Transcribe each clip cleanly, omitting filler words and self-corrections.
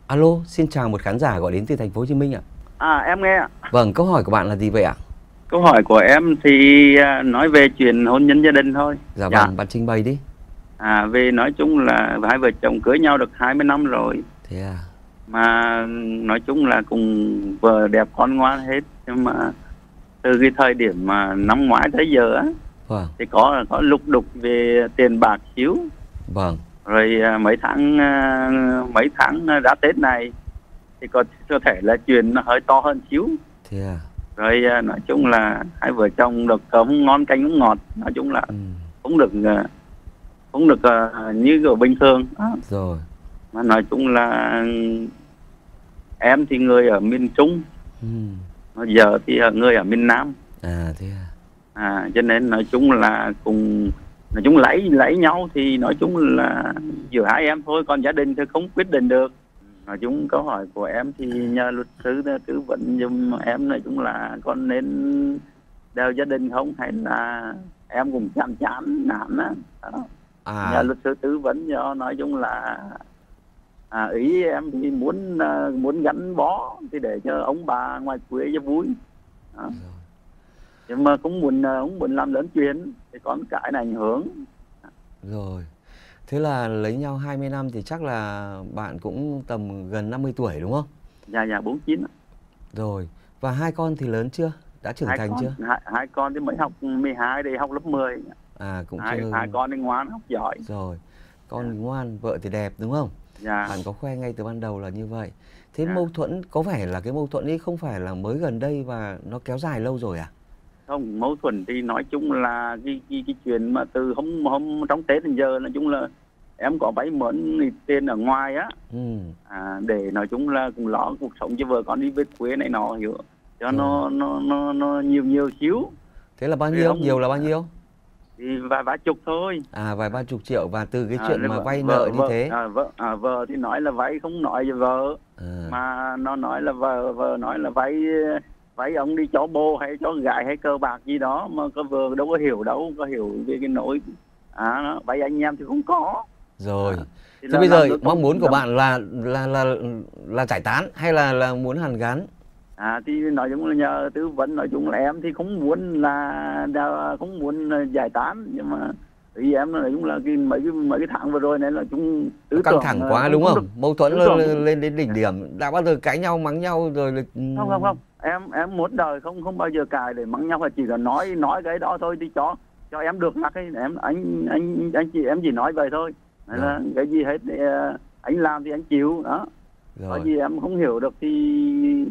Alo, xin chào một khán giả gọi đến từ thành phố Hồ Chí Minh ạ. Em nghe ạ. Vâng, câu hỏi của bạn là gì vậy ạ? Câu hỏi của em thì nói về chuyện hôn nhân gia đình thôi. Dạ Dạ. vâng, bạn trình bày đi. Về nói chung là hai vợ chồng cưới nhau được 20 năm rồi. Thế à? Mà nói chung là cùng vợ đẹp con ngoan hết. Nhưng mà từ cái thời điểm mà năm ngoái tới giờ á, Vâng, thì có lục đục về tiền bạc xíu. vâng, Rồi mấy tháng đã Tết này thì có thể là chuyện nó hơi to hơn xíu. thế à? Rồi nói chung là hai vợ chồng được cơm ngon canh cũng ngọt, nói chung là cũng được như kiểu bình thường đó. Rồi, Mà nói chung là em thì người ở miền Trung, mà giờ thì người ở miền Nam, thế cho nên nói chung là nói chung lấy nhau thì nói chung là giữa hai em thôi, còn gia đình thì không quyết định được. Nói chung câu hỏi của em thì nhờ luật sư tư vấn giùm em, nói chung là con nên đều gia đình không, hay là em cũng chán chán nản á. Nhờ luật sư tư vấn cho, nói chung là ý em thì muốn gắn bó thì để cho ông bà ngoài quê cho vui đó. Nhưng mà cũng muốn làm lớn chuyện thì con cái này ảnh hưởng. rồi. Thế là lấy nhau 20 năm thì chắc là bạn cũng tầm gần 50 tuổi đúng không? Dạ 49. Rồi, và hai con thì lớn chưa? Đã trưởng thành chưa? Hai con thì mới học 12 để học lớp 10. Cũng Hai chưa. con thì ngoan, học giỏi. Rồi, con thì ngoan, vợ thì đẹp đúng không? Dạ. Bạn có khoe ngay từ ban đầu là như vậy. Thế mâu thuẫn, có vẻ là cái mâu thuẫn ấy không phải là mới gần đây và nó kéo dài lâu rồi à? Không, mâu thuẫn thì nói chung là cái chuyện mà từ hôm trong Tết đến giờ, nói chung là em có vay mượn tiền ở ngoài á, để nói chung là cũng lo cuộc sống cho vợ con đi về quê này nọ, hiểu cho nó nhiều xíu. Thế là bao nhiêu? Nhiều là bao nhiêu? Thì vài chục thôi. Vài ba chục triệu. Và từ cái chuyện mà vay nợ như thế, vợ thì nói là vay, không nói về vợ, mà nó nói là vợ nói là vay ông đi cho bồ hay cho gái hay cờ bạc gì đó, mà có vợ đâu có hiểu về cái nỗi vay anh em thì không có. Rồi. Thế bây giờ mong muốn của bạn là giải tán hay là muốn hàn gắn? Thì nói chung là nhờ tư vấn, nói chung là em thì không muốn giải tán, nhưng mà ý em nói chung là mấy cái tháng vừa rồi này là chúng tư căng tưởng thẳng quá đúng không? Mâu thuẫn lên đến đỉnh điểm. Điểm. Đã bao giờ cãi nhau mắng nhau rồi là... Không. Em muốn đời không bao giờ cãi để mắng nhau, là chỉ là nói cái đó thôi, thì cho em được là cái em chỉ nói vậy thôi. Nên là cái gì hết thì, anh làm thì anh chịu đó. Có gì em không hiểu được thì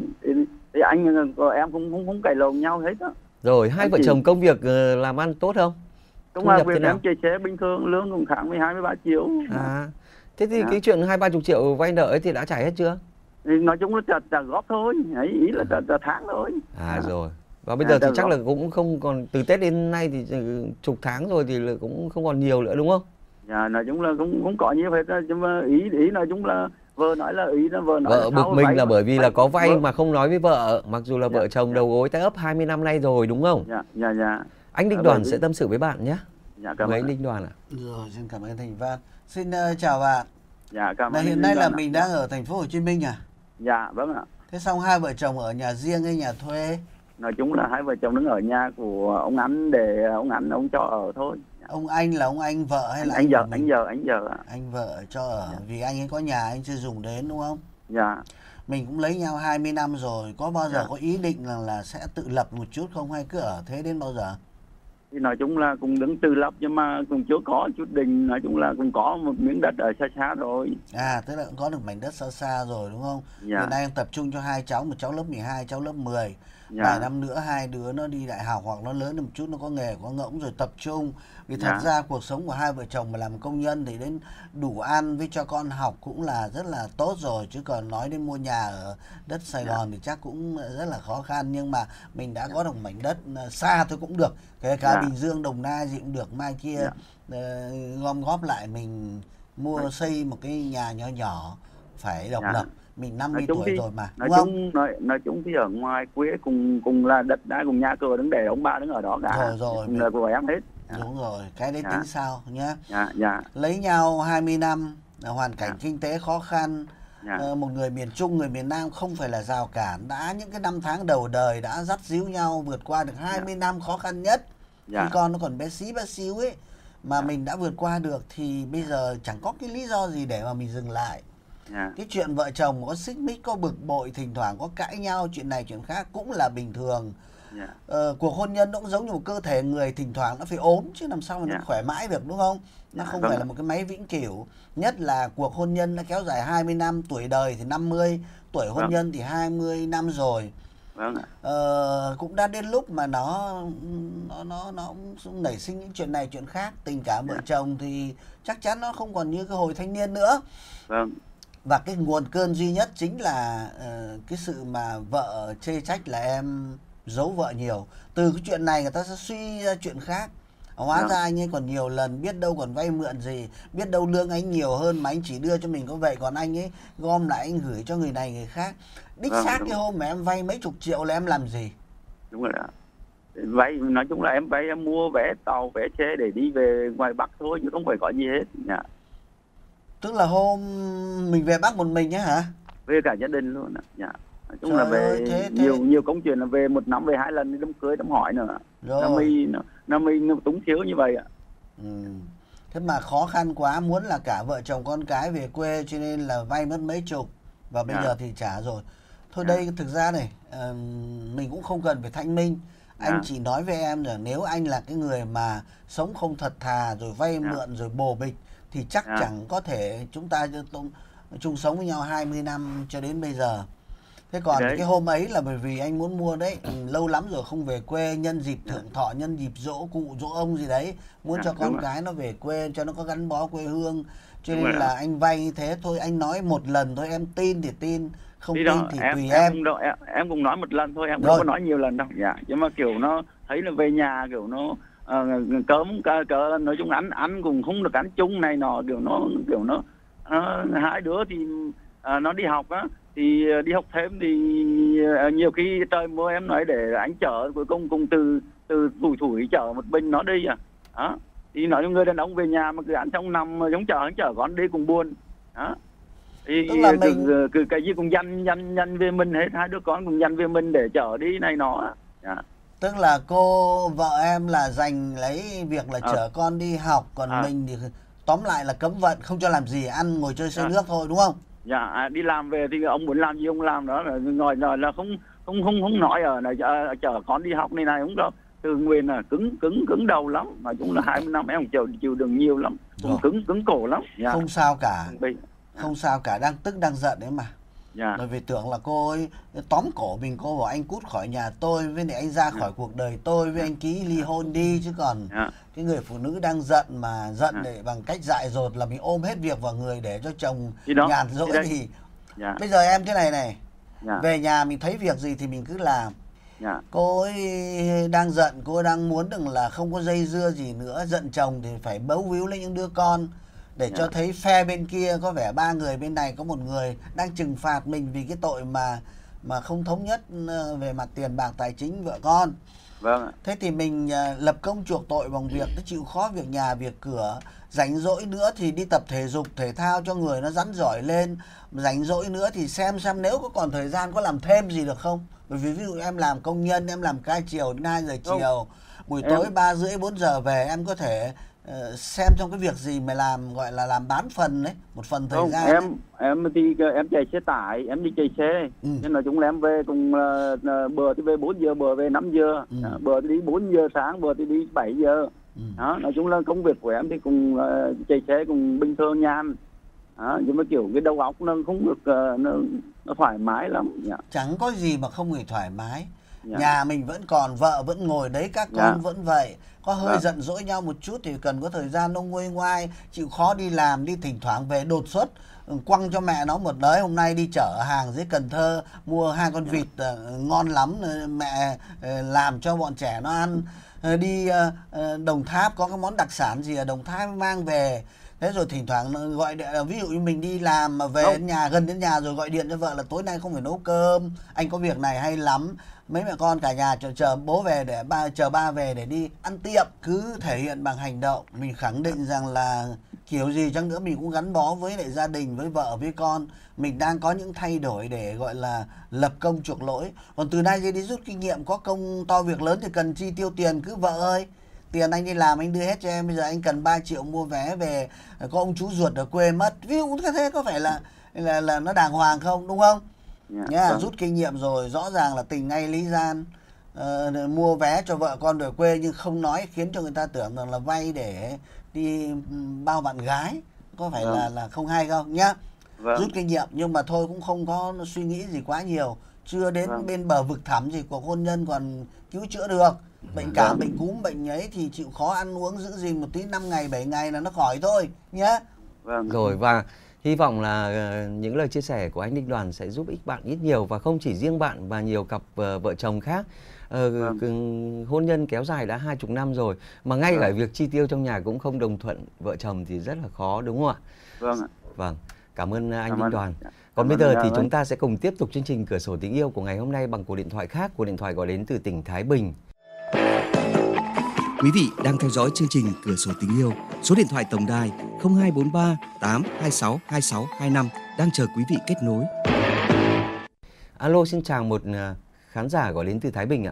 anh của em không cãi lộn nhau hết đó. Rồi, hai vợ chồng công việc làm ăn tốt không? Công việc em chạy xe bình thường, lương cũng tháng 12-13 triệu. Thế thì cái chuyện 20-30 triệu vay nợ ấy thì đã trả hết chưa? Thì nói chung là trả góp thôi, ý là trả tháng thôi. Rồi. Và bây giờ thì chắc là cũng không còn, từ Tết đến nay thì chục tháng rồi thì là cũng không còn nhiều nữa đúng không? Nói chung là cũng có như vậy đó, nhưng mà ý nói chung là vợ nói là vợ bực mình là bởi vì là có vay mà không nói với vợ, mặc dù là vợ chồng đầu gối tay ấp 20 năm nay rồi đúng không? Dạ. Anh Đinh Đoàn sẽ tâm sự với bạn nhé. Cảm ơn anh Đinh Đoàn ạ. Rồi, xin cảm ơn Thành Văn. Xin chào bạn. Dạ, cảm ơn. Hiện nay là mình đang ở thành phố Hồ Chí Minh à? Dạ, vâng ạ. Thế xong hai vợ chồng ở nhà riêng hay nhà thuê? Nói chung là hai vợ chồng đứng ở nhà của ông Anh để ông cho ở thôi. Ông Anh là ông anh vợ hay là anh vợ? Anh vợ cho ở, vì anh ấy có nhà anh chưa dùng đến đúng không? Dạ. Mình cũng lấy nhau 20 năm rồi, có bao giờ có ý định là sẽ tự lập một chút không, hay cứ ở thế đến bao giờ? Thì nói chung là cũng đứng tự lập, nhưng mà cũng chưa có chút định, nói chung là cũng có một miếng đất ở xa rồi. Tức là cũng có được mảnh đất xa rồi đúng không? Hiện nay em tập trung cho hai cháu, một cháu lớp 12, cháu lớp 10. Vài năm nữa hai đứa nó đi đại học hoặc nó lớn một chút, nó có nghề có ngỗng rồi tập trung. Vì thật ra cuộc sống của hai vợ chồng mà làm công nhân thì đến đủ ăn với cho con học cũng là rất là tốt rồi, chứ còn nói đến mua nhà ở đất Sài Gòn thì chắc cũng rất là khó khăn. Nhưng mà mình đã có được mảnh đất xa thôi cũng được, kể cả Bình Dương, Đồng Nai gì cũng được, mai kia gom góp lại mình mua xây một cái nhà nhỏ nhỏ phải độc lập. Mình 50 tuổi rồi mà, đúng không? Nói chung thì ở ngoài quê cùng là đất đai, cùng nhà cửa đứng để ông bà đứng ở đó cả. Rồi là của em hết. Đúng rồi, cái đấy tính sao nhé. Dạ. Lấy nhau 20 năm, hoàn cảnh kinh tế khó khăn, một người miền Trung, người miền Nam không phải là rào cản. Đã những cái năm tháng đầu đời đã dắt díu nhau vượt qua được 20 năm khó khăn nhất. Khi con nó còn bé xíu ấy mà mình đã vượt qua được thì bây giờ chẳng có cái lý do gì để mà mình dừng lại. Cái chuyện vợ chồng có xích mích, có bực bội, thỉnh thoảng có cãi nhau, chuyện này chuyện khác cũng là bình thường. Cuộc hôn nhân nó cũng giống như một cơ thể người, thỉnh thoảng nó phải ốm chứ làm sao mà nó khỏe mãi được, đúng không? Nó không phải là một cái máy vĩnh cửu. Nhất là cuộc hôn nhân nó kéo dài 20 năm, tuổi đời thì 50, tuổi hôn nhân thì 20 năm rồi. Cũng đã đến lúc mà nó cũng nảy sinh những chuyện này chuyện khác. Tình cảm vợ chồng thì chắc chắn nó không còn như cái hồi thanh niên nữa. Và cái nguồn cơn duy nhất chính là cái sự mà vợ chê trách là em giấu vợ nhiều. Từ cái chuyện này người ta sẽ suy ra chuyện khác. Hóa ra anh ấy còn nhiều lần, biết đâu còn vay mượn gì, biết đâu lương anh nhiều hơn mà anh chỉ đưa cho mình có vậy, còn anh ấy gom lại anh gửi cho người này người khác. Đích xác cái hôm mà em vay mấy chục triệu là em làm gì? Đúng rồi đó. Vay, nói chung là em vay, em mua vé tàu, vé xe để đi về ngoài Bắc thôi, chứ không phải có gì hết. Tức là hôm mình về Bắc một mình nhé hả? Về cả gia đình luôn. Nói chung là về nhiều công chuyện, là về một năm về 2 lần đi đám cưới đám hỏi nữa. Nó mới túng thiếu như vậy ạ. Thế mà khó khăn quá, muốn là cả vợ chồng con cái về quê cho nên là vay mất mấy chục và bây giờ thì trả rồi. Thôi đây thực ra này, mình cũng không cần phải thanh minh. Anh chỉ nói với em là nếu anh là cái người mà sống không thật thà rồi vay mượn rồi bồ bịch thì chắc chẳng có thể chúng ta chung sống với nhau 20 năm cho đến bây giờ. Thế còn cái hôm ấy là bởi vì anh muốn mua đấy, lâu lắm rồi không về quê, nhân dịp thượng thọ, nhân dịp giỗ cụ, giỗ ông gì đấy, muốn cho con cái nó về quê cho nó có gắn bó quê hương. Cho nên là anh vay như thế thôi, anh nói một lần thôi, em tin thì tin, không tin thì tùy em. Em cũng nói một lần thôi, em không có nói nhiều lần đâu. Nhưng mà kiểu nó thấy là về nhà kiểu nó cỡ nói chung ăn cũng không được ăn chung này nọ, kiểu nó hai đứa thì nó đi học á, thì đi học thêm thì nhiều khi trời mưa em nói để anh chở, cuối cùng cùng từ Thủi chở một mình nó đi đó. Thì nói cho người đàn ông về nhà mà cứ ăn trong nằm giống chở con đi cùng buồn đó. Thì cứ cái gì cũng dành về mình hết, hai đứa con cùng dành về mình để chở đi này nọ. Tức là vợ em là dành lấy việc là chở con đi học, còn mình thì tóm lại là cấm vận, không cho làm gì, ăn ngồi chơi xe nước thôi, đúng không? Đi làm về thì ông muốn làm gì ông làm đó, là ngồi là không nói ở này chở con đi học này không đâu. Từ nguyện là cứng đầu lắm, nói chung là 20 năm em chịu đựng nhiều lắm, cứng cổ lắm. Không sao cả, không sao cả, đang tức đang giận đấy mà. Bởi vì tưởng là cô ấy tóm cổ mình, cô bảo anh cút khỏi nhà tôi, với lại anh ra khỏi cuộc đời tôi, với anh ký ly hôn đi, chứ còn cái người phụ nữ đang giận mà giận để bằng cách dại dột là mình ôm hết việc vào người để cho chồng nhàn rỗi thì bây giờ em thế này về nhà mình thấy việc gì thì mình cứ làm. Cô ấy đang giận, cô ấy đang muốn rằng là không có dây dưa gì nữa, giận chồng thì phải bấu víu lên những đứa con để cho thấy phe bên kia có vẻ 3 người, bên này có một người đang trừng phạt mình vì cái tội mà không thống nhất về mặt tiền bạc tài chính vợ con. Thế thì mình lập công chuộc tội bằng việc nó chịu khó việc nhà việc cửa, rảnh rỗi nữa thì đi tập thể dục thể thao cho người nó rắn giỏi lên, rảnh rỗi nữa thì xem nếu có còn thời gian có làm thêm gì được không. Bởi vì ví dụ em làm công nhân, em làm ca chiều đến 2 giờ chiều, buổi tối 3 rưỡi 4 giờ về, em có thể xem trong cái việc gì mà làm, gọi là làm bán phần đấy, một phần thời gian. Em thì em chạy xe tải, em đi chạy xe, nên nói chung là em về cùng bữa thì về 4 giờ, bữa về 5 giờ, bữa thì đi 4 giờ sáng, bữa thì đi 7 giờ. Đó, nói chung là công việc của em thì cùng chạy xe cùng bình thường nhàn. Nhưng mà kiểu cái đầu óc nó không được nó thoải mái lắm. Chẳng có gì mà không người thoải mái. Nhà mình vẫn còn, vợ vẫn ngồi đấy, các con vẫn vậy. Có hơi giận dỗi nhau một chút thì cần có thời gian nó nguôi ngoai, chịu khó đi làm, đi thỉnh thoảng về đột xuất quăng cho mẹ nó một đới. Hôm nay đi chở hàng dưới Cần Thơ, mua 2 con vịt ngon lắm, mẹ làm cho bọn trẻ nó ăn. Đi Đồng Tháp có cái món đặc sản gì ở Đồng Tháp mang về. Thế rồi thỉnh thoảng gọi điện, ví dụ như mình đi làm mà về đến nhà, gần đến nhà rồi gọi điện cho vợ là tối nay không phải nấu cơm, anh có việc này hay lắm, mấy mẹ con cả nhà chờ bố về chờ ba về để đi ăn tiệm. Cứ thể hiện bằng hành động, mình khẳng định rằng là kiểu gì chăng nữa mình cũng gắn bó với lại gia đình, với vợ, với con. Mình đang có những thay đổi để gọi là lập công chuộc lỗi. Còn từ nay đi rút kinh nghiệm, có công to việc lớn thì cần chi tiêu tiền, cứ vợ ơi, tiền anh đi làm anh đưa hết cho em, bây giờ anh cần 3 triệu mua vé về, có ông chú ruột ở quê mất, ví dụ như thế có phải là nó đàng hoàng không, đúng không? Rút kinh nghiệm rồi, rõ ràng là tình ngay lý gian. Mua vé cho vợ con về quê nhưng không nói, khiến cho người ta tưởng rằng là vay để đi bao bạn gái, có phải là không hay không nhá. Rút kinh nghiệm, nhưng mà thôi cũng không có suy nghĩ gì quá nhiều, chưa đến bên bờ vực thẳm gì của hôn nhân còn cứu chữa được. Bệnh cảm, bệnh cúm, bệnh ấy thì chịu khó ăn uống giữ gìn một tí, 5 ngày 7 ngày là nó khỏi thôi nhá. Rồi, và hy vọng là những lời chia sẻ của anh Đinh Đoàn sẽ giúp ích bạn ít nhiều, và không chỉ riêng bạn và nhiều cặp vợ chồng khác. Hôn nhân kéo dài đã 20 năm rồi mà ngay cả việc chi tiêu trong nhà cũng không đồng thuận vợ chồng thì rất là khó, đúng không ạ? Vâng ạ. Vâng, cảm ơn anh Đinh Đoàn. Còn bây giờ thì chúng ta sẽ cùng tiếp tục chương trình Cửa sổ tình yêu của ngày hôm nay bằng cuộc điện thoại khác, cuộc điện thoại gọi đến từ tỉnh Thái Bình. Quý vị đang theo dõi chương trình Cửa sổ tình yêu. Số điện thoại tổng đài 0243 826 2625 đang chờ quý vị kết nối. Alo, xin chào một khán giả gọi đến từ Thái Bình ạ.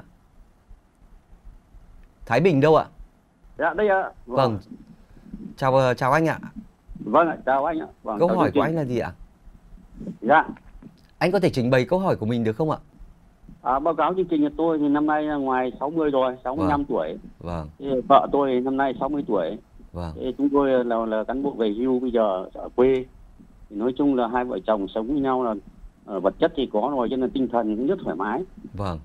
Thái Bình đâu ạ? Dạ đây ạ. Vâng. Chào anh ạ. Vâng ạ, chào anh ạ. Vâng, câu hỏi của anh là gì ạ? Dạ. Anh có thể trình bày câu hỏi của mình được không ạ? Báo cáo chương trình của tôi thì năm nay là ngoài 60 rồi, 65 tuổi. Vâng. Thì vợ tôi năm nay 60 tuổi. Vâng. Thì chúng tôi là cán bộ về hưu bây giờ ở quê. Thì nói chung là hai vợ chồng sống với nhau là vật chất thì có rồi, cho nên tinh thần cũng rất thoải mái. Vâng.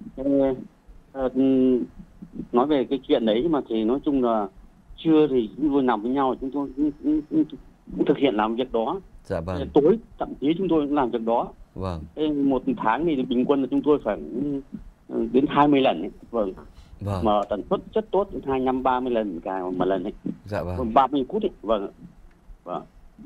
Nói về cái chuyện đấy mà thì nói chung là trưa thì chúng tôi nằm với nhau, chúng tôi cũng thực hiện làm việc đó. Dạ vâng. Tối thậm chí chúng tôi cũng làm việc đó. Vâng. Một tháng thì bình quân là chúng tôi phải đến 20 lần ấy. Vâng. Vâng. Mà tần suất rất tốt, 25-30 lần cả một lần ấy. Dạ vâng. 30 phút ấy. Vâng. Vâng.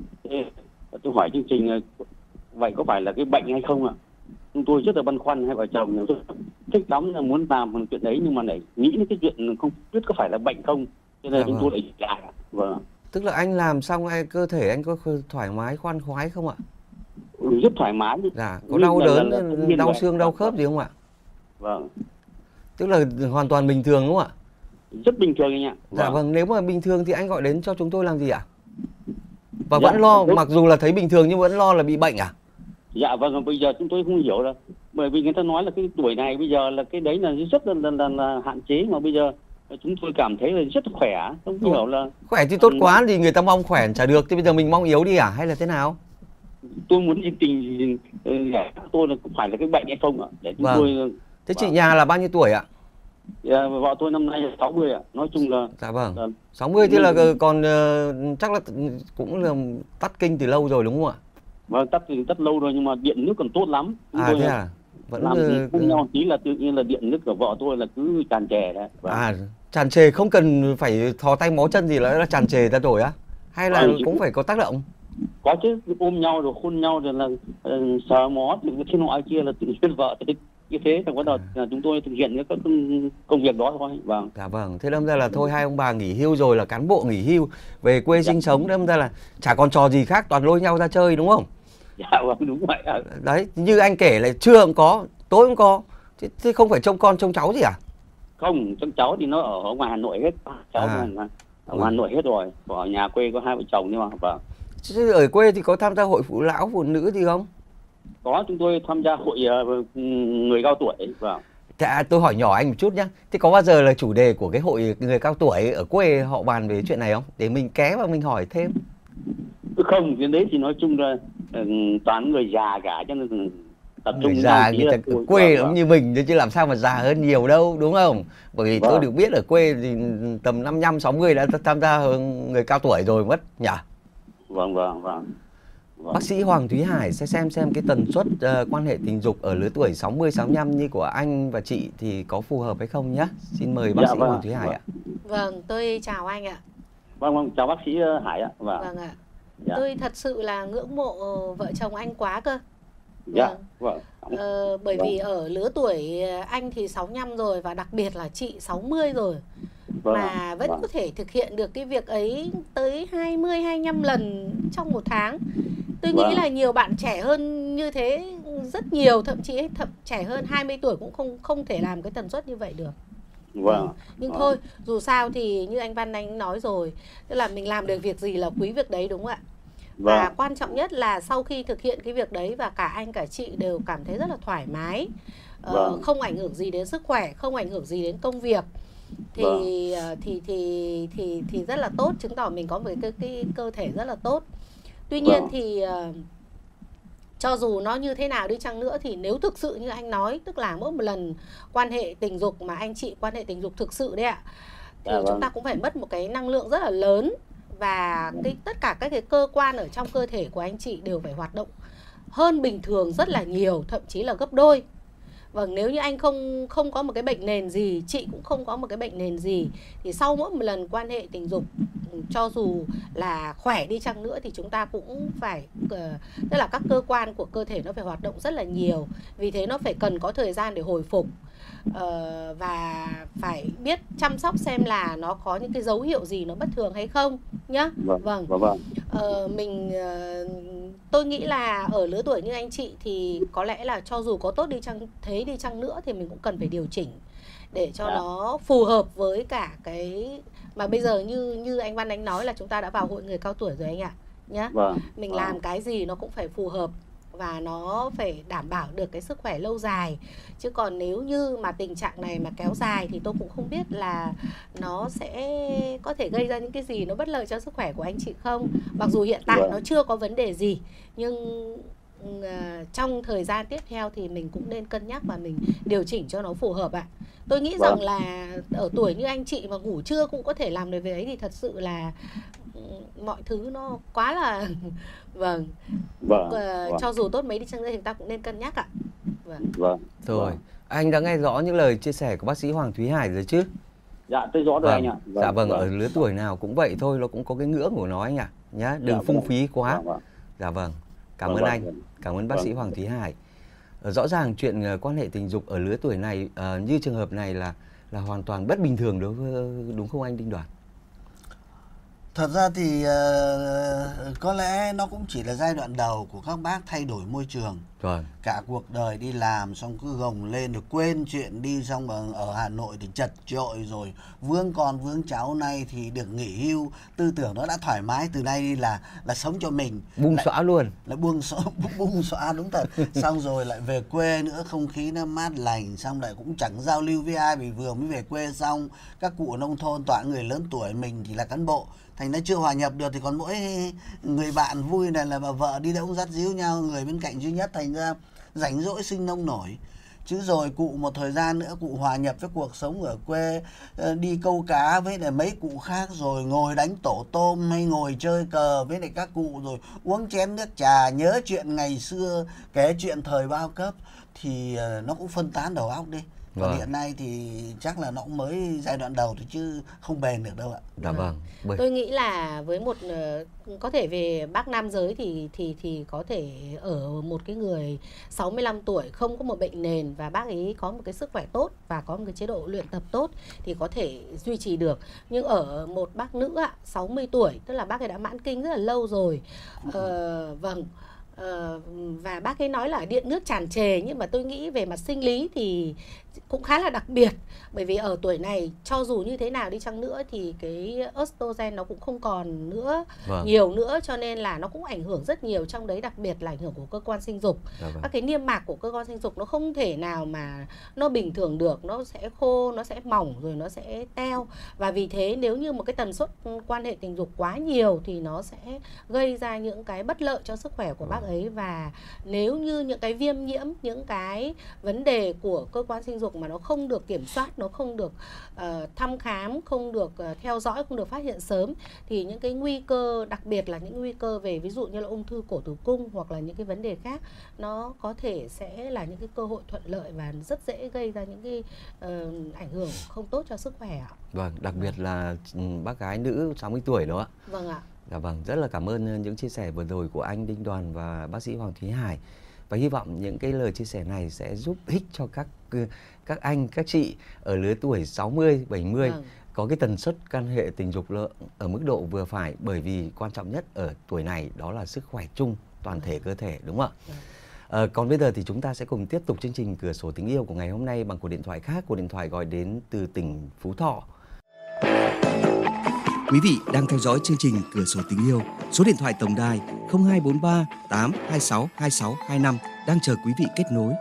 Tôi hỏi chương trình vậy có phải là cái bệnh hay không ạ? Chúng tôi rất là băn khoăn, hai vợ chồng thích lắm là muốn làm một chuyện đấy, nhưng mà lại nghĩ đến cái chuyện không biết có phải là bệnh không, cho nên chúng tôi lại lại. Vâng. Tức là anh làm xong cơ thể anh có thoải mái khoan khoái không ạ? Rất thoải mái. Dạ, có đau đớn, đau xương, đau khớp gì không ạ? Vâng. Tức là hoàn toàn bình thường đúng không ạ? Rất bình thường anh ạ. Dạ vâng, nếu mà bình thường thì anh gọi đến cho chúng tôi làm gì ạ? Và vẫn lo, mặc dù là thấy bình thường nhưng vẫn lo là bị bệnh à? Dạ vâng, bây giờ chúng tôi không hiểu là, bởi vì người ta nói là cái tuổi này bây giờ là cái đấy là rất là hạn chế, mà bây giờ chúng tôi cảm thấy là rất khỏe, không hiểu là... Khỏe thì tốt quá, thì người ta mong khỏe chả được, thì bây giờ mình mong yếu đi à, hay là thế nào? Tôi muốn tình tôi là phải là cái bệnh hay không ạ? Để chúng tôi... Thế chị nhà là bao nhiêu tuổi ạ? Dạ, vợ tôi năm nay là 60 ạ. Nói chung là... Dạ vâng. 60 thì là còn chắc là cũng là tắt kinh từ lâu rồi đúng không ạ? Vâng, tắt lâu rồi, nhưng mà điện nước còn tốt lắm. Thế à? Vẫn làm cùng nhau tí là tự nhiên là điện nước của vợ tôi là cứ tràn trề đấy. Tràn trề không cần phải thò tay mó chân gì là tràn trề ra rồi á? Hay là cũng phải có tác động? Có chứ, ôm nhau rồi hôn nhau rồi là sờ mó cái nọ kia là tự nhiên vợ như thế, thì bắt đầu chúng tôi thực hiện các công việc đó thôi. Vâng. Dạ vâng. Thế đâm ra là thôi hai ông bà nghỉ hưu rồi, là cán bộ nghỉ hưu về quê sinh sống, đâm ra là chả còn trò gì khác, toàn lôi nhau ra chơi đúng không? Dạ vâng, đúng vậy. Đấy, như anh kể là trưa cũng có, tối cũng có, thế không phải trông con trông cháu gì à? Không, trông cháu thì nó ở ngoài Hà Nội hết, cháu ở ngoài Hà Nội hết rồi, ở nhà quê có hai vợ chồng nhưng mà vâng. Chứ ở quê thì có tham gia hội phụ lão phụ nữ gì không? Có, chúng tôi tham gia hội người cao tuổi. Vâng. Tôi hỏi nhỏ anh một chút nhé. Thế có bao giờ là chủ đề của cái hội người cao tuổi ở quê họ bàn về chuyện này không? Để mình ké vào mình hỏi thêm. Không, cái đấy thì nói chung là toàn người già cả, cho nên tập trung người già người ta ở quê giống như mình chứ làm sao mà già hơn nhiều đâu, đúng không? Bởi vì tôi được biết ở quê thì tầm 55-60 đã tham gia người cao tuổi rồi mất nhỉ? Vâng. Bác sĩ Hoàng Thúy Hải sẽ xem cái tần suất quan hệ tình dục ở lứa tuổi 60-65 như của anh và chị thì có phù hợp hay không nhé? Xin mời bác sĩ Hoàng Thúy Hải ạ. Vâng, tôi chào anh ạ. Vâng, chào bác sĩ Hải ạ. Vâng ạ. Tôi thật sự là ngưỡng mộ vợ chồng anh quá cơ. Vâng. Bởi vì ở lứa tuổi anh thì 65 rồi và đặc biệt là chị 60 rồi. mà vẫn có thể thực hiện được cái việc ấy tới 20-25 lần trong một tháng. Tôi nghĩ là nhiều bạn trẻ hơn như thế rất nhiều, thậm chí trẻ hơn 20 tuổi cũng không thể làm cái tần suất như vậy được. Nhưng thôi, dù sao thì như anh Văn anh nói rồi, tức là mình làm được việc gì là quý việc đấy, đúng không ạ? Và quan trọng nhất là sau khi thực hiện cái việc đấy và cả anh cả chị đều cảm thấy rất là thoải mái, không ảnh hưởng gì đến sức khỏe, không ảnh hưởng gì đến công việc, thì rất là tốt, chứng tỏ mình có một cái cơ thể rất là tốt. Tuy nhiên thì cho dù nó như thế nào đi chăng nữa thì nếu thực sự như anh nói, tức là mỗi một lần quan hệ tình dục mà anh chị quan hệ tình dục thực sự đấy ạ, thì chúng ta cũng phải mất một cái năng lượng rất là lớn, và tất cả các cái cơ quan ở trong cơ thể của anh chị đều phải hoạt động hơn bình thường rất là nhiều, thậm chí là gấp đôi. Vâng, nếu như anh không có một cái bệnh nền gì, chị cũng không có một cái bệnh nền gì, thì sau mỗi một lần quan hệ tình dục, cho dù là khỏe đi chăng nữa thì chúng ta cũng phải, tức là các cơ quan của cơ thể nó phải hoạt động rất là nhiều. Vì thế nó phải cần có thời gian để hồi phục, và phải biết chăm sóc xem là nó có những cái dấu hiệu gì nó bất thường hay không nhá. Tôi nghĩ là ở lứa tuổi như anh chị thì có lẽ là cho dù có tốt đi chăng nữa thì mình cũng cần phải điều chỉnh để cho nó phù hợp với cả cái mà bây giờ như anh Văn anh nói là chúng ta đã vào hội người cao tuổi rồi anh ạ nhá. Mình làm cái gì nó cũng phải phù hợp và nó phải đảm bảo được cái sức khỏe lâu dài. Chứ còn nếu như mà tình trạng này mà kéo dài thì tôi cũng không biết là nó sẽ có thể gây ra những cái gì nó bất lợi cho sức khỏe của anh chị không. Mặc dù hiện tại nó chưa có vấn đề gì, nhưng trong thời gian tiếp theo thì mình cũng nên cân nhắc và mình điều chỉnh cho nó phù hợp ạ. Tôi nghĩ rằng là ở tuổi như anh chị mà ngủ trưa cũng có thể làm được việc ấy thì thật sự là mọi thứ nó quá là cho dù tốt mấy đi chăng nữa thì chúng ta cũng nên cân nhắc ạ. Rồi, anh đã nghe rõ những lời chia sẻ của bác sĩ Hoàng Thúy Hải rồi chứ? Dạ, tôi rõ rồi anh ạ. Dạ vâng, ở lứa tuổi nào cũng vậy thôi, nó cũng có cái ngưỡng của nó anh ạ. Nhá, đừng phung phí quá. Dạ vâng, cảm ơn anh, cảm ơn bác sĩ Hoàng Thúy Hải. Rõ ràng chuyện quan hệ tình dục ở lứa tuổi này như trường hợp này là hoàn toàn bất bình thường đối với, đúng không anh Đinh Đoàn? Thật ra thì có lẽ nó cũng chỉ là giai đoạn đầu của các bác thay đổi môi trường. Cả cuộc đời đi làm xong cứ gồng lên rồi quên chuyện đi, xong ở Hà Nội thì chật chội rồi vướng con vướng cháu, nay thì được nghỉ hưu, tư tưởng nó đã thoải mái, từ nay đi là sống cho mình, bung xõa luôn, là bung xõa đúng thật. Xong rồi lại về quê nữa, không khí nó mát lành, xong lại cũng chẳng giao lưu với ai vì vừa mới về quê xong. Các cụ ở nông thôn toàn người lớn tuổi, mình thì là cán bộ, thành ra chưa hòa nhập được, thì còn mỗi người bạn vui này là bà vợ đi đâu cũng dắt díu nhau, người bên cạnh duy nhất, thành ra rảnh rỗi sinh nông nổi. Chứ rồi cụ một thời gian nữa cụ hòa nhập với cuộc sống ở quê, đi câu cá với lại mấy cụ khác, rồi ngồi đánh tổ tôm hay ngồi chơi cờ với lại các cụ, rồi uống chén nước trà, nhớ chuyện ngày xưa, kể chuyện thời bao cấp, thì nó cũng phân tán đầu óc đi. Còn hiện nay thì chắc là nó cũng mới giai đoạn đầu thôi chứ không bền được đâu ạ. Dạ vâng. Tôi nghĩ là với một có thể về bác nam giới thì có thể ở một cái người 65 tuổi không có một bệnh nền và bác ấy có một cái sức khỏe tốt và có một cái chế độ luyện tập tốt thì có thể duy trì được. Nhưng ở một bác nữ ạ, 60 tuổi, tức là bác ấy đã mãn kinh rất là lâu rồi. Và bác ấy nói là điện nước tràn trề, nhưng mà tôi nghĩ về mặt sinh lý thì cũng khá là đặc biệt, bởi vì ở tuổi này cho dù như thế nào đi chăng nữa thì cái estrogen nó cũng không còn nữa nhiều nữa, cho nên là nó cũng ảnh hưởng rất nhiều, trong đấy đặc biệt là ảnh hưởng của cơ quan sinh dục. Các cái niêm mạc của cơ quan sinh dục nó không thể nào mà nó bình thường được, nó sẽ khô, nó sẽ mỏng, rồi nó sẽ teo, và vì thế nếu như một cái tần suất quan hệ tình dục quá nhiều thì nó sẽ gây ra những cái bất lợi cho sức khỏe của bác ấy. Và nếu như những cái viêm nhiễm, những cái vấn đề của cơ quan sinh dục mà nó không được kiểm soát, nó không được thăm khám, không được theo dõi, không được phát hiện sớm, thì những cái nguy cơ, đặc biệt là những nguy cơ về ví dụ như là ung thư cổ tử cung hoặc là những cái vấn đề khác, nó có thể sẽ là những cái cơ hội thuận lợi và rất dễ gây ra những cái ảnh hưởng không tốt cho sức khỏe ạ. Vâng, đặc biệt là bác gái nữ 60 tuổi đó ạ. Vâng ạ. Dạ vâng, rất là cảm ơn những chia sẻ vừa rồi của anh Đinh Đoàn và bác sĩ Hoàng Thúy Hải. Và hy vọng những cái lời chia sẻ này sẽ giúp ích cho các anh, các chị ở lứa tuổi 60, 70 có cái tần suất can hệ tình dục ở mức độ vừa phải, bởi vì quan trọng nhất ở tuổi này đó là sức khỏe chung toàn thể cơ thể, đúng không ạ? Còn bây giờ thì chúng ta sẽ cùng tiếp tục chương trình Cửa sổ tình yêu của ngày hôm nay bằng cuộc điện thoại khác, cuộc điện thoại gọi đến từ tỉnh Phú Thọ. Quý vị đang theo dõi chương trình Cửa sổ tình yêu. Số điện thoại tổng đài 0243 826 2625 đang chờ quý vị kết nối.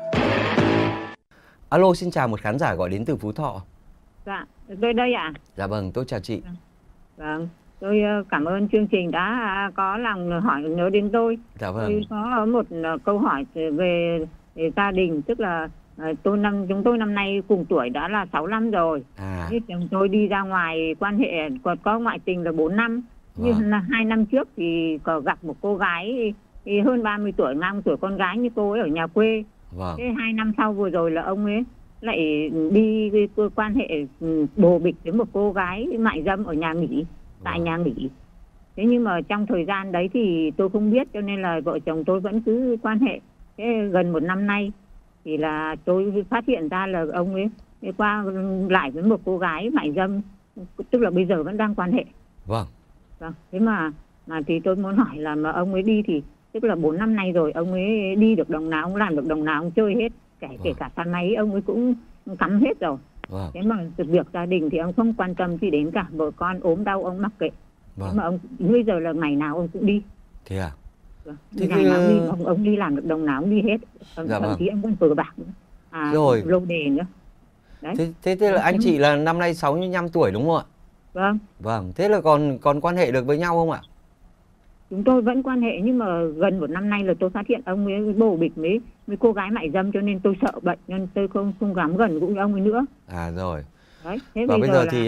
Alo, xin chào một khán giả gọi đến từ Phú Thọ. Dạ, tôi đây ạ. Dạ vâng, tôi chào chị. Vâng, tôi cảm ơn chương trình đã có lòng hỏi nhớ đến tôi. Dạ vâng. Tôi có một câu hỏi về gia đình, tức là chúng tôi năm nay cùng tuổi đã là 6 năm rồi. Chồng tôi đi ra ngoài quan hệ còn có ngoại tình là 4 năm. Nhưng là 2 năm trước thì có gặp một cô gái thì hơn 30 tuổi, ngang tuổi con gái như cô ấy ở nhà quê. Thế 2 năm sau vừa rồi là ông ấy lại đi quan hệ bồ bịch với một cô gái mại dâm ở nhà nghỉ, tại nhà nghỉ. Thế nhưng mà trong thời gian đấy thì tôi không biết, cho nên là vợ chồng tôi vẫn cứ quan hệ. Thế gần 1 năm nay thì là tôi phát hiện ra là ông ấy qua lại với một cô gái mại dâm, tức là bây giờ vẫn đang quan hệ. Vâng. Thế mà thì tôi muốn hỏi là mà ông ấy đi thì tức là 4 năm nay rồi, ông ấy đi được đồng nào, ông làm được đồng nào, ông chơi hết. Kể cả sàn máy ông ấy cũng cắm hết rồi. Thế mà việc gia đình thì ông không quan tâm gì đến cả, vợ con ốm đau ông mặc kệ. Thế mà ông bây giờ là ngày nào ông cũng đi. Thế à? Ngày nào đi, ông đi làm được đồng nào ông đi hết. Thậm chí ông còn cờ bạc nữa. Rồi. Lô đề nữa. Đấy. Thế là anh chị là năm nay 65 tuổi đúng không ạ? Vâng. Vâng, thế là còn quan hệ được với nhau không ạ? Chúng tôi vẫn quan hệ, nhưng mà gần 1 năm nay là tôi phát hiện ông ấy bồ bịch với cô gái mại dâm, cho nên tôi sợ bệnh, nên tôi không dám gần gũi ông ấy nữa. Rồi. Đấy, thế và bây giờ thì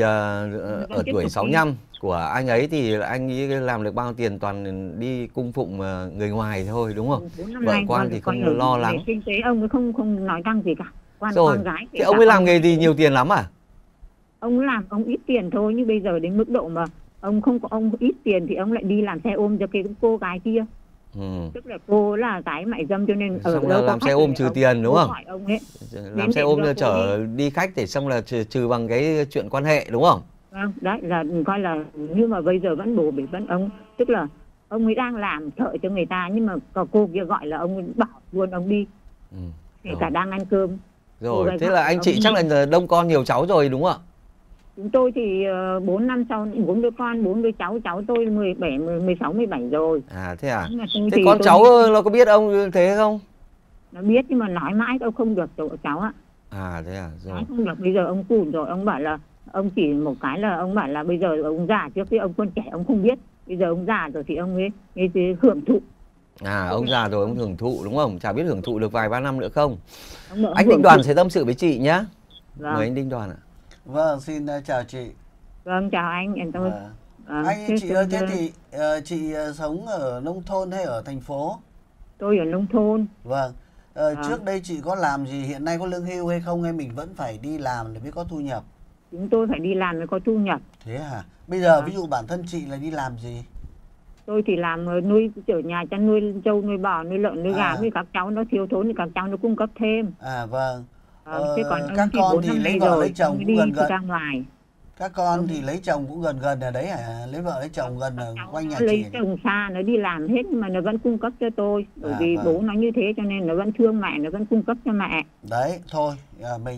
ở tuổi 65 của anh ấy thì anh ấy làm được bao tiền toàn đi cung phụng người ngoài thôi, đúng không? Vợ quan thì không lo lắng. Kinh tế ông ấy không nói năng gì cả. Con gái. Thế ông ấy làm nghề gì nhiều tiền lắm à? Ông làm ông ít tiền thôi, nhưng bây giờ đến mức độ mà ông ít tiền thì ông lại đi làm xe ôm cho cái cô gái kia. Tức là cô là gái mại dâm, cho nên xong là làm xe ôm trừ tiền đúng không? Làm xe ôm là chở đi khách để xong là trừ bằng cái chuyện quan hệ đúng không? Vâng, đấy là coi là, nhưng mà bây giờ vẫn bồ bịch, vẫn ông, tức là ông ấy đang làm thợ cho người ta, nhưng mà có cô kia gọi là ông bảo luôn ông đi. Kể cả đang ăn cơm. Rồi, thế là anh chị chắc là đông con nhiều cháu rồi đúng không ạ? Chúng tôi thì 4 năm sau 4 đứa con, 4 đứa cháu tôi 16, 17 rồi. Thế à? Thế con cháu nó có biết ông thế không? Nó biết, nhưng mà nói mãi ông không được cháu ạ. Thế à? Rồi. Nói không được, bây giờ ông cùn rồi, ông bảo là ông chỉ một cái là ông bảo là bây giờ ông già, trước khi ông còn trẻ ông không biết, bây giờ ông già rồi thì ông ấy hưởng thụ. Ông già rồi ông hưởng thụ đúng không? Chả biết hưởng thụ được vài ba năm nữa không? Anh Đinh Đoàn sẽ tâm sự với chị nhé. Mời anh Đinh Đoàn ạ. Vâng, xin chào chị. Vâng, chào anh tôi. Chị ơi, thế thì chị sống ở nông thôn hay ở thành phố? Tôi ở nông thôn. Vâng. Trước đây chị có làm gì, hiện nay có lương hưu hay không, hay mình vẫn phải đi làm để mới có thu nhập? Chúng tôi phải đi làm mới có thu nhập. Thế hả? Bây giờ ví dụ bản thân chị là đi làm gì? Tôi thì làm nuôi ở nhà chăn nuôi trâu, nuôi bò, nuôi lợn, nuôi gà, với các cháu nó thiếu thốn thì các cháu nó cung cấp thêm. Vâng. Thế còn các con thì lấy vợ lấy chồng cũng gần ra ngoài. Các con thì lấy chồng cũng gần ở đấy hả? Lấy vợ lấy chồng gần ở quanh nhà chị. Lấy chồng xa, nó đi làm hết nhưng mà nó vẫn cung cấp cho tôi. Bởi vì bố nó như thế cho nên nó vẫn thương mẹ, nó vẫn cung cấp cho mẹ. Đấy, thôi mình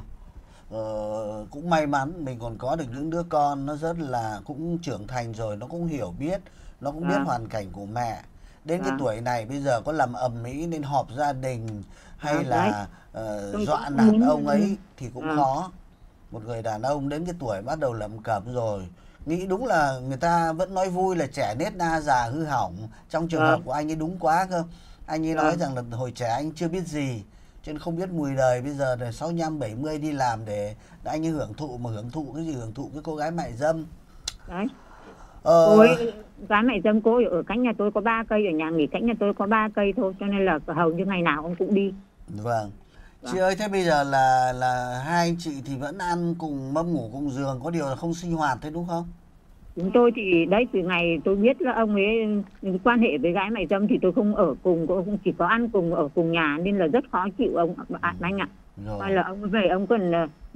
cũng may mắn mình còn có được những đứa con nó rất là cũng trưởng thành rồi, nó cũng hiểu biết, nó cũng biết hoàn cảnh của mẹ. Đến cái tuổi này bây giờ có làm ầm ĩ nên họp gia đình hay là dọa nạt ông ấy thì cũng khó. Một người đàn ông đến cái tuổi bắt đầu lẩm cẩm rồi, nghĩ đúng là người ta vẫn nói vui là trẻ nết na già hư hỏng. Trong trường hợp của anh ấy đúng quá cơ. Anh ấy nói rằng là hồi trẻ anh chưa biết gì, cho nên không biết mùi đời. Bây giờ là 65, 70 đi làm để anh ấy hưởng thụ, mà hưởng thụ cái gì? Hưởng thụ cái cô gái mại dâm. Đấy. Cô ấy, gái mại dâm cô ở cạnh nhà tôi có 3 cây, ở nhà nghỉ cạnh nhà tôi có 3 cây thôi, cho nên là hầu như ngày nào ông cũng đi. Vâng. Chị ơi, thế bây giờ là hai anh chị thì vẫn ăn cùng mâm ngủ cùng giường, có điều là không sinh hoạt thế đúng không? Chúng tôi thì đấy, từ ngày tôi biết là ông ấy quan hệ với gái mại dâm thì tôi không ở cùng, cũng chỉ có ăn cùng ở cùng nhà, nên là rất khó chịu anh ạ. Mà là ông về ông còn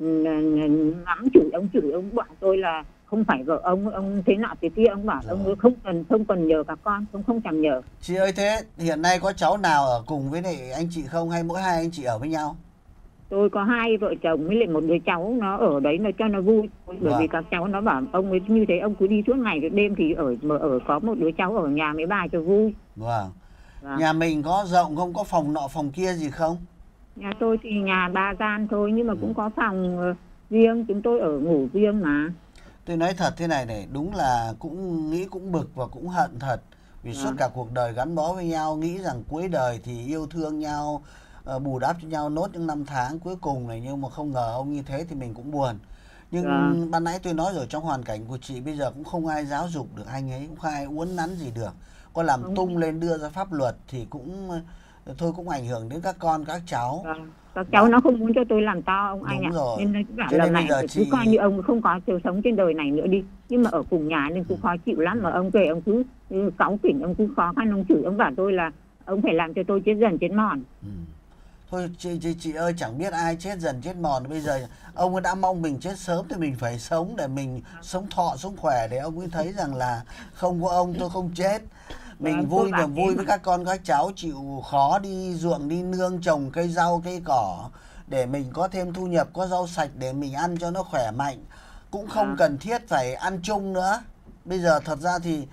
ngắm chửi ông bảo tôi là không phải vợ ông thế nọ thế kia, ông bảo ông không cần nhờ các con, không thèm nhờ. Chị ơi, thế hiện nay có cháu nào ở cùng với lại anh chị không, hay mỗi hai anh chị ở với nhau? Tôi có hai vợ chồng với lại một đứa cháu, nó ở đấy nó cho nó vui. Bởi vì các cháu nó bảo ông ấy như thế, ông cứ đi suốt ngày đêm thì ở có một đứa cháu ở nhà mấy bà cho vui. Vâng. Nhà mình có rộng không, có phòng nọ phòng kia gì không? Nhà tôi thì nhà 3 gian thôi, nhưng mà cũng có phòng riêng, chúng tôi ở ngủ riêng mà. Tôi nói thật thế này này, đúng là cũng nghĩ cũng bực và cũng hận thật. Vì suốt cả cuộc đời gắn bó với nhau, nghĩ rằng cuối đời thì yêu thương nhau, bù đắp cho nhau nốt những năm tháng cuối cùng này, nhưng mà không ngờ ông như thế thì mình cũng buồn. Nhưng ban nãy tôi nói rồi, trong hoàn cảnh của chị bây giờ cũng không ai giáo dục được anh ấy, cũng không ai uốn nắn gì được. Có làm tung lên đưa ra pháp luật thì cũng thôi, cũng ảnh hưởng đến các con các cháu. Các cháu nó không muốn cho tôi làm to ông anh ạ. Nên nó bảo lần này cứ coi như ông không có sự sống trên đời này nữa đi. Nhưng mà ở cùng nhà nên cũng khó chịu lắm, mà ông về ông cứ cáu kỉnh, ông cứ khó khăn, ông chửi, ông bảo tôi là ông phải làm cho tôi chết dần chết mòn. Thôi chị ơi, chẳng biết ai chết dần chết mòn. Bây giờ ông ấy đã mong mình chết sớm thì mình phải sống để mình sống thọ sống khỏe, để ông ấy thấy rằng là không có ông tôi không chết. Mình vui niềm vui với các con các cháu, chịu khó đi ruộng đi nương trồng cây rau cây cỏ để mình có thêm thu nhập, có rau sạch để mình ăn cho nó khỏe mạnh. Cũng không cần thiết phải ăn chung nữa. Bây giờ thật ra thì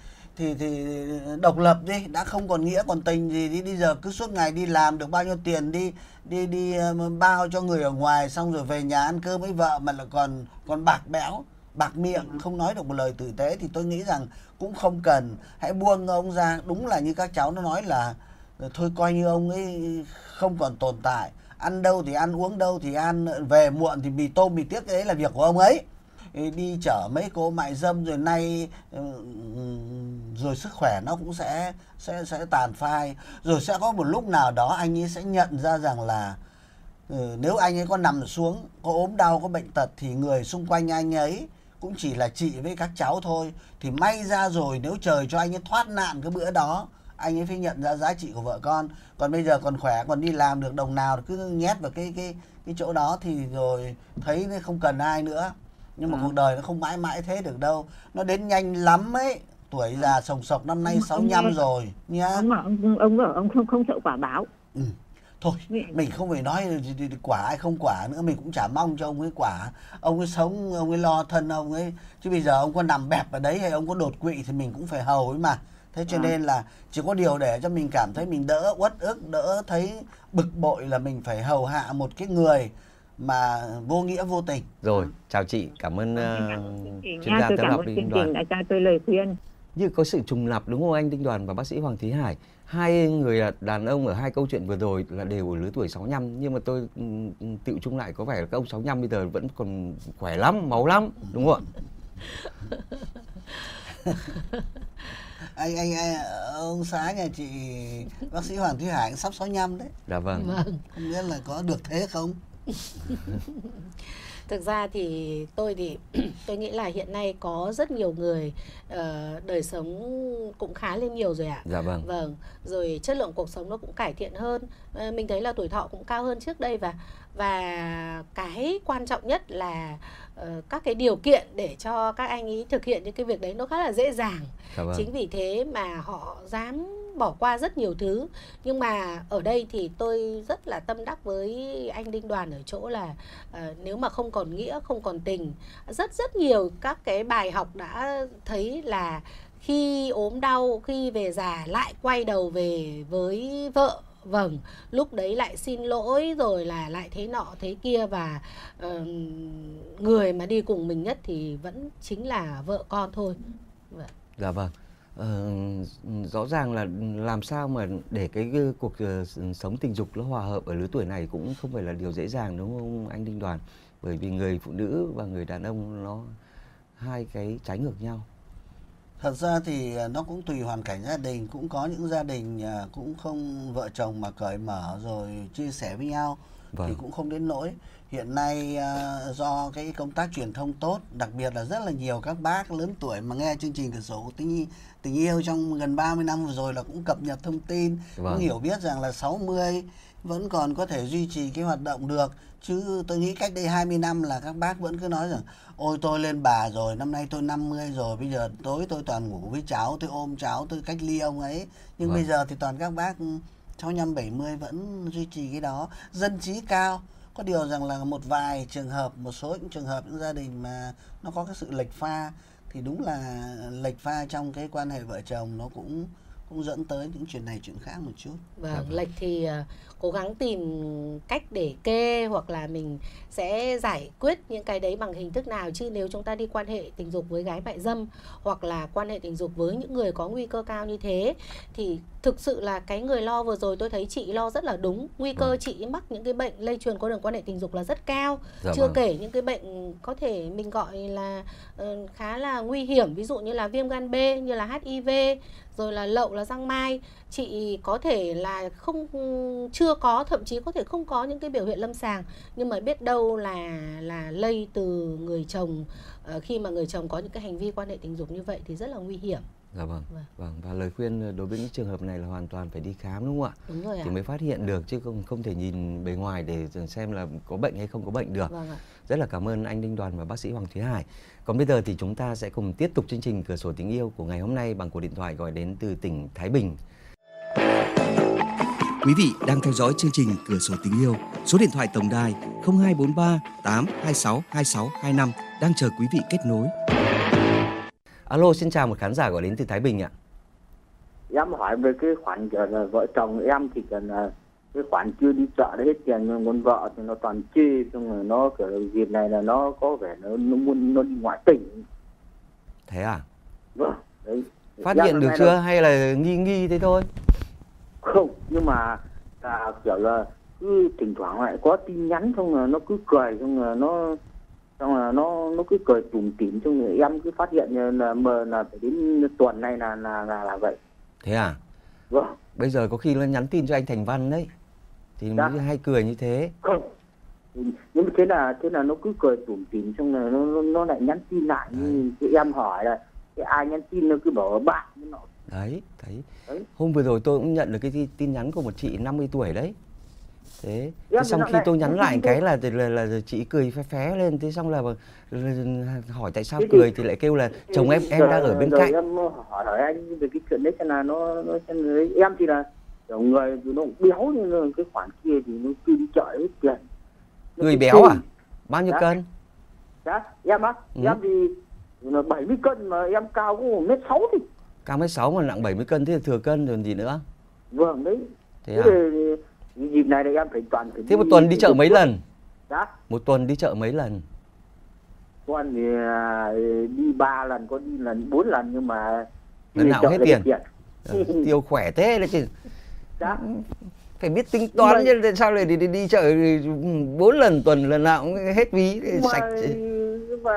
độc lập đi, đã không còn nghĩa còn tình gì đi. Bây giờ cứ suốt ngày đi làm được bao nhiêu tiền đi bao cho người ở ngoài, xong rồi về nhà ăn cơm với vợ mà là còn bạc bẽo, bạc miệng, không nói được một lời tử tế, thì tôi nghĩ rằng cũng không cần. Hãy buông ông ra. Đúng là như các cháu nó nói là thôi coi như ông ấy không còn tồn tại. Ăn đâu thì ăn, uống đâu thì ăn, về muộn thì mì tôm mì tiếc, đấy là việc của ông ấy. Đi chở mấy cô mại dâm rồi nay rồi sức khỏe nó cũng sẽ tàn phai. Rồi sẽ có một lúc nào đó anh ấy sẽ nhận ra rằng là nếu anh ấy có nằm xuống, có ốm đau, có bệnh tật thì người xung quanh anh ấy cũng chỉ là chị với các cháu thôi. Thì may ra rồi, nếu trời cho anh ấy thoát nạn cái bữa đó, anh ấy phải nhận ra giá trị của vợ con. Còn bây giờ còn khỏe, còn đi làm được đồng nào cứ nhét vào cái chỗ đó thì rồi thấy nó không cần ai nữa. Nhưng mà cuộc đời nó không mãi mãi thế được đâu. Nó đến nhanh lắm ấy. Tuổi già sồng sộc, năm nay 65 rồi nhá. Ông không sợ quả báo. Thôi mình không phải nói quả hay không quả nữa, mình cũng chả mong cho ông ấy quả. Ông ấy sống, ông ấy lo thân ông ấy. Chứ bây giờ ông có nằm bẹp ở đấy hay ông có đột quỵ thì mình cũng phải hầu ấy mà. Thế cho nên là chỉ có điều để cho mình cảm thấy mình đỡ uất ức, đỡ thấy bực bội là mình phải hầu hạ một cái người mà vô nghĩa vô tình. Rồi, chào chị, cảm ơn chuyên gia tâm học Đinh Đoàn đã cho tôi lời khuyên. Như có sự trùng lặp đúng không anh Đinh Đoàn và bác sĩ Hoàng Thúy Hải? Hai người đàn ông ở hai câu chuyện vừa rồi là đều ở lứa tuổi 65, nhưng mà tôi tựu chung lại có vẻ là các ông 65 bây giờ vẫn còn khỏe lắm, máu lắm, đúng không ạ? Ông xã nhà chị bác sĩ Hoàng Thúy Hải sắp 65 đấy. Dạ vâng. Không biết là có được thế không? Thực ra thì tôi nghĩ là hiện nay có rất nhiều người đời sống cũng khá lên nhiều rồi ạ. Dạ vâng. Vâng, rồi chất lượng cuộc sống nó cũng cải thiện hơn. Mình thấy là tuổi thọ cũng cao hơn trước đây, và cái quan trọng nhất là các cái điều kiện để cho các anh ấy thực hiện những cái việc đấy nó khá là dễ dàng. Dạ vâng. Chính vì thế mà họ dám bỏ qua rất nhiều thứ. Nhưng mà ở đây thì tôi rất là tâm đắc với anh Đinh Đoàn ở chỗ là nếu mà không còn nghĩa, không còn tình, rất nhiều các cái bài học đã thấy là khi ốm đau, khi về già lại quay đầu về với vợ. Vâng, lúc đấy lại xin lỗi rồi là lại thế nọ thế kia, và người mà đi cùng mình nhất thì vẫn chính là vợ con thôi. Vâng. Dạ vâng. Rõ ràng là làm sao mà để cái cuộc sống tình dục nó hòa hợp ở lứa tuổi này cũng không phải là điều dễ dàng, đúng không anh Đinh Đoàn? Bởi vì người phụ nữ và người đàn ông nó hai cái trái ngược nhau. Thật ra thì nó cũng tùy hoàn cảnh gia đình. Cũng có những gia đình cũng không vợ chồng mà cởi mở rồi chia sẻ với nhau. Vâng. Thì cũng không đến nỗi. Hiện nay do cái công tác truyền thông tốt, đặc biệt là rất là nhiều các bác lớn tuổi mà nghe chương trình Cửa sổ tình yêu trong gần 30 năm vừa rồi là cũng cập nhật thông tin. Vâng. Cũng hiểu biết rằng là 60 vẫn còn có thể duy trì cái hoạt động được. Chứ tôi nghĩ cách đây 20 năm là các bác vẫn cứ nói rằng ôi tôi lên bà rồi, năm nay tôi 50 rồi, bây giờ tối tôi toàn ngủ với cháu, tôi ôm cháu, tôi cách ly ông ấy. Nhưng bây giờ thì toàn các bác 65, 70 vẫn duy trì cái đó. Dân trí cao. Có điều rằng là một vài trường hợp, một số những trường hợp những gia đình mà nó có cái sự lệch pha, thì đúng là lệch pha trong cái quan hệ vợ chồng nó cũng dẫn tới những chuyện này chuyện khác một chút. Vâng, lệch thì cố gắng tìm cách để kê, hoặc là mình sẽ giải quyết những cái đấy bằng hình thức nào. Chứ nếu chúng ta đi quan hệ tình dục với gái mại dâm, hoặc là quan hệ tình dục với những người có nguy cơ cao như thế, thì thực sự là cái người lo vừa rồi tôi thấy chị lo rất là đúng. Nguy cơ chị mắc những cái bệnh lây truyền qua đường quan hệ tình dục là rất cao. Chưa kể những cái bệnh có thể mình gọi là khá là nguy hiểm, ví dụ như là viêm gan B, như là HIV, rồi là lậu, là giang mai. Chị có thể là chưa có, thậm chí có thể không có những cái biểu hiện lâm sàng, nhưng mà biết đâu là lây từ người chồng. Khi mà người chồng có những cái hành vi quan hệ tình dục như vậy thì rất là nguy hiểm. Dạ vâng. Và lời khuyên đối với những trường hợp này là hoàn toàn phải đi khám, đúng không ạ? Đúng rồi ạ. Thì mới phát hiện được, chứ không thể nhìn bề ngoài để xem là có bệnh hay không có bệnh được. Vâng ạ. Rất là cảm ơn anh Đinh Đoàn và bác sĩ Hoàng Thúy Hải. Còn bây giờ thì chúng ta sẽ cùng tiếp tục chương trình Cửa sổ tình yêu của ngày hôm nay bằng cuộc điện thoại gọi đến từ tỉnh Thái Bình. Quý vị đang theo dõi chương trình Cửa sổ tình yêu. Số điện thoại tổng đài 0243 826 2625 đang chờ quý vị kết nối. Alo, xin chào một khán giả gọi đến từ Thái Bình ạ. Em hỏi về cái khoản vợ chồng em thì cần cái khoản chưa đi chợ đấy hết tiền, nhưng con vợ thì nó toàn chê, xong rồi nó kiểu dịp này là nó có vẻ nó muốn nó đi ngoại tỉnh. Thế à? Vâng. Đấy. Phát hiện được chưa hay là nghi thế thôi? Không, nhưng mà là kiểu là cứ thỉnh thoảng lại có tin nhắn, xong rồi nó cứ cười, xong rồi nó cứ cười tủm tỉm, xong rồi em cứ phát hiện là phải đến tuần này là vậy. Thế à? Vâng. Bây giờ có khi nó nhắn tin cho anh Thành Văn đấy, thì mới hay cười như thế. Không. Nhưng mà thế là nó cứ cười tủm tỉm, xong rồi nó lại nhắn tin lại. Như em hỏi là cái ai nhắn tin nó cứ bảo bạn nó. Đấy. Hôm vừa rồi tôi cũng nhận được cái tin nhắn của một chị 50 tuổi đấy. Thế xong khi tôi nhắn lại cái là chị cười phé lên, thế xong là hỏi tại sao cười thì lại kêu là chồng em đang ở bên cạnh. Em hỏi anh về cái chuyện đấy, xem là nó em thì là kiểu người nó béo, nhưng cái khoản kia thì nó chưa đi chợ hết tiền. Người béo à? Bao nhiêu cân? Dạ, em á, em thì là 70 cân mà em cao có 1m6 thì. Cao 1m6 mà nặng 70 cân, thế là thừa cân rồi gì nữa? Vâng đấy. Thế à? Dịp này thì em phải toàn phải. Thế một tuần đi chợ mấy lần? Dạ. Một tuần đi chợ mấy lần? Tuần thì đi 3 lần, có đi lần 4 lần, nhưng mà lần nào hết tiền. Tiêu khỏe thế đấy chứ. Dạ. Phải biết tính toán chứ sao lại đi chợ 4 lần tuần, lần nào cũng hết ví sạch. Nhưng mà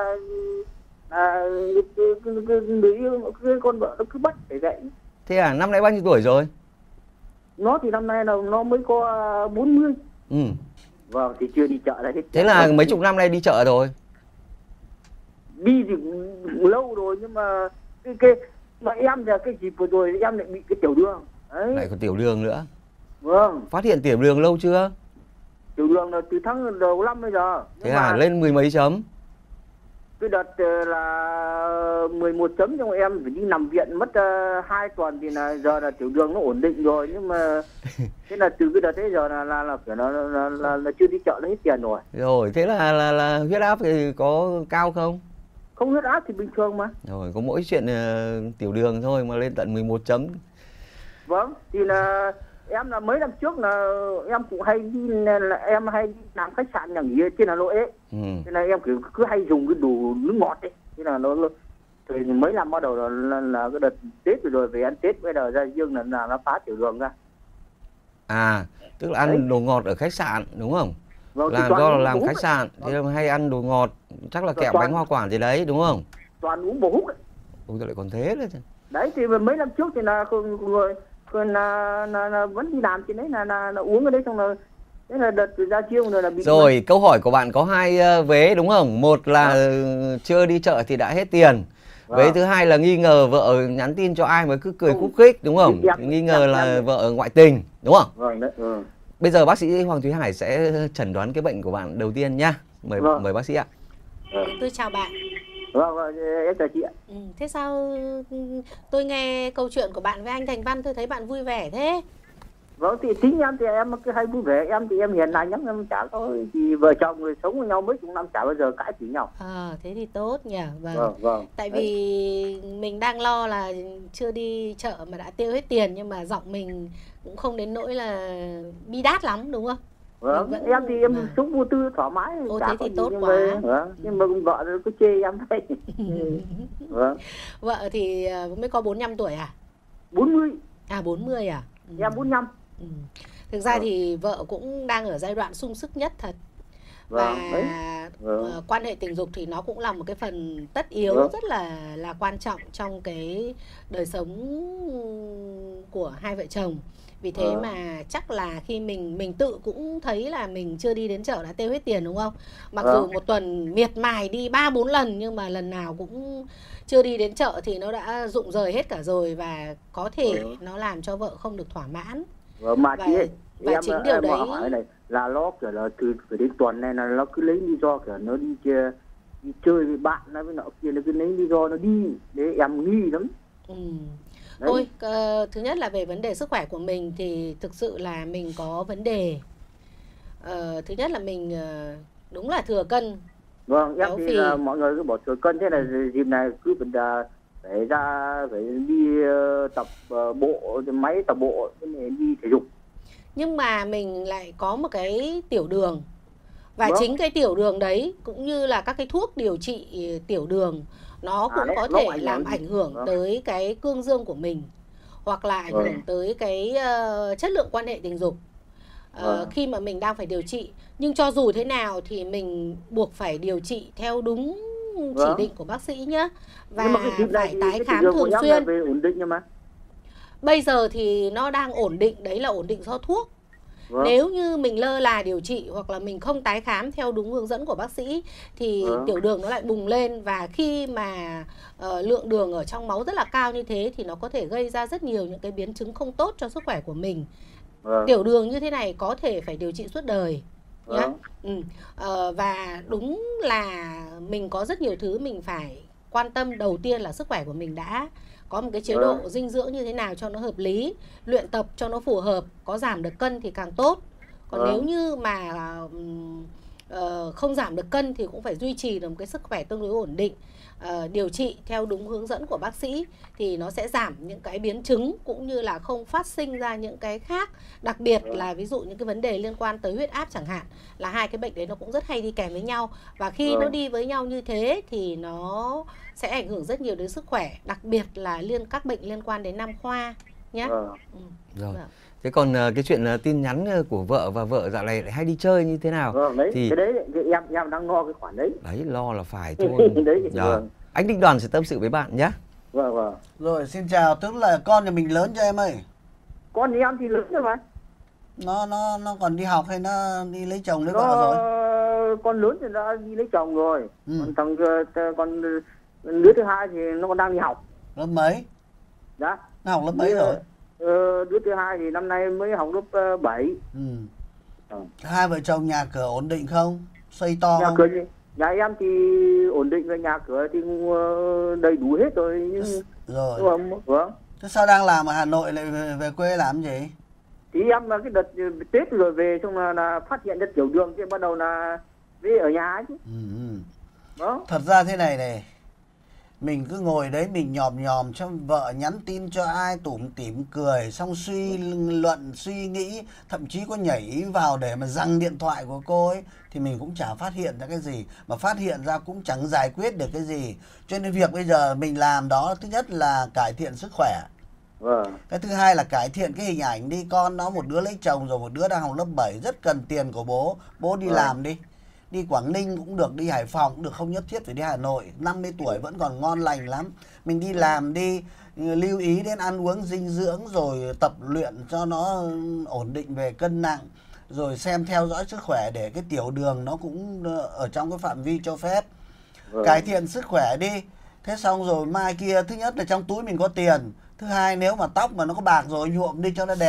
cái con vợ nó cứ bắt phải vậy. Thế à? Năm nay bao nhiêu tuổi rồi? Nó thì năm nay là nó mới có 40. Vâng, thì chưa đi chợ đấy hết. Thế là mấy chục năm nay đi chợ rồi? Đi thì lâu rồi, nhưng mà mà em là cái dịp vừa rồi em lại bị cái tiểu đường. Đấy. Lại còn tiểu đường nữa? Vâng. Phát hiện tiểu đường lâu chưa? Tiểu đường là từ tháng đầu năm bây giờ. Thế à? Lên 10 mấy chấm? Cái đợt là 11 chấm, nhưng mà em phải đi nằm viện mất 2 tuần thì là giờ là tiểu đường nó ổn định rồi, nhưng mà thế là từ cái đợt đấy giờ là kiểu là chưa đi chợ nó hết tiền rồi. Rồi, thế là huyết áp thì có cao không? Không, huyết áp thì bình thường mà. Rồi, có mỗi chuyện tiểu đường thôi mà lên tận 11 chấm. Vâng, thì là em là mấy năm trước là em cũng hay đi, là em hay đi làm khách sạn nhà nghỉ trên Hà Nội ấy. Thế là em cứ hay dùng cái đồ nước ngọt ấy. Thế là nó thì mấy năm bắt đầu là cái đợt Tết rồi về ăn Tết, bây giờ ra riêng là nó phá tiểu đường ra. À, tức là ăn đấy, đồ ngọt ở khách sạn đúng không? Vâng, là do là làm khách sạn thì hay ăn đồ ngọt, chắc là kẹo bánh hoa quả gì đấy đúng không? Toàn uống bổ húc ấy. Ôi lại còn thế đấy. Đấy thì mấy năm trước thì là người vẫn đi làm trên đấy là uống ở đấy, xong rồi thế là đợt ra chiêu rồi là bị. Rồi, câu hỏi của bạn có hai vế đúng không? Một là chưa đi chợ thì đã hết tiền. Vế thứ hai là nghi ngờ vợ nhắn tin cho ai mà cứ cười khúc khích đúng không? Nghi ngờ là vợ ngoại tình đúng không? Vâng đấy. Bây giờ bác sĩ Hoàng Thúy Hải sẽ chẩn đoán cái bệnh của bạn đầu tiên nhá. Mời bác sĩ ạ. Tôi chào bạn. Vâng, em chào chị ạ. Thế sao tôi nghe câu chuyện của bạn với anh Thành Văn tôi thấy bạn vui vẻ thế? Vâng, thì chính em thì em cứ hay vui vẻ, em thì em hiền lành lắm, em chả có thì vợ chồng người sống với nhau mấy chục năm chả bao giờ cãi chửi nhau. Thế thì tốt nhỉ. Vâng. Tại vì mình đang lo là chưa đi chợ mà đã tiêu hết tiền, nhưng mà giọng mình cũng không đến nỗi là bi đát lắm đúng không? Vâng, em thì em sống vô tư thoải mái. Thế thì tốt quá. Nhưng mà vợ cứ chê em thấy. Vâng. Vợ thì mới có 45 tuổi à? 40. 40 à? Em 45. Thực ra thì vợ cũng đang ở giai đoạn sung sức nhất thật. Và quan hệ tình dục thì nó cũng là một cái phần tất yếu rất là quan trọng trong cái đời sống của hai vợ chồng. Vì thế mà chắc là khi mình tự cũng thấy là mình chưa đi đến chợ đã tiêu hết tiền đúng không? Mặc dù một tuần miệt mài đi 3-4 lần nhưng mà lần nào cũng chưa đi đến chợ thì nó đã rụng rời hết cả rồi, và có thể nó làm cho vợ không được thỏa mãn. Mà chị ơi, và chính điều đấy hỏi này là nó kiểu là từ đến tuần này là nó cứ lấy lý do kiểu nó đi chơi với bạn nó với nọ kia, nó cứ lấy lý do nó đi để em nghi lắm. Thôi, thứ nhất là về vấn đề sức khỏe của mình thì thực sự là mình có vấn đề. Thứ nhất là mình đúng là thừa cân. Vâng, em thì là mọi người cứ bỏ thừa cân, thế là dịp này cứ phải đi tập bộ, máy tập bộ, đi thể dục. Nhưng mà mình lại có một cái tiểu đường. Và chính cái tiểu đường đấy cũng như là các cái thuốc điều trị tiểu đường nó cũng có thể làm ảnh hưởng tới cái cương dương của mình, hoặc là ảnh hưởng tới cái chất lượng quan hệ tình dục khi mà mình đang phải điều trị. Nhưng cho dù thế nào thì mình buộc phải điều trị theo đúng chỉ định của bác sĩ nhé. Và phải tái khám thường xuyên. Bây giờ thì nó đang ổn định, đấy là ổn định do thuốc. Nếu như mình lơ là điều trị hoặc là mình không tái khám theo đúng hướng dẫn của bác sĩ thì tiểu đường nó lại bùng lên, và khi mà lượng đường ở trong máu rất là cao như thế thì nó có thể gây ra rất nhiều những cái biến chứng không tốt cho sức khỏe của mình. Tiểu đường như thế này có thể phải điều trị suốt đời nhá. Và đúng là mình có rất nhiều thứ mình phải quan tâm. Đầu tiên là sức khỏe của mình đã, có một cái chế độ dinh dưỡng như thế nào cho nó hợp lý, luyện tập cho nó phù hợp, có giảm được cân thì càng tốt. Còn nếu như mà không giảm được cân thì cũng phải duy trì được một cái sức khỏe tương đối ổn định. Điều trị theo đúng hướng dẫn của bác sĩ thì nó sẽ giảm những cái biến chứng cũng như là không phát sinh ra những cái khác. Đặc biệt là ví dụ những cái vấn đề liên quan tới huyết áp chẳng hạn, là hai cái bệnh đấy nó cũng rất hay đi kèm với nhau. Và khi nó đi với nhau như thế thì nó sẽ ảnh hưởng rất nhiều đến sức khỏe, đặc biệt là các bệnh liên quan đến nam khoa nhé. Thế còn cái chuyện tin nhắn của vợ và vợ dạo này lại hay đi chơi như thế nào? Thì cái đấy em đang lo cái khoản đấy. Đấy, lo là phải thôi. Anh Đinh Đoàn sẽ tâm sự với bạn nhé. Rồi, xin chào, tức là con nhà mình lớn cho em ơi. Con thì em thì lớn rồi mà. Nó còn đi học hay nó đi lấy chồng lấy vợ rồi? Con lớn thì đã đi lấy chồng rồi. Còn đứa thứ hai thì nó còn đang đi học. Lớp mấy? Dạ. Nó học lớp mấy rồi? Đứa thứ hai thì năm nay mới học lớp 7. Hai vợ chồng nhà cửa ổn định không? Xây to nhà không? Cửa, nhà em thì ổn định, với nhà cửa thì đầy đủ hết rồi. Rồi. Thế sao đang làm ở Hà Nội lại về quê làm gì? Thì em cái đợt Tết rồi về, xong là phát hiện ra tiểu đường thì bắt đầu là về ở nhà ấy chứ. Thật ra thế này, mình cứ ngồi đấy mình nhòm cho vợ nhắn tin cho ai tủm tỉm cười, xong suy luận suy nghĩ, thậm chí có nhảy vào để mà giằng điện thoại của cô ấy, thì mình cũng chả phát hiện ra cái gì, mà phát hiện ra cũng chẳng giải quyết được cái gì. Cho nên việc bây giờ mình làm đó, thứ nhất là cải thiện sức khỏe, cái thứ hai là cải thiện cái hình ảnh đi. Con nó một đứa lấy chồng rồi, một đứa đang học lớp 7, rất cần tiền của bố đi làm đi. Đi Quảng Ninh cũng được, đi Hải Phòng cũng được, không nhất thiết phải đi Hà Nội. 50 tuổi vẫn còn ngon lành lắm. Mình đi làm đi, lưu ý đến ăn uống dinh dưỡng, rồi tập luyện cho nó ổn định về cân nặng, rồi xem theo dõi sức khỏe để cái tiểu đường nó cũng ở trong cái phạm vi cho phép. Cải thiện sức khỏe đi. Thế xong rồi mai kia, thứ nhất là trong túi mình có tiền, thứ hai nếu mà tóc mà nó có bạc rồi nhuộm đi cho nó đẹp,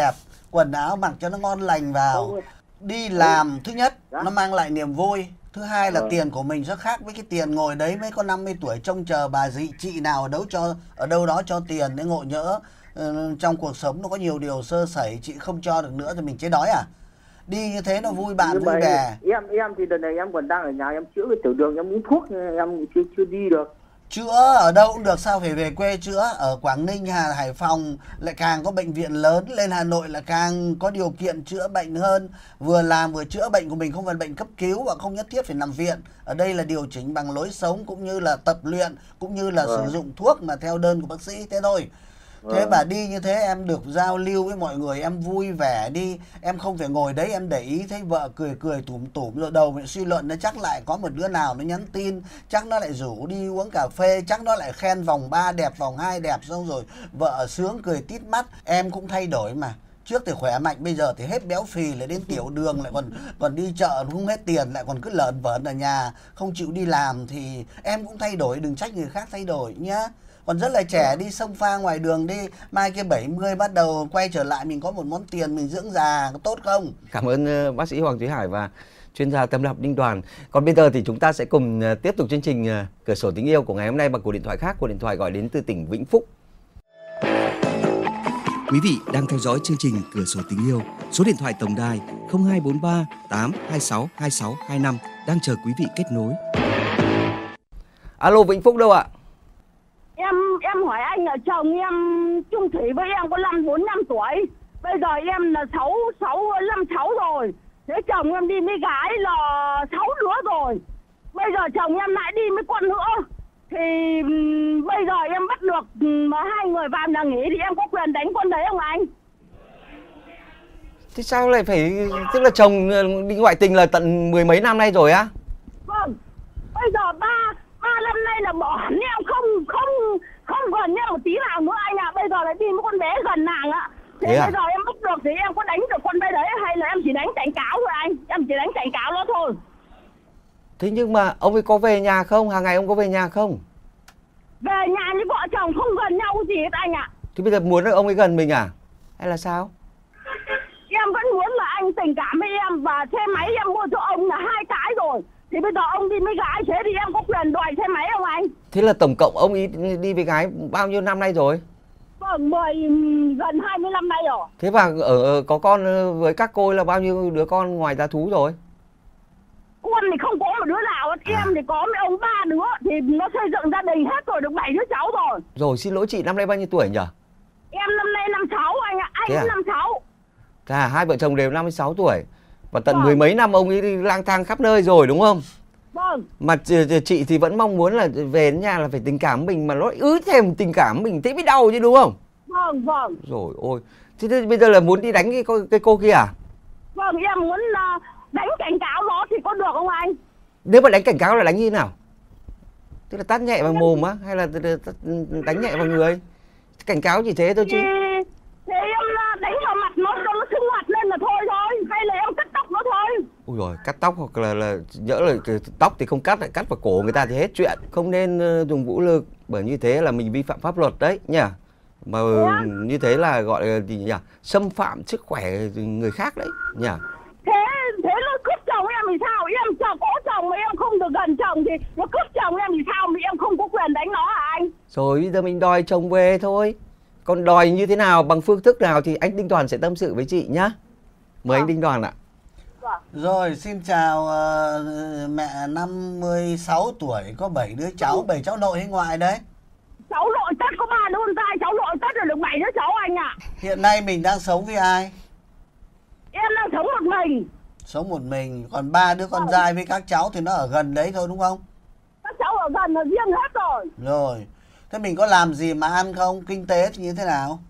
quần áo mặc cho nó ngon lành vào. Đi làm thứ nhất nó mang lại niềm vui, thứ hai là tiền của mình rất khác với cái tiền ngồi đấy mấy con 50 tuổi trông chờ bà chị nào ở đâu đó cho tiền để ngộ nhỡ trong cuộc sống nó có nhiều điều sơ sẩy, chị không cho được nữa thì mình chế đói à. Đi như thế nó vui bạn vui bè. Em thì đợt này em còn đang ở nhà, em chữa cái tiểu đường, em uống thuốc em chưa đi được. Chữa ở đâu cũng được, sao phải về quê chữa? Ở Quảng Ninh, Hải Phòng lại càng có bệnh viện lớn, lên Hà Nội là càng có điều kiện chữa bệnh hơn. Vừa làm vừa chữa bệnh của mình, không phải bệnh cấp cứu và không nhất thiết phải nằm viện. Ở đây là điều chỉnh bằng lối sống cũng như là tập luyện, cũng như là sử dụng thuốc mà theo đơn của bác sĩ, thế thôi. Thế bà đi như thế em được giao lưu với mọi người, em vui vẻ đi, em không phải ngồi đấy em để ý thấy vợ cười tủm rồi đầu mình suy luận nó chắc lại có một đứa nào nó nhắn tin, chắc nó lại rủ đi uống cà phê, chắc nó lại khen vòng 3 đẹp, vòng 2 đẹp, xong rồi vợ sướng cười tít mắt. Em cũng thay đổi mà. Trước thì khỏe mạnh, bây giờ thì hết béo phì, lại đến tiểu đường, lại còn đi chợ không hết tiền, lại còn cứ lợn vợn ở nhà không chịu đi làm, thì em cũng thay đổi, đừng trách người khác thay đổi nhá. Còn rất là trẻ, đi xông pha ngoài đường đi, mai kia 70 bắt đầu quay trở lại mình có một món tiền mình dưỡng già, có tốt không? Cảm ơn bác sĩ Hoàng Thúy Hải và chuyên gia tâm lý học Đinh Đoàn. Còn bây giờ thì chúng ta sẽ cùng tiếp tục chương trình Cửa sổ tình yêu của ngày hôm nay bằng cuộc điện thoại khác, cuộc điện thoại gọi đến từ tỉnh Vĩnh Phúc. Quý vị đang theo dõi chương trình Cửa sổ tình yêu. Số điện thoại tổng đài 0243 826 2625 đang chờ quý vị kết nối. Alo, Vĩnh Phúc đâu ạ? Em hỏi anh là chồng em chung thủy với em có 45 tuổi. Bây giờ em là 56 rồi. Thế chồng em đi với gái là 6 đứa rồi. Bây giờ chồng em lại đi với con nữa. Thì bây giờ em bắt được mà hai người vào nhà nghỉ thì em có quyền đánh con đấy không anh? Thế sao lại phải, tức là chồng đi ngoại tình là tận 10 mấy năm nay rồi á? Vâng. Bây giờ ba năm nay là bỏ hẳn em, không gần nhau một tí nào nữa anh ạ. Bây giờ lại đi với con bé gần nàng ạ. Thế bây giờ em bắt được thì em có đánh được con bé đấy hay là em chỉ đánh cảnh cáo thôi anh? Em chỉ đánh cảnh cáo nó thôi. Thế nhưng mà ông ấy có về nhà không? Hàng ngày ông có về nhà không? Về nhà như vợ chồng không gần nhau gì hết anh ạ. Thế bây giờ muốn ông ấy gần mình à? Hay là sao? Em vẫn muốn là anh tình cảm với em, và xe máy em mua cho ông là 2 cái rồi. Thì bây giờ ông đi với gái, thế thì em có quyền đòi xe máy không anh? Thế là tổng cộng ông ấy đi với gái bao nhiêu năm nay rồi? Vâng, gần 20 năm nay rồi. Thế và có con với các cô là bao nhiêu đứa con ngoài giá thú rồi? Con thì không có một đứa nào. Em thì có mấy ông 3 đứa. Thì nó xây dựng gia đình hết rồi, được 7 đứa cháu rồi. Rồi, xin lỗi chị, năm nay bao nhiêu tuổi nhỉ? Em năm nay 56 anh ạ. Anh 56. Hai vợ chồng đều 56 tuổi. Và tận 10 mấy năm ông ấy đi lang thang khắp nơi rồi đúng không? Vâng. Mà chị thì vẫn mong muốn là về đến nhà là phải tình cảm mình, mà nó thêm tình cảm mình thế mới đau chứ đúng không? Vâng, vâng. Rồi ôi. Thế bây giờ là muốn đi đánh cái cô kia à? Vâng, em muốn đánh cảnh cáo nó thì có được không anh? Nếu mà đánh cảnh cáo là đánh như thế nào? Tức là tát nhẹ vào mồm á, hay là đánh nhẹ vào người? Cảnh cáo chỉ thế thôi chứ. Thì em đánh vào mặt nó cho nó sưng mặt lên là thôi, hay là em cắt tóc nó thôi. Ui rồi, cắt tóc hoặc là nhỡ là tóc thì không cắt, lại cắt vào cổ người ta thì hết chuyện. Không nên dùng vũ lực, bởi như thế là mình vi phạm pháp luật đấy nhỉ. Mà như thế là gọi là gì nhỉ? Xâm phạm sức khỏe người khác đấy nhỉ. Thế nó cướp chồng em thì sao? Em có chồng mà em không được gần chồng thì nó cướp chồng em thì sao mà em không có quyền đánh nó hả anh? Rồi bây giờ mình đòi chồng về thôi. Còn đòi như thế nào, bằng phương thức nào thì anh Đinh Đoàn sẽ tâm sự với chị nhá. Mời anh Đinh Đoàn ạ. Rồi, xin chào mẹ 56 tuổi, có 7 đứa cháu, 7 cháu nội hay ngoại đấy? Cháu nội tất có 3 đứa con trai, cháu nội tất là được 7 đứa cháu anh ạ. Hiện nay mình đang sống với ai? Em đang sống một mình. Sống một mình, còn 3 đứa con trai với các cháu thì nó ở gần đấy thôi đúng không? Các cháu ở gần là riêng hết rồi. Rồi, thế mình có làm gì mà ăn không? Kinh tế thì như thế nào?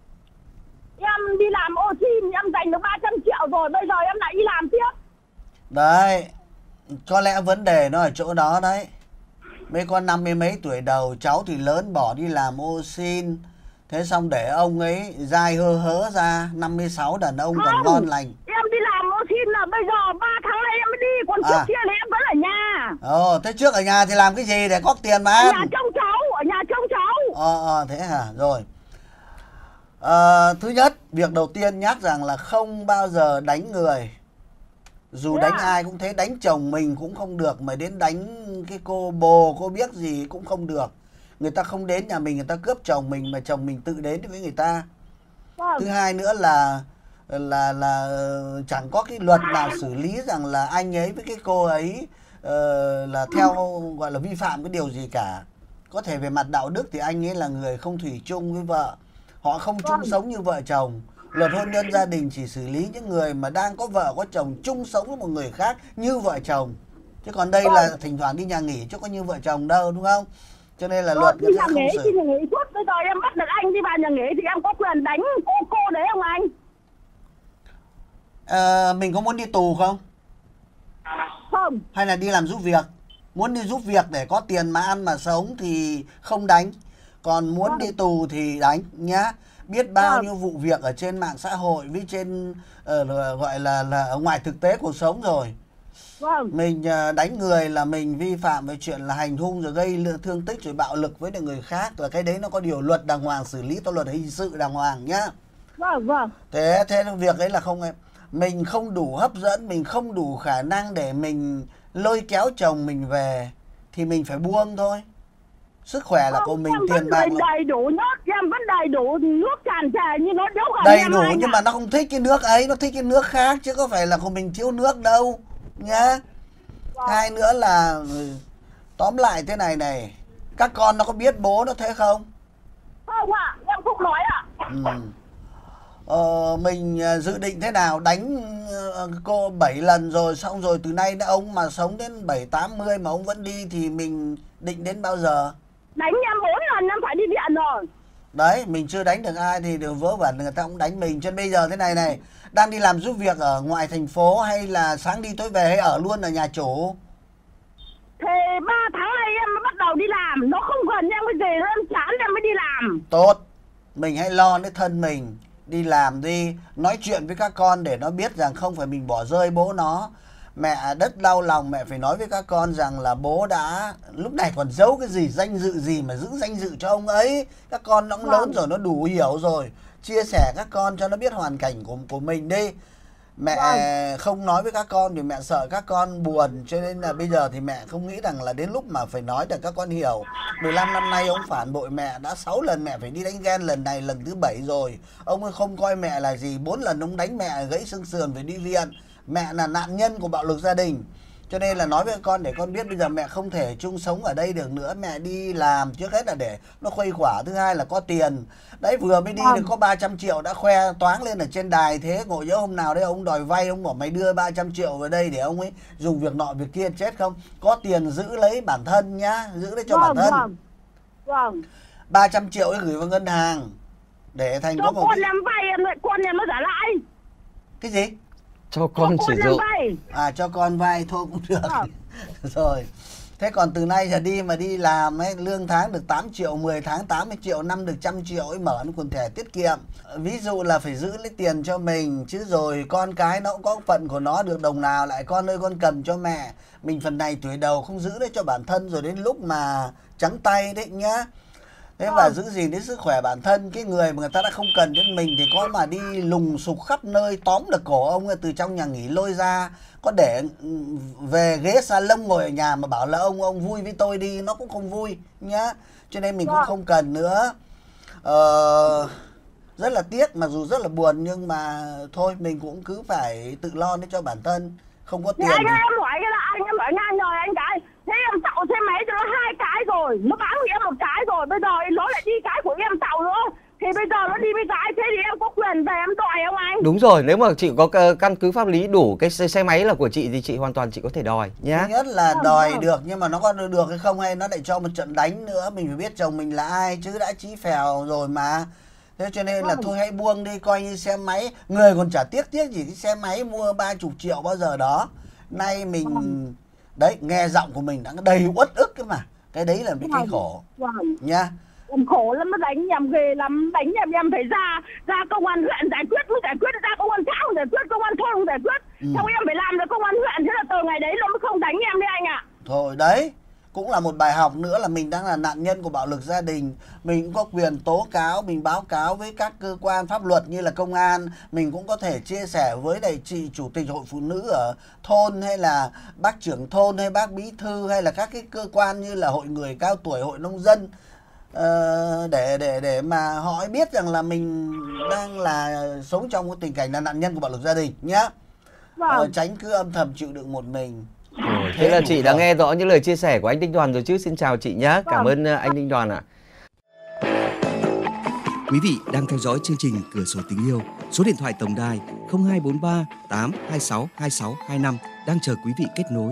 Em đi làm ô xin, em dành được 300 triệu rồi, bây giờ em lại đi làm tiếp. Đấy, có lẽ vấn đề nó ở chỗ đó đấy. Mấy con 50 mấy tuổi đầu, cháu thì lớn bỏ đi làm ô xin. Thế xong để ông ấy dai hớ ra, 56 đàn ông còn ngon lành. Em đi làm ô xin là bây giờ 3 tháng nay em mới đi, còn trước kia là em vẫn ở nhà. Thế trước ở nhà thì làm cái gì để có tiền mà ăn? Ở nhà trông cháu, ở nhà trông cháu. Thế hả? Rồi. Thứ nhất, việc đầu tiên nhắc rằng là không bao giờ đánh người. Dù đánh ai cũng thế, đánh chồng mình cũng không được, mà đến đánh cái cô bồ, cô biết gì cũng không được. Người ta không đến nhà mình, người ta cướp chồng mình mà chồng mình tự đến với người ta. Thứ hai nữa là chẳng có cái luật nào xử lý rằng là anh ấy với cái cô ấy là theo gọi là vi phạm cái điều gì cả. Có thể về mặt đạo đức thì anh ấy là người không thủy chung với vợ, họ không chung sống như vợ chồng. Luật hôn nhân gia đình chỉ xử lý những người mà đang có vợ có chồng chung sống với một người khác như vợ chồng. Chứ còn đây là thỉnh thoảng đi nhà nghỉ chứ có như vợ chồng đâu, đúng không? Cho nên là luật người ta không xử. Đi nhà nghỉ suốt, bây giờ em bắt được anh đi vào nhà nghỉ thì em có quyền đánh cô đấy không anh? Mình có muốn đi tù không? Không. Hay là đi làm giúp việc? Muốn đi giúp việc để có tiền mà ăn mà sống thì không đánh. Còn muốn đi tù thì đánh nhá. Biết bao nhiêu vụ việc ở trên mạng xã hội với trên gọi là ở ngoài thực tế cuộc sống rồi. Mình đánh người là mình vi phạm về chuyện là hành hung rồi gây thương tích rồi bạo lực với người khác, là cái đấy nó có điều luật đàng hoàng xử lý theo luật hình sự đàng hoàng nhá. Thế việc ấy là không em. Mình không đủ hấp dẫn, mình không đủ khả năng để mình lôi kéo chồng mình về thì mình phải buông thôi. Sức khỏe là của mình, tiền bạc là đầy đủ nước, em vẫn đầy đủ nước tràn trề như nó thiếu cả đầy đủ nhưng mà nó không thích cái nước ấy, nó thích cái nước khác chứ có phải là của mình thiếu nước đâu nhá. Hai nữa là tóm lại thế này, các con nó có biết bố nó thế không? Không ạ, em không nói ạ. Mình dự định thế nào? Đánh cô 7 lần rồi, xong rồi từ nay ông mà sống đến 7-80 mà ông vẫn đi thì mình định đến bao giờ? Đánh em 4 lần em phải đi viện rồi. Đấy, mình chưa đánh được ai thì được vớ vẩn người ta cũng đánh mình. Cho nên bây giờ thế này, đang đi làm giúp việc ở ngoài thành phố hay là sáng đi tối về hay ở luôn ở nhà chủ? Thì 3 tháng nay em mới bắt đầu đi làm, nó không gần em cái gì, em chán em mới đi làm. Tốt, mình hãy lo đến thân mình, đi làm đi, nói chuyện với các con để nó biết rằng không phải mình bỏ rơi bố nó. Mẹ rất đau lòng, mẹ phải nói với các con rằng là bố đã lúc này còn giấu cái gì, danh dự gì mà giữ danh dự cho ông ấy. Các con nó cũng lớn rồi, nó đủ hiểu rồi. Chia sẻ các con cho nó biết hoàn cảnh của mình đi. Mẹ không nói với các con vì mẹ sợ các con buồn, cho nên là bây giờ thì mẹ không nghĩ rằng là đến lúc mà phải nói để các con hiểu. 15 năm nay ông phản bội mẹ, đã 6 lần mẹ phải đi đánh ghen, lần này lần thứ 7 rồi. Ông ấy không coi mẹ là gì, 4 lần ông đánh mẹ gãy xương sườn phải đi viện. Mẹ là nạn nhân của bạo lực gia đình. Cho nên là nói với con để con biết bây giờ mẹ không thể chung sống ở đây được nữa. Mẹ đi làm trước hết là để nó khuây khỏa, thứ hai là có tiền. Đấy, vừa mới đi được có 300 triệu đã khoe toáng lên ở trên đài thế. Ngộ nhớ hôm nào đấy ông đòi vay, ông bảo mày đưa 300 triệu vào đây để ông ấy dùng việc nọ việc kia, chết không? Có tiền giữ lấy bản thân nhá, giữ lấy cho bản thân. 300 triệu ấy gửi vào ngân hàng để thành có một con em vay, con em nó trả lại. Cái gì? Cho con sử dụng. Cho con vay thôi cũng được. Rồi. Thế còn từ nay giờ đi mà đi làm ấy, lương tháng được 8 triệu, 10 tháng 80 triệu, năm được 100 triệu ấy, mở nó quần thẻ tiết kiệm. Ví dụ là phải giữ lấy tiền cho mình, chứ rồi con cái nó cũng có phận của nó, được đồng nào lại con ơi con cầm cho mẹ. Mình phần này tuổi đầu không giữ đấy cho bản thân, rồi đến lúc mà trắng tay đấy nhá. Thế và giữ gìn đến sức khỏe bản thân. Cái người mà người ta đã không cần đến mình thì có mà đi lùng sục khắp nơi, tóm được cổ ông từ trong nhà nghỉ lôi ra, có để về ghế salon ngồi ở nhà mà bảo là ông vui với tôi đi, nó cũng không vui nhá. Cho nên mình cũng không cần nữa. Rất là tiếc, mặc dù rất là buồn, nhưng mà thôi mình cũng cứ phải tự lo để cho bản thân. Không có tiền thì... Anh hỏi cái là anh em hỏi ngang rồi anh cái. Thế em tạo xe máy cho nó 2 cái rồi, nó bán của em 1 cái rồi, bây giờ nó lại đi cái của em tạo nữa. Thì bây giờ nó đi với cái, thế thì em có quyền về em đòi không anh? Đúng rồi, nếu mà chị có căn cứ pháp lý đủ cái xe máy là của chị thì chị hoàn toàn chị có thể đòi nhá. Thứ nhất là đòi được, nhưng mà nó có được hay không hay nó lại cho một trận đánh nữa. Mình phải biết chồng mình là ai chứ, đã chí phèo rồi mà. Thế cho nên là thôi hãy buông đi, coi như xe máy. Người còn chả tiếc gì cái xe máy mua 30 triệu bao giờ đó. Nay mình... Đấy, nghe giọng của mình đã đầy uất ức cái mà. Cái đấy là cái khổ nha. Em khổ lắm, nó đánh nhầm ghê lắm. Đánh em phải ra công an huyện giải quyết, mới giải quyết, ra công an xã không giải quyết, công an thôn không giải quyết. Xong em phải làm được công an huyện, thế là từ ngày đấy nó mới không đánh em đấy anh ạ. Thôi đấy, cũng là một bài học nữa là mình đang là nạn nhân của bạo lực gia đình. Mình cũng có quyền tố cáo, mình báo cáo với các cơ quan pháp luật như là công an. Mình cũng có thể chia sẻ với đại chị chủ tịch hội phụ nữ ở thôn, hay là bác trưởng thôn, hay bác bí thư, hay là các cái cơ quan như là hội người cao tuổi, hội nông dân, để mà họ biết rằng là mình đang là sống trong cái tình cảnh là nạn nhân của bạo lực gia đình nhá. Tránh cứ âm thầm chịu đựng một mình. Thế là chị đã nghe rõ những lời chia sẻ của anh Đinh Đoàn rồi chứ. Xin chào chị nhé. Cảm ơn anh Đinh Đoàn ạ. Quý vị đang theo dõi chương trình Cửa sổ tình yêu. Số điện thoại tổng đài 0243 826 2625 đang chờ quý vị kết nối.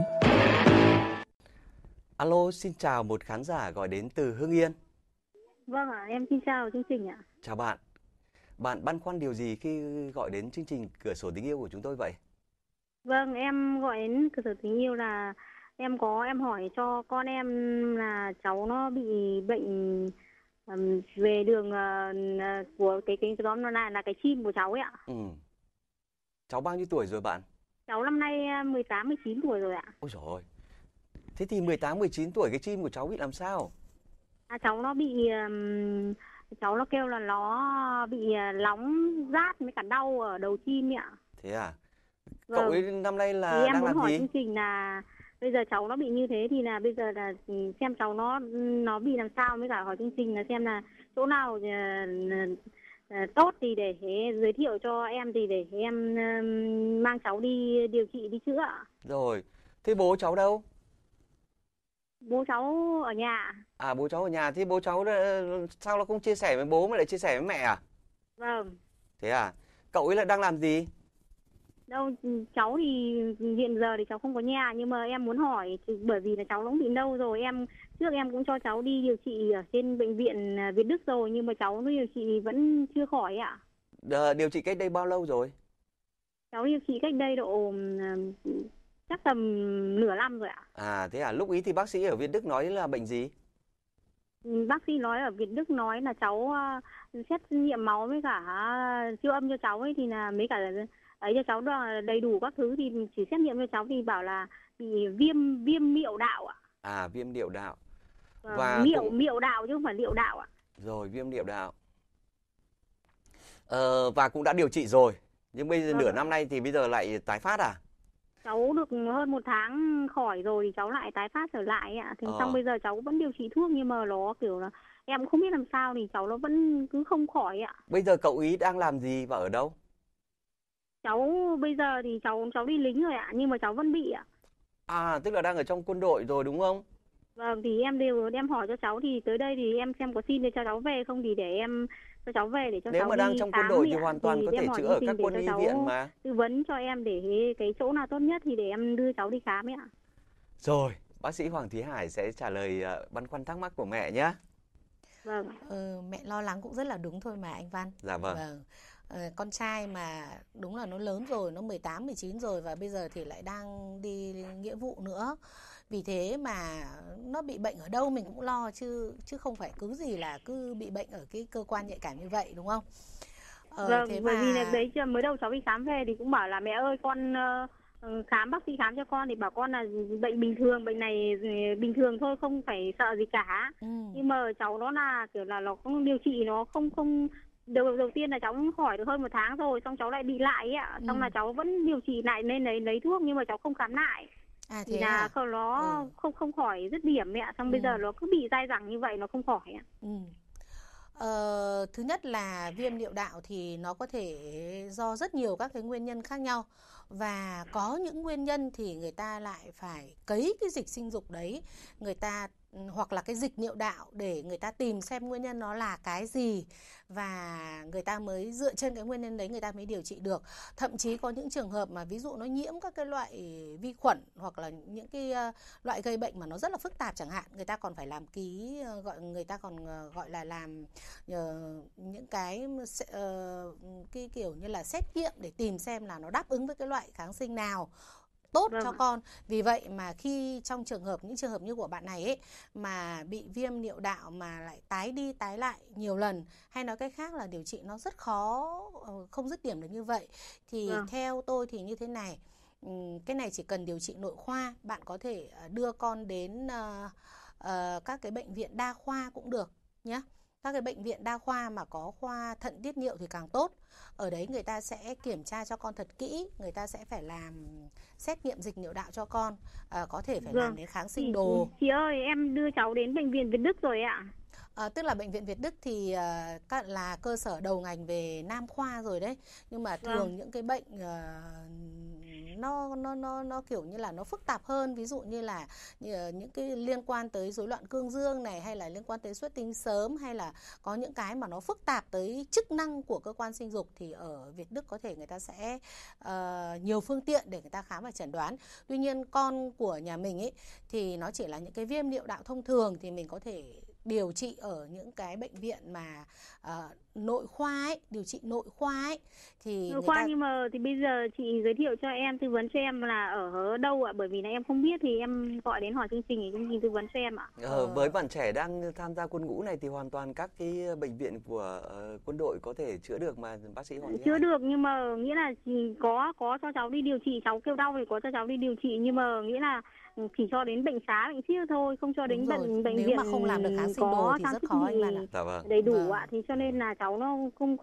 Alo, xin chào một khán giả gọi đến từ Hưng Yên. Vâng ạ, em xin chào chương trình ạ. Chào bạn. Bạn băn khoăn điều gì khi gọi đến chương trình Cửa sổ tình yêu của chúng tôi vậy? Vâng, em gọi đến Cửa sổ tình yêu là em hỏi cho con em là cháu nó bị bệnh về đường của cái đó là cái chim của cháu ấy ạ. Cháu bao nhiêu tuổi rồi bạn? Cháu năm nay 18 19 tuổi rồi ạ. Ôi trời ơi. Thế thì 18 19 tuổi cái chim của cháu bị làm sao? Cháu nó bị cháu nó kêu là nó bị nóng rát với cả đau ở đầu chim ạ. Thế à? Vâng. Cậu ấy năm nay là thì em đang muốn làm hỏi gì? chương trình là bây giờ cháu nó bị như thế thì là bây giờ là xem cháu nó bị làm sao, mới cả hỏi chương trình là xem là chỗ nào tốt thì để giới thiệu cho em, thì để em mang cháu đi điều trị đi chữa. Rồi, thế bố cháu đâu? Bố cháu ở nhà. À, bố cháu ở nhà. Thế bố cháu sao nó không chia sẻ với bố mà lại chia sẻ với mẹ à? Vâng. Thế à? Cậu ấy là đang làm gì? Đâu, cháu thì hiện giờ thì cháu không có nhà, nhưng mà em muốn hỏi bởi vì là cháu cũng bị lâu rồi. Trước em cũng cho cháu đi điều trị ở trên bệnh viện Việt Đức rồi, nhưng mà cháu nó điều trị vẫn chưa khỏi ạ. Điều trị cách đây bao lâu rồi? Cháu điều trị cách đây độ chắc tầm nửa năm rồi ạ. À, thế à? Lúc ý thì bác sĩ ở Việt Đức nói là bệnh gì? Bác sĩ nói ở Việt Đức nói là cháu xét nghiệm máu với cả siêu âm cho cháu ấy, thì là mấy cả ấy cho cháu đầy đủ các thứ, thì chỉ xét nghiệm cho cháu thì bảo là bị viêm niệu đạo ạ. À, viêm niệu đạo. Và niệu đạo chứ không phải niệu đạo ạ. Rồi, viêm niệu đạo. Và cũng đã điều trị rồi. Nhưng bây giờ nửa năm nay thì bây giờ lại tái phát à? Cháu được hơn 1 tháng khỏi rồi thì cháu lại tái phát trở lại ạ. Thì xong bây giờ cháu vẫn điều trị thuốc, nhưng mà nó kiểu là em cũng không biết làm sao thì cháu nó vẫn cứ không khỏi ạ. Bây giờ cậu ý đang làm gì và ở đâu? Cháu bây giờ thì cháu đi lính rồi ạ, nhưng mà cháu vẫn bị ạ. À, tức là đang ở trong quân đội rồi đúng không? Vâng, thì em hỏi cho cháu thì tới đây thì em xem có xin để cho cháu về không, thì để em cho cháu về để cho nếu cháu mà đang đi trong khám quân đội thì thì hoàn toàn có thể chữa ở các quân y viện mà. Tư vấn cho em để cái chỗ nào tốt nhất thì để em đưa cháu đi khám ấy ạ. Rồi, bác sĩ Hoàng Thúy Hải sẽ trả lời băn khoăn thắc mắc của mẹ nhé. Vâng. Mẹ lo lắng cũng rất là đúng thôi mà anh Văn. Dạ vâng. Con trai mà đúng là nó lớn rồi, nó 18, 19 rồi và bây giờ thì lại đang đi nghĩa vụ nữa. Vì thế mà nó bị bệnh ở đâu mình cũng lo chứ không phải cứ gì là cứ bị bệnh ở cái cơ quan nhạy cảm như vậy, đúng không? Vâng, bởi vì là đấy mới đầu cháu đi khám về thì cũng bảo là mẹ ơi con khám, bác sĩ khám cho con thì bảo con là bệnh bình thường, bệnh này bình thường thôi, không phải sợ gì cả. Nhưng mà cháu nó là kiểu là nó không điều trị, nó không đầu tiên là cháu khỏi được hơn 1 tháng rồi, xong cháu lại bị lại ấy ạ. Xong là cháu vẫn điều trị lại nên lấy thuốc, nhưng mà cháu không khám lại. Thì là nó không khỏi dứt điểm ấy ạ. Xong bây giờ nó cứ bị dai dẳng như vậy, nó không khỏi ạ. Thứ nhất là viêm niệu đạo thì nó có thể do rất nhiều các cái nguyên nhân khác nhau. Và có những nguyên nhân thì người ta lại phải cấy cái dịch sinh dục đấy, người ta hoặc là cái dịch niệu đạo để người ta tìm xem nguyên nhân nó là cái gì, và người ta mới dựa trên cái nguyên nhân đấy người ta mới điều trị được. Thậm chí có những trường hợp mà ví dụ nó nhiễm các cái loại vi khuẩn hoặc là những cái loại gây bệnh mà nó rất là phức tạp chẳng hạn, người ta còn phải làm người ta còn gọi là làm những cái kiểu như là xét nghiệm để tìm xem là nó đáp ứng với cái loại kháng sinh nào tốt cho con. Vì vậy mà khi trong những trường hợp như của bạn này ấy, mà bị viêm niệu đạo mà lại tái đi tái lại nhiều lần, hay nói cách khác là điều trị nó rất khó, không dứt điểm được như vậy, thì theo tôi thì như thế này, cái này chỉ cần điều trị nội khoa. Bạn có thể đưa con đến các cái bệnh viện đa khoa cũng được nhé. Các cái bệnh viện đa khoa mà có khoa thận tiết niệu thì càng tốt. Ở đấy người ta sẽ kiểm tra cho con thật kỹ, người ta sẽ phải làm xét nghiệm dịch niệu đạo cho con, có thể phải làm đến kháng sinh đồ. Chị ơi, em đưa cháu đến bệnh viện Việt Đức rồi ạ. Tức là bệnh viện Việt Đức thì là cơ sở đầu ngành về nam khoa rồi đấy, nhưng mà thường những cái bệnh nó kiểu như là nó phức tạp hơn, ví dụ như là những cái liên quan tới rối loạn cương dương này, hay là liên quan tới xuất tinh sớm, hay là có những cái mà nó phức tạp tới chức năng của cơ quan sinh dục, thì ở Việt Đức có thể người ta sẽ nhiều phương tiện để người ta khám và chẩn đoán. Tuy nhiên con của nhà mình ấy thì nó chỉ là những cái viêm niệu đạo thông thường, thì mình có thể điều trị ở những cái bệnh viện mà nội khoa ấy, điều trị nội khoa ấy thì nội khoa. Nhưng mà thì bây giờ chị giới thiệu cho em, tư vấn cho em là ở đâu ạ? Bởi vì là em không biết thì em gọi đến hỏi chương trình thì chương trình tư vấn cho em ạ. Với bạn trẻ đang tham gia quân ngũ này thì hoàn toàn các cái bệnh viện của quân đội có thể chữa được mà bác sĩ Hoàng Thị chữa được, nhưng mà nghĩa là chỉ có cho cháu đi điều trị, cháu kêu đau thì có cho cháu đi điều trị, nhưng mà nghĩa là chỉ cho đến bệnh xá, bệnh siêu thôi, không cho đến bệnh Nếu viện mà không làm được kháng sinh đồ thì rất khó anh bạn ạ. Đầy đủ ạ. Thì cho nên là cháu nó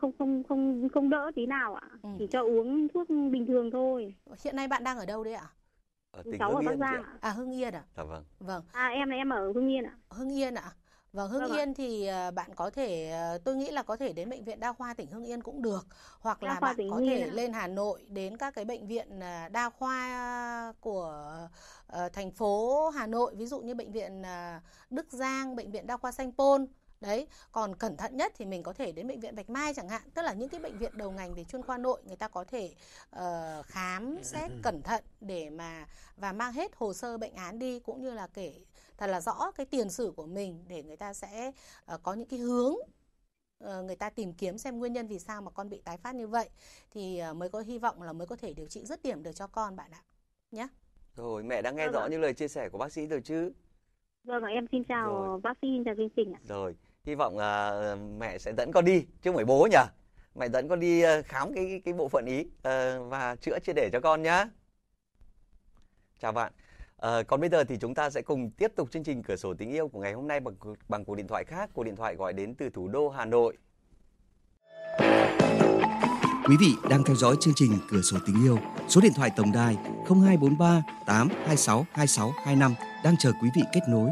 không đỡ tí nào ạ. Chỉ cho uống thuốc bình thường thôi. Hiện nay bạn đang ở đâu đấy ạ? Cháu ở Bắc Giang ạ. Hưng Yên ạ? Vâng. Em ở Hưng Yên ạ. Hưng Yên ạ. Vâng, Hưng Yên thì bạn có thể, tôi nghĩ là có thể đến bệnh viện đa khoa tỉnh Hưng Yên cũng được, hoặc là bạn có thể lên Hà Nội đến các cái bệnh viện đa khoa của thành phố Hà Nội, ví dụ như bệnh viện Đức Giang, bệnh viện đa khoa Sanh Pôn. Đấy, còn cẩn thận nhất thì mình có thể đến bệnh viện Bạch Mai chẳng hạn, tức là những cái bệnh viện đầu ngành về chuyên khoa nội, người ta có thể khám xét cẩn thận để và mang hết hồ sơ bệnh án đi, cũng như là kể thật là rõ cái tiền sử của mình để người ta sẽ có những cái hướng người ta tìm kiếm xem nguyên nhân vì sao mà con bị tái phát như vậy, thì mới có hy vọng là mới có thể điều trị dứt điểm được cho con bạn ạ nhé. Rồi, mẹ đã nghe rõ những lời chia sẻ của bác sĩ rồi chứ? Vâng ạ, em xin chào bác sĩ, xin chào chương trình ạ. Rồi, hy vọng là mẹ sẽ dẫn con đi, chứ không phải bố nhỉ? Mẹ dẫn con đi khám cái bộ phận ý và chữa triệt để cho con nhá. Chào bạn. Còn bây giờ thì chúng ta sẽ cùng tiếp tục chương trình Cửa sổ tình yêu của ngày hôm nay bằng cuộc điện thoại khác. Cuộc điện thoại gọi đến từ thủ đô Hà Nội. Quý vị đang theo dõi chương trình Cửa sổ tình yêu. Số điện thoại tổng đài 0243 826 2625 đang chờ quý vị kết nối.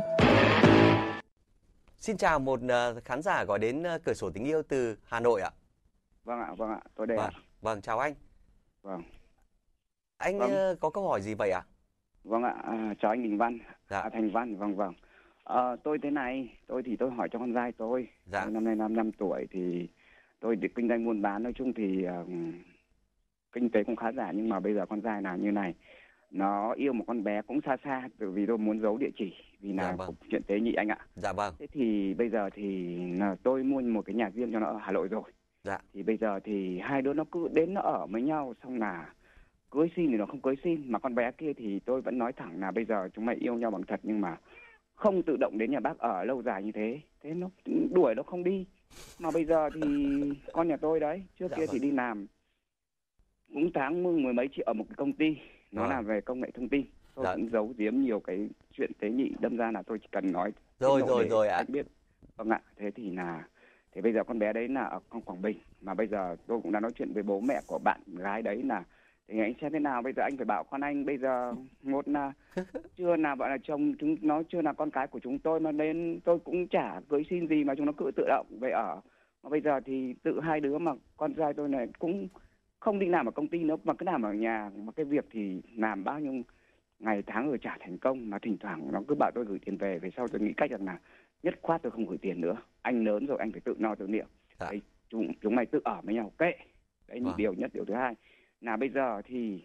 Xin chào một khán giả gọi đến Cửa sổ tình yêu từ Hà Nội ạ. Vâng ạ, tôi đây ạ. Vâng, chào anh. Vâng. Anh có câu hỏi gì vậy ạ? Vâng ạ, chào anh Đình Văn. Thành Văn, vâng. Tôi thế này, tôi hỏi cho con trai tôi. Năm nay 5 tuổi thì tôi được kinh doanh buôn bán, nói chung thì kinh tế cũng khá giả, nhưng mà bây giờ con trai nào như này, nó yêu một con bé cũng xa, vì tôi muốn giấu địa chỉ, vì là chuyện tế nhị anh ạ. Dạ vâng. Thế thì bây giờ thì tôi mua một cái nhà riêng cho nó ở Hà Nội rồi. Dạ. Thì bây giờ thì hai đứa nó cứ đến nó ở với nhau, xong là cưới xin thì nó không cưới xin, mà con bé kia thì tôi vẫn nói thẳng là bây giờ chúng mày yêu nhau bằng thật, nhưng mà không tự động đến nhà bác ở lâu dài như thế, thế nó đuổi nó không đi. Mà bây giờ thì con nhà tôi đấy, trước kia thì đi làm cũng tháng mười mấy triệu ở một cái công ty, nó làm về công nghệ thông tin. Tôi cũng giấu giếm nhiều cái chuyện tế nhị, đâm ra là tôi chỉ cần nói rồi ạ. Anh biết. Vâng ạ, thế bây giờ con bé đấy là ở Quảng Bình, mà bây giờ tôi cũng đã nói chuyện với bố mẹ của bạn gái đấy là thì anh xem thế nào, bây giờ anh phải bảo con anh, bây giờ một là chưa là gọi là chồng chúng nó, chưa là con cái của chúng tôi, mà nên tôi cũng chả cưới xin gì mà chúng nó cứ tự động về ở. Mà bây giờ thì tự hai đứa, mà con trai tôi này cũng không đi làm ở công ty nữa mà cứ làm ở nhà, mà cái việc thì làm bao nhiêu ngày tháng rồi chả thành công, mà thỉnh thoảng nó cứ bảo tôi gửi tiền về sau tôi nghĩ cách rằng là nhất khoát tôi không gửi tiền nữa, anh lớn rồi anh phải tự no tự niệm. Đấy, chúng mày tự ở với nhau kệ. Đấy là điều nhất. Điều thứ hai là bây giờ thì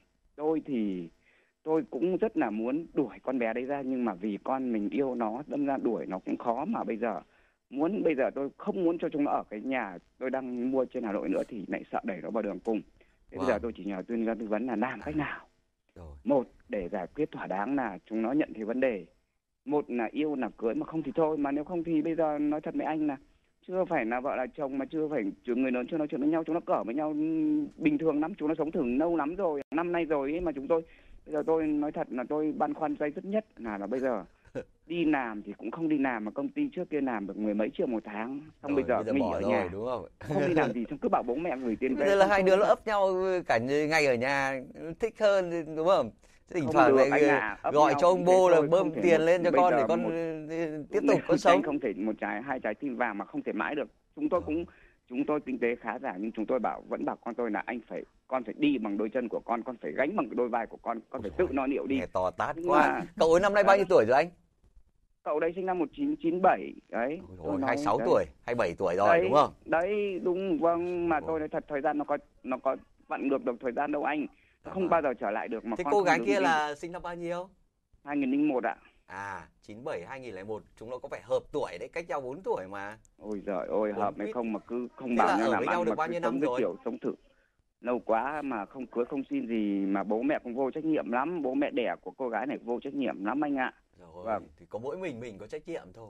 tôi cũng rất là muốn đuổi con bé đấy ra, nhưng mà vì con mình yêu nó, đâm ra đuổi nó cũng khó. Mà bây giờ tôi không muốn cho chúng nó ở cái nhà tôi đang mua trên Hà Nội nữa, thì lại sợ đẩy nó vào đường cùng. Thế bây giờ tôi chỉ nhờ chuyên gia tư vấn là làm cách nào. Một, để giải quyết thỏa đáng là chúng nó nhận thấy vấn đề. Một là yêu là cưới, mà không thì thôi. Mà nếu không thì bây giờ nói thật với anh là chưa phải là vợ là chồng, mà chưa phải người lớn chưa nói chuyện với nhau, chúng nó cỡ với nhau bình thường lắm, chúng nó sống thử lâu lắm rồi, năm nay rồi ấy, mà chúng tôi Bây giờ tôi nói thật là tôi băn khoăn dây dứt nhất là bây giờ đi làm thì cũng không đi làm, mà công ty trước kia làm được 10 mấy triệu một tháng, xong bây giờ nghỉ ở nhà đúng không? Không đi làm gì, xong cứ bảo bố mẹ gửi tiền về. Bây giờ là hai đứa nó ấp nhau cả ngày ở nhà, thích hơn đúng không? Thỉnh thoảng lại gọi cho ông bố là bơm tiền lên cho con để con tiếp tục có sống. Không thể một trái hai trái tim vàng mà không thể mãi được. Chúng tôi kinh tế khá giả, nhưng chúng tôi vẫn bảo con tôi là con phải đi bằng đôi chân của con phải gánh bằng đôi vai của con phải tự no liệu đi. Nghe to tát quá. Cậu ấy năm nay bao nhiêu tuổi rồi anh? Cậu đấy sinh năm 1997 đấy. Ôi, 26 tuổi, 27 tuổi rồi đấy, đúng không? Đấy đúng, vâng, mà tôi nói thật thời gian nó có vặn ngược được thời gian đâu anh. Không bao giờ trở lại được mà. Thế cô gái kia là sinh năm bao nhiêu? 2001 ạ. 97 2001, chúng nó có vẻ hợp tuổi đấy, cách nhau 4 tuổi mà. Ôi giời ơi, hợp hay không mà cứ không bảo nhau làm nhau ăn được bao nhiêu năm rồi? Kiểu sống thử lâu quá mà không cưới không xin gì, mà bố mẹ cũng vô trách nhiệm lắm, bố mẹ đẻ của cô gái này vô trách nhiệm lắm anh ạ. Rồi, vâng. Thì có mỗi mình có trách nhiệm thôi.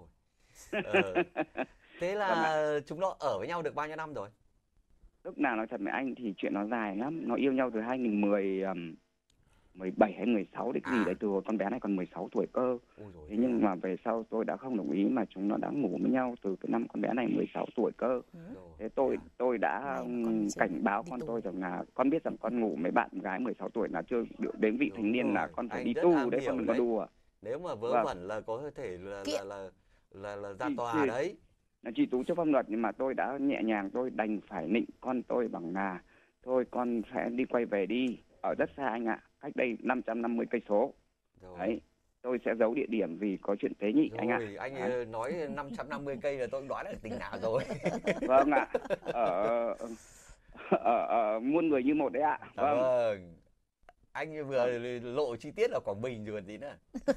Thế là chúng nó ở với nhau được bao nhiêu năm rồi? Lúc nào nói thật với anh thì chuyện nó dài lắm, nó yêu nhau từ 2017 hay 16 đến gì đấy, từ hồi con bé này còn 16 tuổi cơ. Thế nhưng mà về sau tôi đã không đồng ý, mà chúng nó đã ngủ với nhau từ cái năm con bé này 16 tuổi cơ. Thế tôi đã cảnh báo con tôi rằng là con biết rằng con ngủ mấy bạn gái 16 tuổi là chưa đến vị thành niên, là con phải đi tu đấy, con đừng có đùa. Nếu mà vớ vẩn là có thể là ra tòa đấy. Là truy tố trước pháp luật, nhưng mà tôi đã nhẹ nhàng, tôi đành phải nịnh con tôi bằng là thôi con sẽ đi quay về đi, ở rất xa anh ạ, cách đây 550 cây số. Đấy, tôi sẽ giấu địa điểm vì có chuyện tế nhị anh ạ. Anh nói 550 cây là tôi đoán được tỉnh nào rồi. Vâng ạ. Ở muôn người như một đấy ạ. Vâng. Anh vừa lộ chi tiết ở Quảng Bình rồi tí nữa.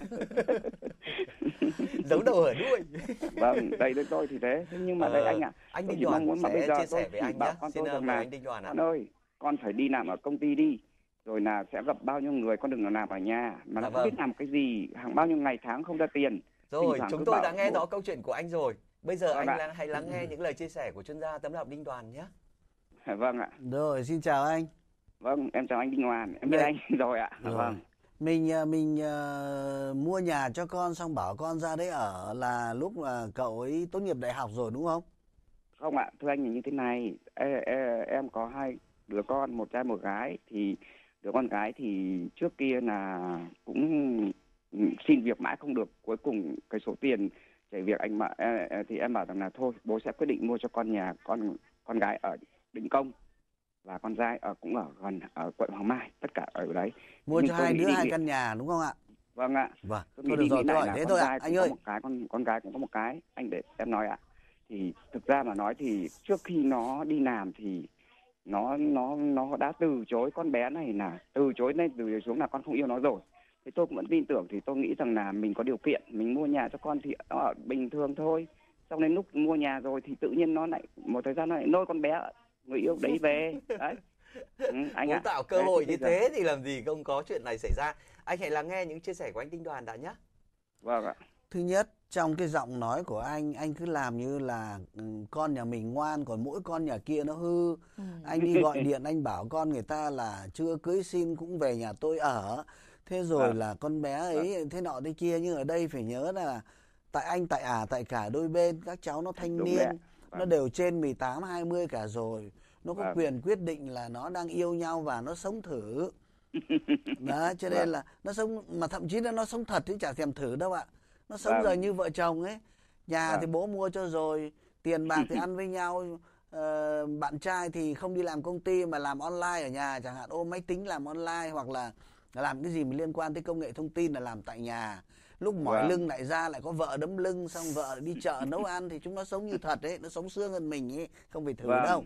Giấu đầu ở đuôi. Vâng, đây với tôi thì thế. Nhưng mà đây anh ạ, anh Đinh Đoàn sẽ chia sẻ với anh nhé. Xin mời anh Đinh Đoàn ạ. Con ơi, con phải đi làm ở công ty đi, rồi là sẽ gặp bao nhiêu người, con đừng làm ở nhà mà nó không biết làm cái gì, hàng bao nhiêu ngày tháng không ra tiền. Rồi, chúng tôi đã nghe rõ câu chuyện của anh rồi. Bây giờ anh hãy lắng nghe những lời chia sẻ của chuyên gia tấm lòng Đinh Đoàn nhé. Vâng ạ. Rồi, xin chào anh. Vâng, em chào anh Đinh Đoàn, em biết anh rồi ạ. Vâng. Mình mua nhà cho con xong bảo con ra đấy ở là lúc mà cậu ấy tốt nghiệp đại học rồi đúng không? Không ạ, thưa anh là như thế này, em có 2 đứa con, một trai một gái, thì đứa con gái thì trước kia là cũng xin việc mãi không được, cuối cùng cái số tiền chạy việc anh mà thì em bảo rằng là thôi bố sẽ quyết định mua cho con nhà, con gái ở Định Công và con trai cũng ở gần ở quận Hoàng Mai, tất cả ở đấy. Mua cho hai đứa 2 căn nhà đúng không ạ? Vâng ạ. Vâng. Thôi được rồi, tôi hỏi thế thôi ạ. Anh ơi. Con gái cũng có một cái. Anh để em nói ạ. Thì thực ra mà nói thì trước khi nó đi làm thì nó đã từ chối con bé này, là từ chối lên từ xuống là con không yêu nó rồi. Thì tôi cũng vẫn tin tưởng, thì tôi nghĩ rằng là mình có điều kiện, mình mua nhà cho con thì nó ở bình thường thôi. Xong đến lúc mua nhà rồi thì tự nhiên nó lại một thời gian nó lại lôi con bé người yêu đấy về. Đấy. Anh muốn tạo cơ hội như thế thì làm gì không có chuyện này xảy ra. Anh hãy lắng nghe những chia sẻ của anh Đinh Đoàn đã nhé. Vâng ạ. Thứ nhất, trong cái giọng nói của anh cứ làm như là con nhà mình ngoan, còn mỗi con nhà kia nó hư. Anh đi gọi điện anh bảo con người ta là chưa cưới xin cũng về nhà tôi ở. Thế rồi là con bé ấy thế nọ thế kia. Nhưng ở đây phải nhớ là tại cả đôi bên, các cháu nó thanh niên, nó đều trên 18, 20 cả rồi. Nó có quyền quyết định là nó đang yêu nhau và nó sống thử. Đó, cho nên là nó sống, mà thậm chí là nó sống thật chứ chả thèm thử đâu ạ. Nó sống giờ như vợ chồng ấy. Nhà thì bố mua cho rồi, tiền bạc thì ăn với nhau. Bạn trai thì không đi làm công ty mà làm online ở nhà, chẳng hạn ôm máy tính làm online, hoặc là làm cái gì mà liên quan tới công nghệ thông tin là làm tại nhà. Lúc mỏi lưng lại ra lại có vợ đấm lưng, xong vợ đi chợ nấu ăn, thì chúng nó sống như thật ấy, nó sống sướng hơn mình ấy, không phải thử đâu.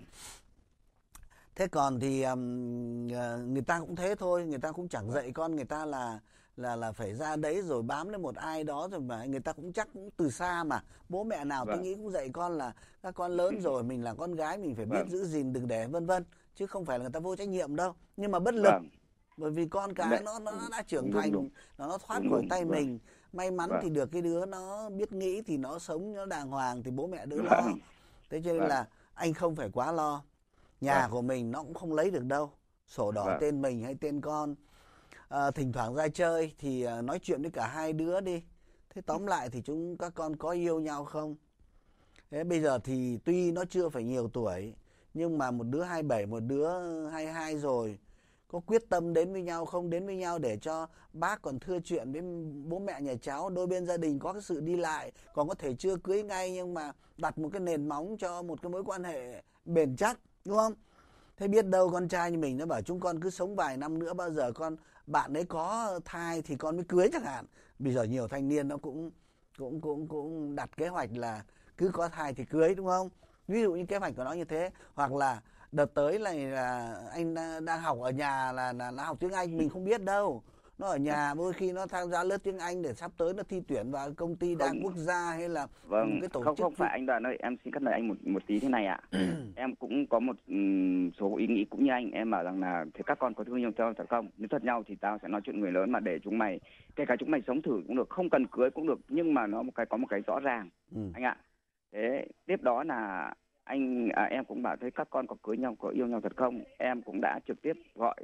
Thế còn thì người ta cũng thế thôi, người ta cũng chẳng dạy con người ta là phải ra đấy rồi bám lên một ai đó, rồi mà người ta cũng chắc cũng từ xa mà. Bố mẹ nào tôi nghĩ cũng dạy con là các con lớn rồi, mình là con gái mình phải biết giữ gìn, đừng để vân vân, chứ không phải là người ta vô trách nhiệm đâu. Nhưng mà bất lực, bởi vì con cái nó đã trưởng thành, nó thoát khỏi tay mình. May mắn thì được cái đứa nó biết nghĩ thì nó sống nó đàng hoàng thì bố mẹ đỡ lo. Thế cho nên là anh không phải quá lo. Nhà của mình nó cũng không lấy được đâu, sổ đỏ tên mình hay tên con. thỉnh thoảng ra chơi thì nói chuyện với cả hai đứa đi. Thế tóm lại thì các con có yêu nhau không? Thế bây giờ thì tuy nó chưa phải nhiều tuổi, nhưng mà một đứa 27, một đứa 22 rồi, có quyết tâm đến với nhau không? Đến với nhau để cho bác còn thưa chuyện với bố mẹ nhà cháu, đôi bên gia đình có cái sự đi lại, còn có thể chưa cưới ngay nhưng mà đặt một cái nền móng cho một cái mối quan hệ bền chắc, đúng không? Thế biết đâu con trai như mình nó bảo chúng con cứ sống vài năm nữa, bao giờ bạn ấy có thai thì con mới cưới chẳng hạn. Bây giờ nhiều thanh niên nó cũng đặt kế hoạch là cứ có thai thì cưới, đúng không? Ví dụ như kế hoạch của nó như thế. Hoặc là đợt tới là anh đang học ở nhà là nó học tiếng Anh, mình không biết đâu. Nó ở nhà đôi khi nó tham gia lớp tiếng Anh để sắp tới nó thi tuyển vào công ty đa quốc gia hay là một cái tổ chức. Không phải anh Đoàn ơi, em xin cắt lời anh một tí thế này ạ. Em cũng có một số ý nghĩ cũng như anh. Em bảo rằng là thế các con có thương nhau cho thật không? Nếu thật nhau thì tao sẽ nói chuyện người lớn mà để chúng mày, kể cả chúng mày sống thử cũng được, không cần cưới cũng được, nhưng mà nó có một cái rõ ràng anh ạ. Thế tiếp đó là em cũng bảo thấy các con có cưới nhau, có yêu nhau thật không? Em cũng đã trực tiếp gọi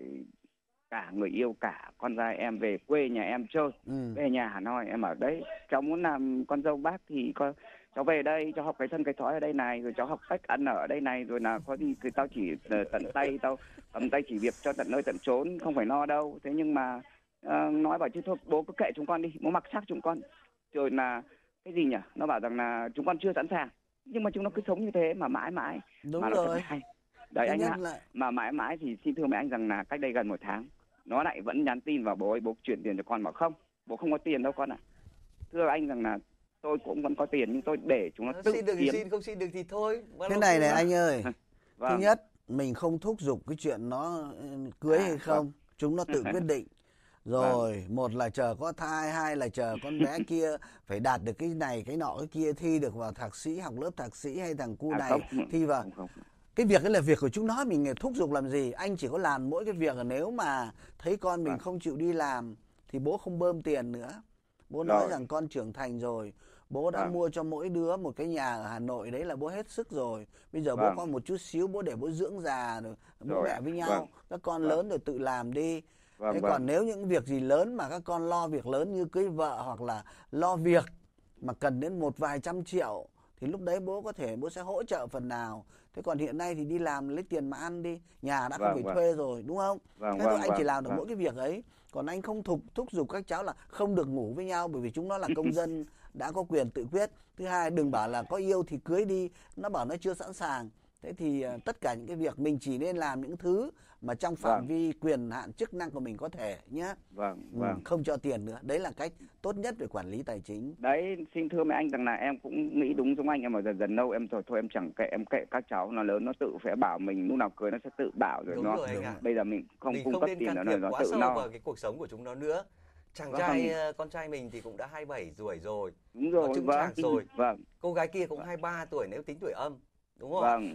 cả người yêu cả con trai em về quê nhà em chơi, về nhà Hà Nội. Em bảo đấy, cháu muốn làm con dâu bác thì cháu về đây, cháu học cái thân cái thói ở đây này, rồi cháu học cách ăn ở đây này, rồi là có gì thì tao chỉ tận tay, tao cầm tay chỉ việc cho tận nơi tận chốn, không phải no đâu. Thế nhưng mà nói bảo chứ thôi bố cứ kệ chúng con đi, bố mặc xác chúng con. Rồi là cái gì nhỉ? Nó bảo rằng là chúng con chưa sẵn sàng, nhưng mà chúng nó cứ sống như thế mà mãi mãi. Đúng mà rồi. Đấy anh ạ. Mà mãi mãi thì xin thưa mấy anh rằng là cách đây gần 1 tháng nó lại vẫn nhắn tin vào bố ấy, bố chuyển tiền cho con, bảo không, bố không có tiền đâu con ạ. Thưa anh rằng là tôi cũng vẫn có tiền nhưng tôi để chúng nó tự xin được kiếm. thì xin, không xin được thì thôi. Thế này này anh ơi. Thứ nhất, mình không thúc giục cái chuyện nó cưới hay không, chúng nó tự quyết định. Rồi, một là chờ có thai, hai là chờ con bé kia phải đạt được cái này, cái nọ, cái kia, thi được vào thạc sĩ, học lớp thạc sĩ, hay thằng cu này thi vào. Cái việc ấy là việc của chúng nó, mình thúc giục làm gì. Anh chỉ có làm mỗi cái việc là nếu mà thấy con mình không chịu đi làm thì bố không bơm tiền nữa. Bố nói rằng con trưởng thành rồi, bố đã mua cho mỗi đứa một cái nhà ở Hà Nội, đấy là bố hết sức rồi. Bây giờ bố có một chút xíu, bố để bố dưỡng già rồi, bố mẹ với nhau. Các con lớn rồi tự làm đi. Thế còn nếu những việc gì lớn mà các con lo việc lớn như cưới vợ hoặc là lo việc mà cần đến một vài trăm triệu thì lúc đấy bố sẽ hỗ trợ phần nào. Thế còn hiện nay thì đi làm lấy tiền mà ăn đi, nhà đã không phải thuê rồi, đúng không? Thế thôi anh chỉ làm được mỗi cái việc ấy. Còn anh không thúc giục các cháu là không được ngủ với nhau, bởi vì chúng nó là công dân đã có quyền tự quyết. Thứ hai, đừng bảo là có yêu thì cưới đi, nó bảo nó chưa sẵn sàng. Thế thì tất cả những cái việc mình chỉ nên làm những thứ mà trong phạm vi quyền hạn chức năng của mình có thể nhé. Không cho tiền nữa. Đấy là cách tốt nhất về quản lý tài chính. Đấy, xin thưa mấy anh rằng là em cũng nghĩ đúng giống anh, em mà dần lâu em thôi em chẳng kệ, em kệ các cháu, nó lớn nó tự phải bảo mình, lúc nào cưới nó sẽ tự bảo rồi. Đúng rồi, bây giờ mình không cung cấp tiền nó quá tự sâu no vào cái cuộc sống của chúng nó nữa. Chàng trai, con trai mình thì cũng đã 27 tuổi rồi, đúng rồi, trưng trạc rồi. Cô gái kia cũng 23 tuổi nếu tính tuổi âm, đúng không?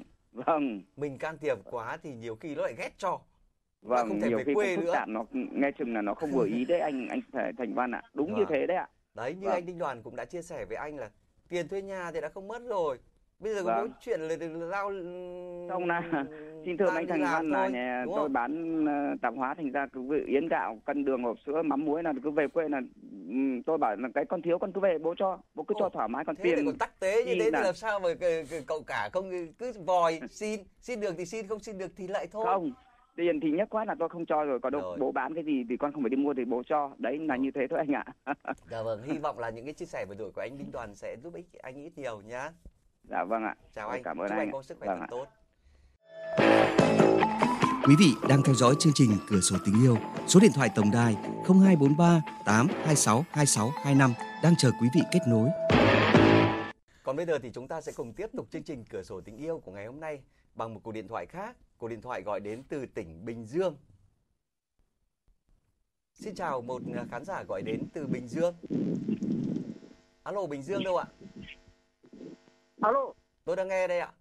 Mình can thiệp quá thì nhiều khi nó lại ghét cho. Không thể nhiều về khi quê phức nữa. tạp, nó nghe chừng là nó không vừa ý đấy anh Thành Văn ạ. Đúng như thế đấy ạ. Đấy, như anh Đinh Đoàn cũng đã chia sẻ với anh là tiền thuê nhà thì đã không mất rồi. Bây giờ có mỗi chuyện là lao xong là xin thưa anh Thành Văn là nhà tôi bán tạp hóa, thành ra cứ yến gạo, cân đường, hộp sữa, mắm muối là cứ về quê là tôi bảo là cái con thiếu con cứ về bố cho, bố cứ cho thoải mái, còn tiền thế còn tắc tế như thế thì làm sao mà cậu cả không cứ vòi xin được thì xin, không xin được thì lại thôi. Không, tiền thì nhất quát là tôi không cho rồi, còn đâu bố bán cái gì thì con không phải đi mua thì bố cho, đấy là như thế thôi anh ạ. Dạ vâng, hy vọng là những cái chia sẻ vừa rồi của anh Đinh Đoàn sẽ giúp ích anh ít nhiều nhá. Dạ vâng ạ. Chào anh, cảm ơn chúc anh có sức khỏe thật tốt. Quý vị đang theo dõi chương trình Cửa sổ tình yêu. Số điện thoại tổng đài 0243 826 2625 đang chờ quý vị kết nối. Còn bây giờ thì chúng ta sẽ cùng tiếp tục chương trình Cửa sổ tình yêu của ngày hôm nay bằng một cuộc điện thoại khác. Cuộc điện thoại gọi đến từ tỉnh Bình Dương. Xin chào một khán giả gọi đến từ Bình Dương. Alo, Bình Dương đâu ạ? Alo. Tôi đang nghe đây ạ.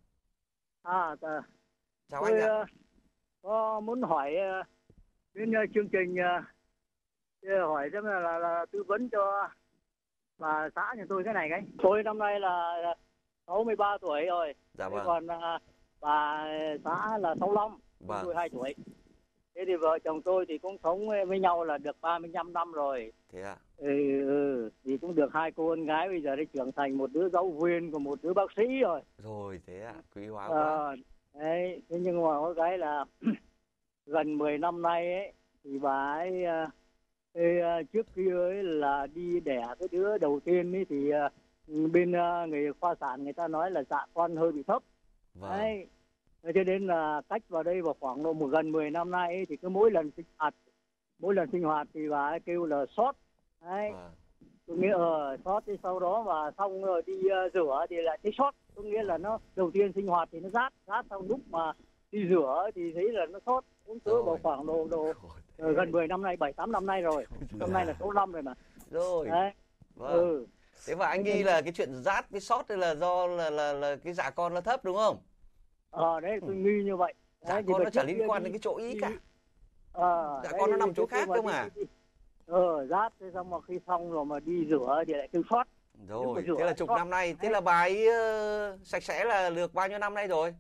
Chào anh ạ. Có muốn hỏi bên chương trình hỏi xem là tư vấn cho bà xã nhà tôi thế này cái. Tôi năm nay là 63 tuổi rồi. Dạ vâng. Còn bà xã là 65, tôi 2 tuổi. Thế thì vợ chồng tôi thì cũng sống với nhau là được 35 năm rồi. Thế ạ? Thì cũng được 2 cô con gái, bây giờ đã trưởng thành, một đứa giáo viên còn một đứa bác sĩ rồi. Rồi, thế ạ, quý hóa quá. Đấy, thế nhưng mà có cái là gần 10 năm nay ấy, thì bà ấy trước kia ấy là đi đẻ cái đứa đầu tiên ấy, thì bên người khoa sản người ta nói là dạ con hơi bị thấp. Vâng. Đấy. Cho nên là cách vào đây vào khoảng độ gần 10 năm nay ấy, thì cứ mỗi lần sinh hoạt thì bà ấy kêu là sót. Đấy. Vâng. Tôi nghĩa sót, thì sau đó và xong rồi đi rửa thì lại thấy sót. Tôi nghĩa là nó đầu tiên sinh hoạt thì nó rát sau lúc mà đi rửa thì thấy là nó sót. Cũng cỡ vào khoảng độ gần 10 năm nay, 7-8 năm nay rồi. Hôm nay là số 5 rồi mà. Rồi. Đấy. Vâng. Thế và anh nghĩ là cái chuyện rát, cái sót là do là cái dạ con nó thấp đúng không? Đấy, tôi nghi như vậy. Dạ con nó chả liên quan đến cái chỗ ý cả. Dạ con nó nằm chỗ khác cơ mà. Rát, thế xong mà khi xong rồi mà đi rửa thì lại kêu sót. Rồi, thế là chục năm nay, thế là bà ấy sạch sẽ là được bao nhiêu năm nay rồi?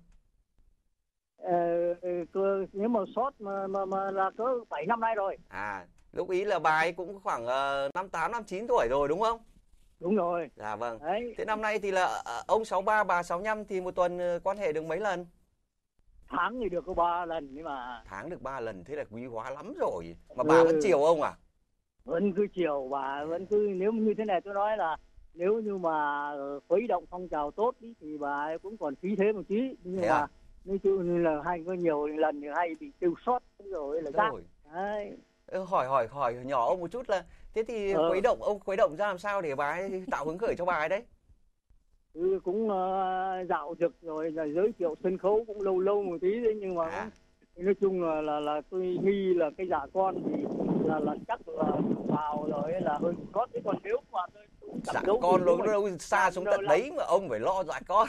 Nếu mà sót mà là cỡ 7 năm nay rồi. Lúc ý là bà ấy cũng khoảng 58, 59 tuổi rồi đúng không? Đúng rồi. Dạ vâng. Đấy. Thế năm nay thì là ông 63, bà 65 thì một tuần quan hệ được mấy lần? Tháng thì được có 3 lần nhưng mà. Tháng được 3 lần, thế là quý hóa lắm rồi. Mà bà vẫn chiều ông à? Vẫn cứ chiều, bà vẫn cứ, nếu như thế này tôi nói là nếu như mà khuấy động phong trào tốt ý, thì bà ấy cũng còn khí thế một tí. Nhưng thế mà nói chung là hay có nhiều lần thì hay bị tiêu sót rồi là rác. Đấy. Hỏi nhỏ ông một chút là thế thì ông khuấy động ra làm sao để bà ấy tạo hứng khởi cho bà ấy đấy? Cũng dạo dực rồi là giới thiệu sân khấu cũng lâu một tí đấy, nhưng mà nói chung là tôi nghi là cái dạ con thì là chắc là vào rồi là hơi có. Thế còn nếu mà tôi dạ con nó đâu xa xuống tận đấy mà ông phải lo dạ con.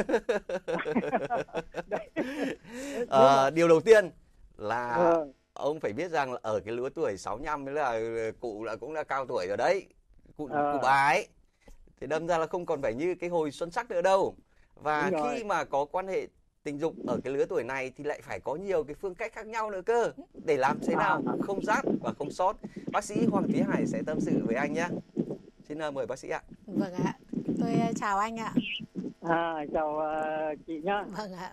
Điều đầu tiên là ông phải biết rằng là ở cái lứa tuổi 65 mới là cụ cũng là cao tuổi rồi đấy, cụ bà ấy thì đâm ra là không còn phải như cái hồi xuân sắc nữa đâu. Và khi mà có quan hệ tình dục ở cái lứa tuổi này thì lại phải có nhiều cái phương cách khác nhau nữa cơ, để làm thế nào không rát và không sót. Bác sĩ Hoàng Thúy Hải sẽ tâm sự với anh nhé. Xin mời bác sĩ ạ. Vâng ạ, tôi chào anh ạ. Chào chị nhá. Vâng ạ,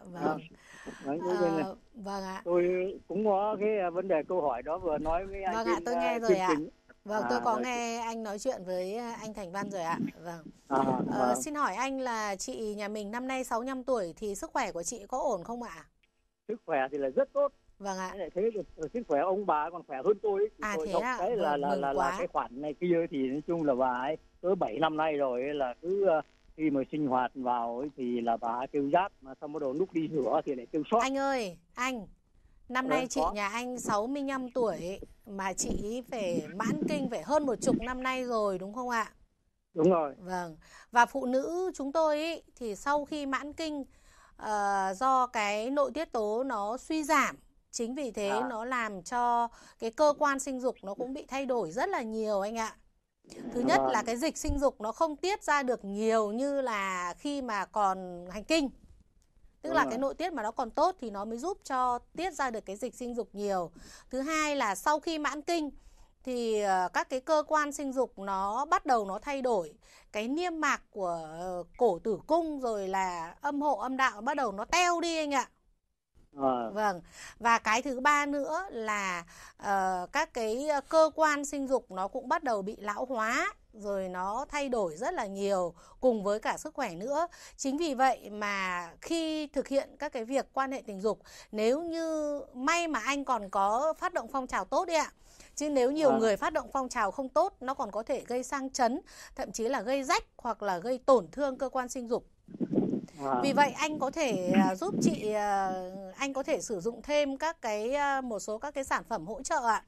vâng ạ. Tôi cũng có cái vấn đề câu hỏi đó vừa nói với anh. Vâng ạ, tôi nghe rồi ạ. Vâng, tôi có nghe anh nói chuyện với anh Thành Văn rồi ạ. Vâng. Xin hỏi anh là chị nhà mình năm nay 65 tuổi thì sức khỏe của chị có ổn không ạ? Sức khỏe thì là rất tốt. Vâng ạ. Thế sức khỏe ông bà còn khỏe hơn tôi. Thế ạ. Đấy là cái khoản này kia thì nói chung là bà ấy tới 7 năm nay rồi là cứ khi mà sinh hoạt vào ấy thì là bà ấy kêu rát, mà xong bắt đầu lúc đi rửa thì lại kêu sót. Anh ơi, anh năm nay chị nhà anh 65 tuổi mà chị phải mãn kinh phải hơn 10 năm nay rồi đúng không ạ? Đúng rồi. Vâng. Và phụ nữ chúng tôi ý, thì sau khi mãn kinh do cái nội tiết tố nó suy giảm, chính vì thế nó làm cho cái cơ quan sinh dục nó cũng bị thay đổi rất là nhiều anh ạ. Thứ nhất là cái dịch sinh dục nó không tiết ra được nhiều như là khi mà còn hành kinh. Tức là cái nội tiết mà nó còn tốt thì nó mới giúp cho tiết ra được cái dịch sinh dục nhiều. Thứ hai là sau khi mãn kinh thì các cái cơ quan sinh dục nó bắt đầu nó thay đổi. Cái niêm mạc của cổ tử cung rồi là âm hộ âm đạo bắt đầu nó teo đi anh ạ. Vâng. Và cái thứ ba nữa là các cái cơ quan sinh dục nó cũng bắt đầu bị lão hóa, rồi nó thay đổi rất là nhiều cùng với cả sức khỏe nữa. Chính vì vậy mà khi thực hiện các cái việc quan hệ tình dục, nếu như may mà anh còn có phát động phong trào tốt đi ạ. Chứ nếu nhiều người phát động phong trào không tốt, nó còn có thể gây sang chấn, thậm chí là gây rách hoặc là gây tổn thương cơ quan sinh dục. Vì vậy anh có thể giúp chị, anh có thể sử dụng thêm các cái một số các cái sản phẩm hỗ trợ ạ.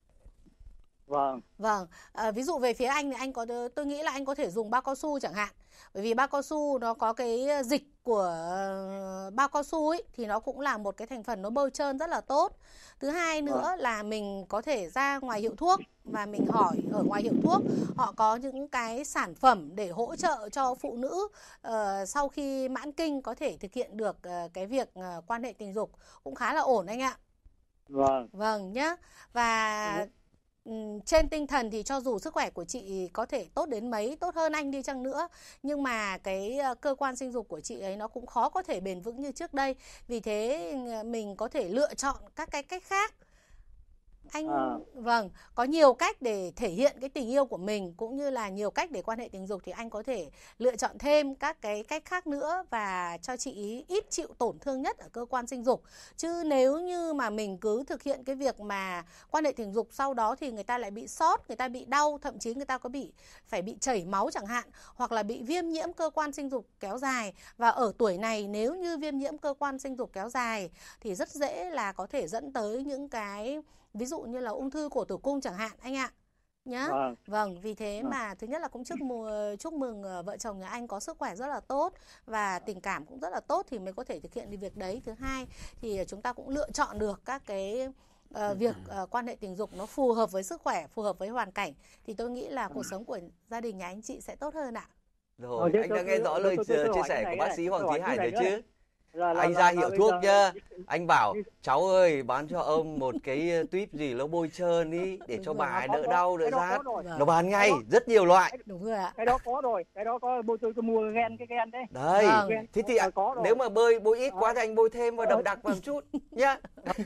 Vâng. Ví dụ về phía anh thì tôi nghĩ là anh có thể dùng bao cao su chẳng hạn. Bởi vì bao cao su nó có cái dịch của bao cao su ấy, thì nó cũng là một cái thành phần nó bôi trơn rất là tốt. Thứ hai nữa là mình có thể ra ngoài hiệu thuốc và mình hỏi ở ngoài hiệu thuốc họ có những cái sản phẩm để hỗ trợ cho phụ nữ sau khi mãn kinh có thể thực hiện được cái việc quan hệ tình dục cũng khá là ổn anh ạ. Vâng nhá. Và trên tinh thần thì cho dù sức khỏe của chị có thể tốt đến mấy, tốt hơn anh đi chăng nữa, nhưng mà cái cơ quan sinh dục của chị ấy nó cũng khó có thể bền vững như trước đây. Vì thế mình có thể lựa chọn các cái cách khác. Vâng, có nhiều cách để thể hiện cái tình yêu của mình, cũng như là nhiều cách để quan hệ tình dục, thì anh có thể lựa chọn thêm các cái cách khác nữa và cho chị ý ít chịu tổn thương nhất ở cơ quan sinh dục. Chứ nếu như mà mình cứ thực hiện cái việc mà quan hệ tình dục sau đó thì người ta lại bị sót, người ta bị đau, thậm chí người ta có phải bị chảy máu chẳng hạn, hoặc là bị viêm nhiễm cơ quan sinh dục kéo dài. Và ở tuổi này nếu như viêm nhiễm cơ quan sinh dục kéo dài thì rất dễ là có thể dẫn tới những cái ví dụ như là ung thư cổ tử cung chẳng hạn anh ạ. Nhá. Vâng, vì thế mà thứ nhất là cũng chúc mừng vợ chồng nhà anh có sức khỏe rất là tốt và tình cảm cũng rất là tốt thì mới có thể thực hiện được việc đấy. Thứ hai thì chúng ta cũng lựa chọn được các cái việc quan hệ tình dục nó phù hợp với sức khỏe, phù hợp với hoàn cảnh, thì tôi nghĩ là cuộc sống của gia đình nhà anh chị sẽ tốt hơn ạ. Rồi, anh đã nghe rõ lời chia sẻ của bác sĩ Hoàng Thúy Hải rồi chứ? Anh ra hiệu thuốc nhá. Anh bảo cháu ơi bán cho ông một cái tuyếp gì nó bôi trơn đi để cho bà ấy đỡ đau đỡ rát. Nó bán ngay rất nhiều loại. Đúng rồi ạ. Cái đó có rồi, cái đó có bôi, tôi mua gen cái gen đấy. Đấy, thế thì nếu mà bôi ít quá thì anh bôi thêm và đậm đặc vào một chút nhá.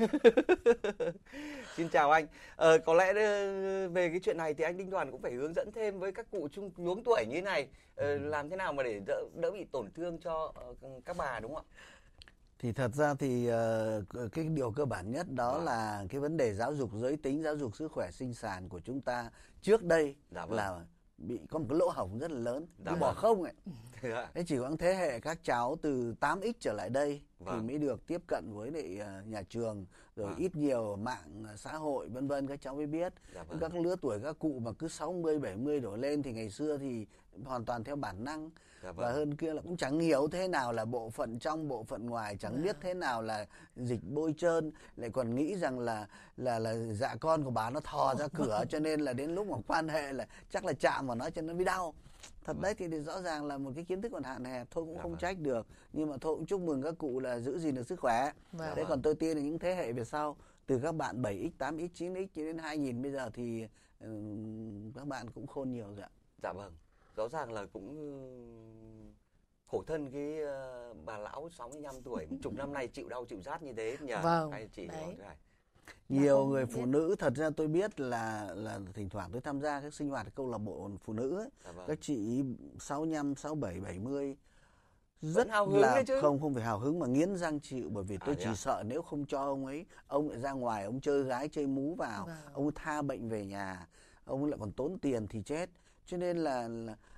Xin chào anh. Có lẽ về cái chuyện này thì anh Đinh Đoàn cũng phải hướng dẫn thêm với các cụ luống tuổi như thế này, làm thế nào mà để đỡ bị tổn thương cho các bà, đúng không ạ? Thì thật ra thì cái điều cơ bản nhất đó là cái vấn đề giáo dục giới tính, giáo dục sức khỏe sinh sản của chúng ta trước đây là bị có một cái lỗ hổng rất là lớn, bị bỏ không ấy. Thế chỉ có thế hệ các cháu từ 8X trở lại đây thì mới được tiếp cận với lại nhà trường, rồi ít nhiều mạng xã hội vân vân, các cháu mới biết. Các lứa tuổi các cụ mà cứ 60, 70 đổ lên thì ngày xưa thì hoàn toàn theo bản năng. Và hơn kia là cũng chẳng hiểu thế nào là bộ phận trong, bộ phận ngoài, chẳng biết thế nào là dịch bôi trơn, lại còn nghĩ rằng là dạ con của bà nó thò ra cửa cho nên là đến lúc mà quan hệ là chắc là chạm vào nó cho nó mới đau. Thật đấy thì rõ ràng là một cái kiến thức còn hạn hẹp thôi, cũng không trách được, nhưng mà thôi cũng chúc mừng các cụ là giữ gìn được sức khỏe. Thế còn tôi tin là những thế hệ về sau, từ các bạn 7X, 8X, 9X cho đến 2000 bây giờ thì các bạn cũng khôn nhiều rồi ạ. Dạ vâng, rõ ràng là cũng khổ thân cái bà lão 65 tuổi chục năm nay chịu đau chịu rát như thế nhỉ? Hay chị nói thế này. Nhiều người phụ nữ, thật ra tôi biết là thỉnh thoảng tôi tham gia các sinh hoạt câu lạc bộ phụ nữ ấy, các chị 65, 67, 70 rất là không phải hào hứng mà nghiến răng chịu, bởi vì tôi chỉ sợ nếu không cho ông ấy, ông lại ra ngoài ông chơi gái chơi mú vào, ông tha bệnh về nhà, ông lại còn tốn tiền thì chết. Cho nên là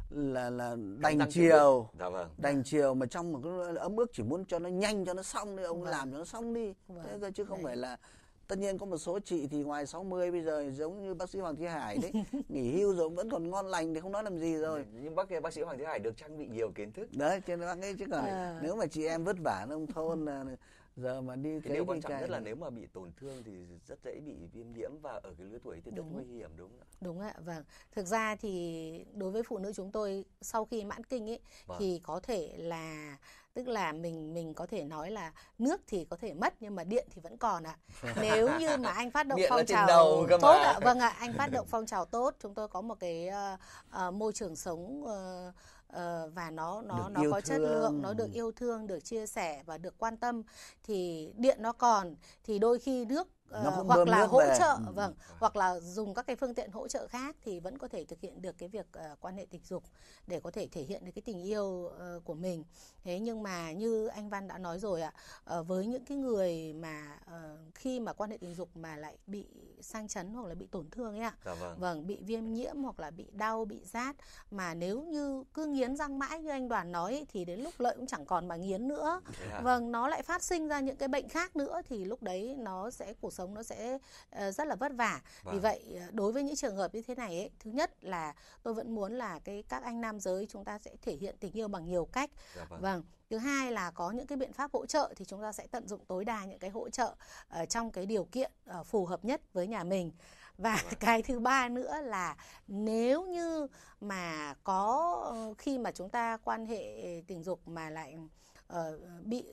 đành chiều mà trong một cái ấm ức chỉ muốn cho nó nhanh cho nó xong đi, ông làm cho nó xong đi. Thế cơ chứ không phải là, tất nhiên có một số chị thì ngoài 60 bây giờ giống như bác sĩ Hoàng Thúy Hải đấy, nghỉ hưu rồi vẫn còn ngon lành thì không nói làm gì rồi. Nhưng bác sĩ Hoàng Thúy Hải được trang bị nhiều kiến thức. Đấy, cho nên bác ấy chứ còn nếu mà chị em vất vả nông thôn giờ mà đi cái điều quan trọng nhất là nếu mà bị tổn thương thì rất dễ bị viêm nhiễm, và ở cái lứa tuổi thì rất nguy hiểm, đúng không ạ? Đúng ạ, vâng. Thực ra thì đối với phụ nữ chúng tôi sau khi mãn kinh ấy thì có thể là, tức là mình có thể nói là nước thì có thể mất nhưng mà điện thì vẫn còn ạ. Nếu như mà anh phát động phong trào tốt ạ, vâng ạ, anh phát động phong trào tốt, chúng tôi có một cái môi trường sống và nó có chất lượng, nó được yêu thương, được chia sẻ và được quan tâm, thì điện nó còn, thì đôi khi nước hoặc là hỗ trợ, hoặc là dùng các cái phương tiện hỗ trợ khác thì vẫn có thể thực hiện được cái việc quan hệ tình dục để có thể thể hiện được cái tình yêu của mình. Thế nhưng mà như anh Văn đã nói rồi ạ, với những cái người mà khi mà quan hệ tình dục mà lại bị sang chấn hoặc là bị tổn thương ấy ạ, bị viêm nhiễm hoặc là bị đau, bị rát, mà nếu như cứ nghiến răng mãi như anh Đoàn nói ấy, thì đến lúc lợi cũng chẳng còn mà nghiến nữa. Nó lại phát sinh ra những cái bệnh khác nữa, thì lúc đấy cuộc sống nó sẽ rất là vất vả. Vì vậy đối với những trường hợp như thế này ấy, thứ nhất là tôi vẫn muốn là các anh nam giới chúng ta sẽ thể hiện tình yêu bằng nhiều cách. Thứ hai là có những cái biện pháp hỗ trợ thì chúng ta sẽ tận dụng tối đa những cái hỗ trợ trong cái điều kiện phù hợp nhất với nhà mình. Và cái thứ ba nữa là nếu như mà có khi mà chúng ta quan hệ tình dục mà lại bị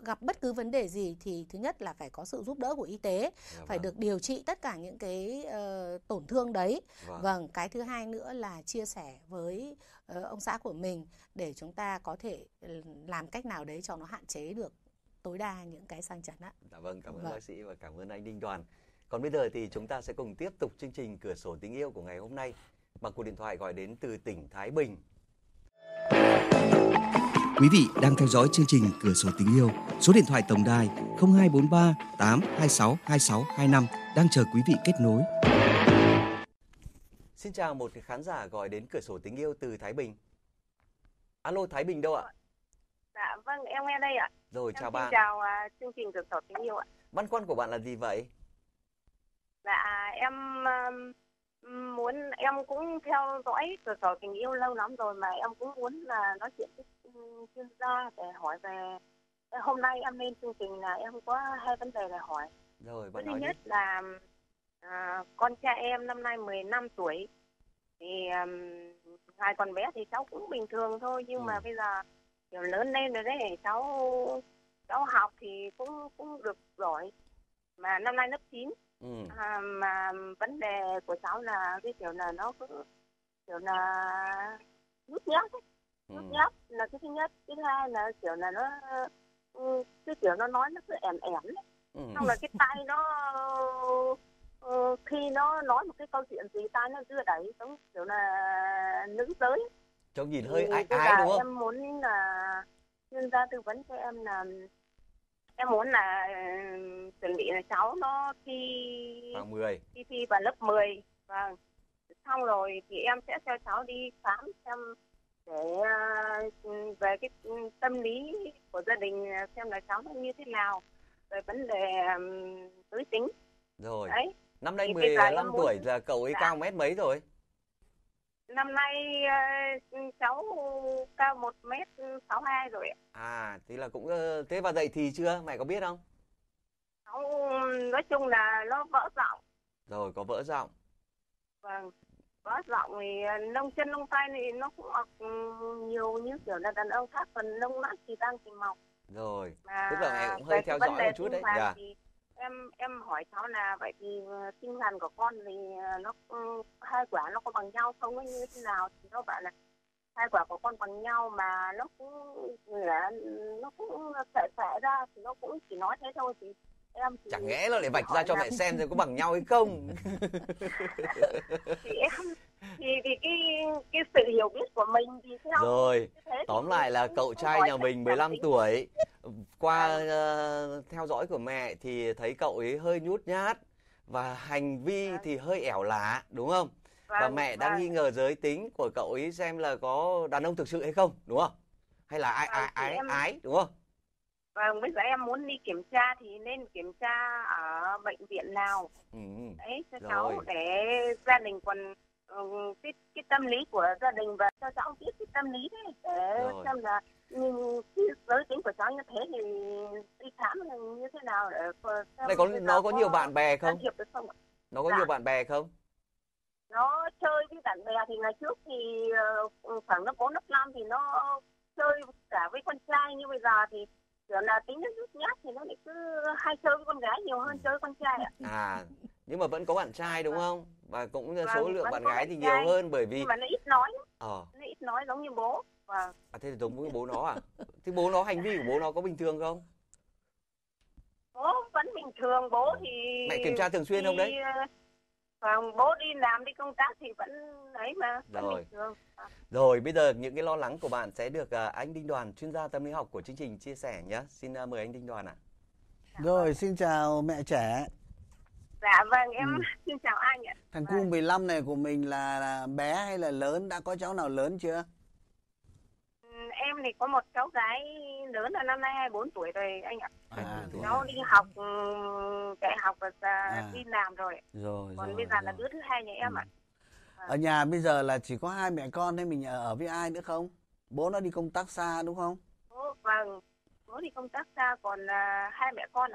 gặp bất cứ vấn đề gì thì thứ nhất là phải có sự giúp đỡ của y tế, phải được điều trị tất cả những cái tổn thương đấy. Vâng, cái thứ hai nữa là chia sẻ với ông xã của mình để chúng ta có thể làm cách nào đấy cho nó hạn chế được tối đa những cái sang chấn ạ. Dạ vâng, cảm ơn bác sĩ và cảm ơn anh Đinh Đoàn. Còn bây giờ thì chúng ta sẽ cùng tiếp tục chương trình Cửa sổ tình yêu của ngày hôm nay bằng cuộc điện thoại gọi đến từ tỉnh Thái Bình. Quý vị đang theo dõi chương trình Cửa sổ tình yêu. Số điện thoại tổng đài 0243 826 2625 đang chờ quý vị kết nối. Xin chào một khán giả gọi đến Cửa sổ tình yêu từ Thái Bình. Alo, Thái Bình đâu ạ? Dạ vâng, em nghe đây ạ. Rồi, chào bạn. Xin chào chương trình Cửa sổ tình yêu ạ. Băn khoăn của bạn là gì vậy? Dạ em em cũng theo dõi Cửa sổ tình yêu lâu lắm rồi, mà em cũng muốn là nói chuyện với chuyên gia để hỏi về. Hôm nay em lên chương trình là em có hai vấn đề để hỏi. Rồi, bạn nói thứ nhất là con trai em năm nay 15 tuổi thì ngày còn bé thì cháu cũng bình thường thôi, nhưng mà bây giờ kiểu lớn lên rồi đấy, cháu học thì cũng được giỏi, mà năm nay lớp 9. Mà vấn đề của cháu là cái kiểu là nó cứ kiểu là nhút nhát ấy. Nhút nhát là cái thứ nhất. Cái thứ hai là kiểu là nó cái kiểu nó nói nó cứ ẻm ẻm ấy. Xong là cái tay nó khi nó nói một cái câu chuyện gì tay nó đưa đẩy giống kiểu là nữ giới. Trông nhìn hơi ái ái đúng không? Em muốn là chuyên gia tư vấn cho em là em muốn là chuẩn bị là cháu nó thi vào lớp 10. Vâng. Xong rồi thì em sẽ cho cháu đi khám xem để về cái tâm lý của gia đình, xem là cháu nó như thế nào về vấn đề giới tính. Rồi. Đấy. Năm nay 15 tuổi là cậu ấy cao mét mấy rồi? Năm nay cháu cao 1m62 rồi ạ. À, thì là cũng thế. Và dậy thì chưa? Mẹ có biết không? Cháu nói chung là nó vỡ giọng. Rồi, có vỡ giọng. Vâng. Vỡ giọng thì lông chân lông tay thì nó cũng mọc nhiều như kiểu là đàn ông khác, phần lông mắt thì đang thì mọc. Rồi, tức là mẹ cũng hơi theo dõi một chút đấy. Dạ. Thì em hỏi cháu là vậy thì sinh hoạt của con thì nó hai quả nó có bằng nhau không, nó như thế nào? Thì nó bảo là hai quả của con bằng nhau, mà nó cũng sẻ ra, thì nó cũng chỉ nói thế thôi. Thì em thì chẳng lẽ nó lại vạch ra cho mẹ xem có bằng nhau hay không? Thì em thì cái sự hiểu biết của mình thì theo. Rồi, tóm lại là cậu trai nhà mình 15 tuổi, qua theo dõi của mẹ thì thấy cậu ấy hơi nhút nhát và hành vi thì hơi ẻo lả, đúng không? Và mẹ đang nghi ngờ giới tính của cậu ấy xem là có đàn ông thực sự hay không, đúng không? Hay là ái, đúng không? Vâng, bây giờ em muốn đi kiểm tra thì nên kiểm tra ở bệnh viện nào đấy cho cháu, để gia đình còn cái tâm lý của gia đình và cho cháu biết cái tâm lý đấy, để xem là cái giới tính của cháu như thế thì đi khám là như thế nào để xem nó có nhiều bạn bè không? Nó có nhiều bạn bè không? Nó chơi với bạn bè thì ngày trước thì khoảng lớp 4, lớp 5 thì nó chơi cả với con trai, như bây giờ thì kiểu là tính nó nhút nhát thì nó lại cứ hay chơi với con gái nhiều hơn chơi với con trai ạ. À, nhưng mà vẫn có bạn trai đúng không? Và cũng số lượng bạn gái thì nhiều hơn, bởi vì nhưng mà nó ít nói. Nó ít nói giống như bố. À, thế thì giống với bố nó à? Thế bố nó, hành vi của bố nó có bình thường không? Bố vẫn bình thường, bố thì mẹ kiểm tra thường xuyên không đấy? Bố đi làm, đi công tác thì vẫn ấy mà, vẫn bình thường. Rồi, bây giờ những cái lo lắng của bạn sẽ được anh Đinh Đoàn, chuyên gia tâm lý học của chương trình chia sẻ nhé. Xin mời anh Đinh Đoàn ạ. Rồi, xin chào mẹ trẻ. Dạ vâng, em xin chào anh ạ. Thằng cu 15 này của mình là bé hay là lớn? Đã có cháu nào lớn chưa? Em thì có một cháu gái lớn là năm nay 24 tuổi rồi anh ạ. Nó đi học đại học và đi làm rồi. Còn bây giờ là đứa thứ hai nhà em ạ. Ở nhà bây giờ là chỉ có hai mẹ con hay mình ở với ai nữa không? Bố nó đi công tác xa đúng không? Vâng, bố đi công tác xa, còn hai mẹ con ạ.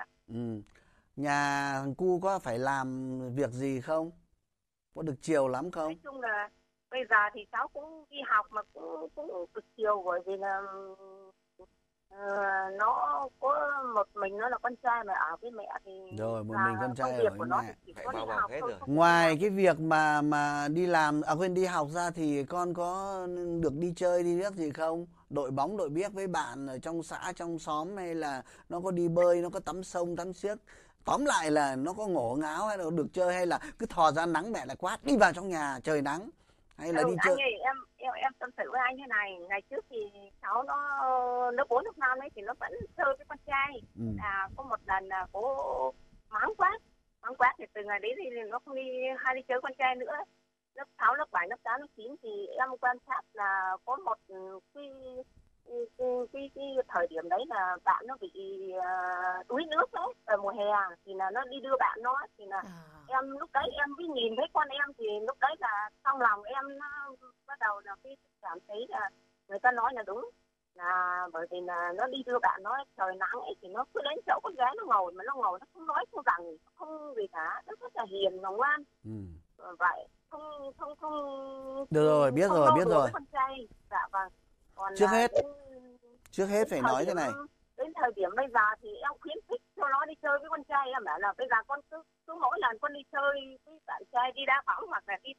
Nhà thằng cu có phải làm việc gì không? Có được chiều lắm không? Nói chung là bây giờ thì cháu cũng đi học mà cũng được chiều, bởi vì là Nó có một mình nó là con trai mà ở với mẹ thì rồi một mình con trai ở với mẹ. Phải bao bọc hết rồi. Ngoài cái việc mà đi làm quên đi học ra thì con có được đi chơi đi biết gì không? Đội bóng đội biếc với bạn ở trong xã trong xóm, hay là nó có đi bơi, nó có tắm sông tắm xiếc, tóm lại là nó có ngổ ngáo hay là được chơi, hay là cứ thò ra nắng mẹ lại quát đi vào trong nhà trời nắng, hay là đi chơi? Anh ơi, em tâm sự với anh thế này, ngày trước thì cháu nó lớp 4 lớp 5 ấy thì nó vẫn chơi với con trai. Có một lần là cô mắng quát thì từ ngày đấy thì nó không đi chơi con trai nữa. Lớp 6, lớp 7, lớp 8, lớp 9 thì em quan sát là có một cái thời điểm đấy là bạn nó bị đuối nước đấy, ở mùa hè thì là nó đi đưa bạn nó, thì là em lúc đấy em mới nhìn thấy con em, thì lúc đấy là trong lòng em nó bắt đầu là cái cảm thấy là người ta nói là đúng, là bởi vì là nó đi đưa bạn nó trời nắng ấy thì nó cứ đến chỗ con gái nó ngồi nó không nói không rằng không gì cả, nó rất là hiền và ngoan. Vậy không được rồi, biết rồi. Con trai. Dạ vâng. Còn trước hết phải nói thế này. Đến thời điểm bây giờ thì em khuyến khích cho nó đi chơi với con trai, em bảo là bây giờ con cứ mỗi lần con đi chơi với bạn trai, đi đá bóng hoặc là đi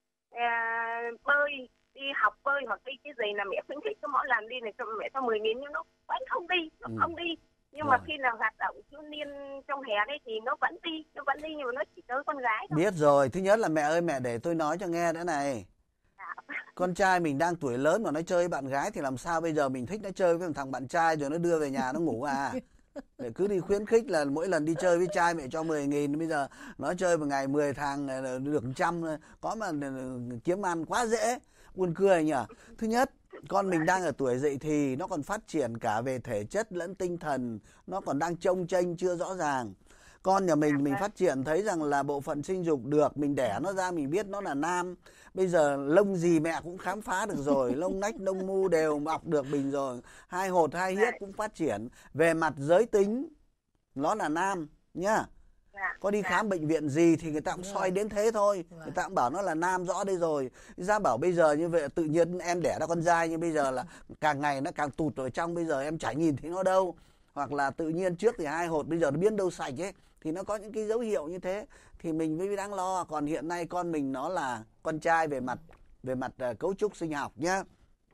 bơi, đi học bơi hoặc đi cái gì là mẹ khuyến khích cho mỗi lần đi này cho mẹ cho 10.000, nhưng nó vẫn không đi, không đi. Nhưng mà khi nào hoạt động thiếu niên trong hè đấy thì nó vẫn đi nhưng mà nó chỉ chơi con gái thôi. Biết rồi, thứ nhất là mẹ ơi, mẹ để tôi nói cho nghe nữa này. Con trai mình đang tuổi lớn mà nó chơi với bạn gái thì làm sao bây giờ mình thích nó chơi với thằng bạn trai rồi nó đưa về nhà nó ngủ à? Để cứ đi khuyến khích là mỗi lần đi chơi với trai mẹ cho 10.000, bây giờ nó chơi một ngày 10 thằng được 100, có mà kiếm ăn quá dễ, buồn cười nhỉ. Thứ nhất, con mình đang ở tuổi dậy thì, nó còn phát triển cả về thể chất lẫn tinh thần, nó còn đang chông chênh chưa rõ ràng. Con nhà mình phát triển thấy rằng là bộ phận sinh dục được, mình đẻ nó ra mình biết nó là nam. Bây giờ lông gì mẹ cũng khám phá được rồi, lông nách lông mu đều mọc được bình rồi, hai hột hai hiếc cũng phát triển. Về mặt giới tính nó là nam nhá. Có đi khám bệnh viện gì thì người ta cũng soi đến thế thôi, người ta cũng bảo nó là nam rõ đây rồi. Ra bảo bây giờ như vậy tự nhiên em đẻ ra con trai, nhưng bây giờ là càng ngày nó càng tụt ở trong, bây giờ em chả nhìn thấy nó đâu. Hoặc là tự nhiên trước thì hai hột bây giờ nó biến đâu sạch ấy, thì nó có những cái dấu hiệu như thế thì mình mới đáng lo. Còn hiện nay con mình nó là con trai về mặt cấu trúc sinh học nhá.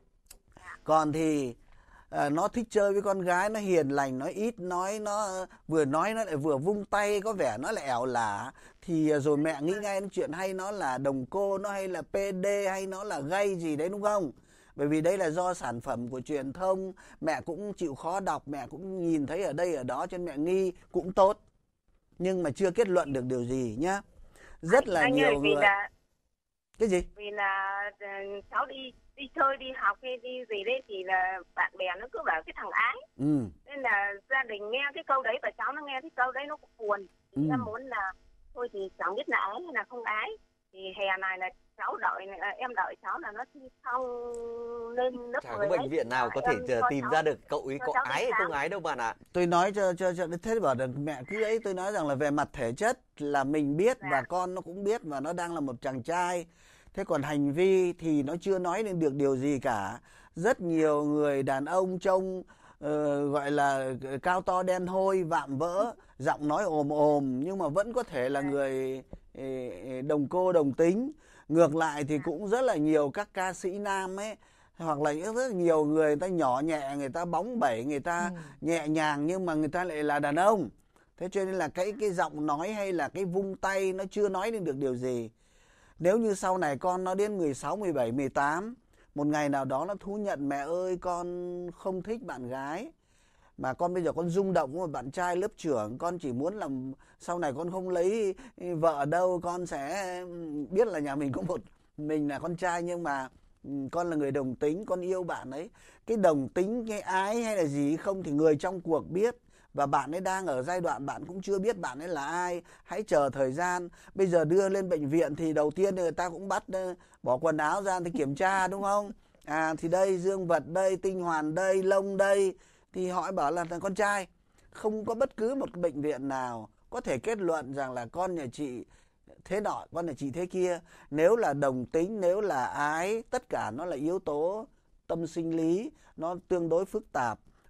Còn thì nó thích chơi với con gái, nó hiền lành, nó ít nói, nó lại vừa vung tay, có vẻ nó lại ẻo lả, thì rồi mẹ nghĩ ngay đến chuyện hay nó là đồng cô, nó hay là PD, hay nó là gay gì đấy, đúng không? Bởi vì đây là do sản phẩm của truyền thông, mẹ cũng chịu khó đọc, mẹ cũng nhìn thấy ở đây ở đó cho nên mẹ nghi cũng tốt, nhưng mà chưa kết luận được điều gì nhá. Rất là anh nhiều ơi, người. Cái gì? Vì là cháu đi chơi đi học hay đi gì đấy thì là bạn bè nó cứ bảo cái thằng ái. Nên là gia đình nghe cái câu đấy và cháu nó nghe cái câu đấy nó cũng buồn. Em muốn là thôi thì chẳng biết là ái hay là không ái. Thì hè này là cháu em đợi cháu là nó thi xong lên lớp 10. Chả có bệnh viện nào có thể tìm ra được cậu ấy có ái hay không ái đâu bạn ạ. Tôi nói cho thế bảo được mẹ cứ ấy, tôi nói rằng là về mặt thể chất là mình biết và con nó cũng biết và nó đang là một chàng trai. Thế còn hành vi thì nó chưa nói lên được điều gì cả. Rất nhiều người đàn ông trông gọi là cao to đen hôi, vạm vỡ, giọng nói ồm nhưng mà vẫn có thể là người đồng cô đồng tính. Ngược lại thì cũng rất là nhiều các ca sĩ nam ấy, hoặc là rất là nhiều người ta nhỏ nhẹ, người ta bóng bẩy, người ta nhẹ nhàng nhưng mà người ta lại là đàn ông. Thế cho nên là cái giọng nói hay là cái vung tay nó chưa nói lên được điều gì. Nếu như sau này con nó đến 16, 17, 18, một ngày nào đó nó thú nhận mẹ ơi con không thích bạn gái, mà con bây giờ con rung động với một bạn trai lớp trưởng, con chỉ muốn làm sau này con không lấy vợ đâu, con sẽ biết là nhà mình có một mình là con trai nhưng mà con là người đồng tính, con yêu bạn ấy. Cái đồng tính, cái ái hay là gì không thì người trong cuộc biết. Và bạn ấy đang ở giai đoạn bạn cũng chưa biết bạn ấy là ai. Hãy chờ thời gian. Bây giờ đưa lên bệnh viện thì đầu tiên người ta cũng bắt bỏ quần áo ra thì kiểm tra, đúng không? Thì đây dương vật đây, tinh hoàn đây, lông đây, thì họ bảo là con trai. Không có bất cứ một bệnh viện nào có thể kết luận rằng là con nhà chị thế nọ, con nhà chị thế kia. Nếu là đồng tính, nếu là ái, tất cả nó là yếu tố tâm sinh lý, nó tương đối phức tạp.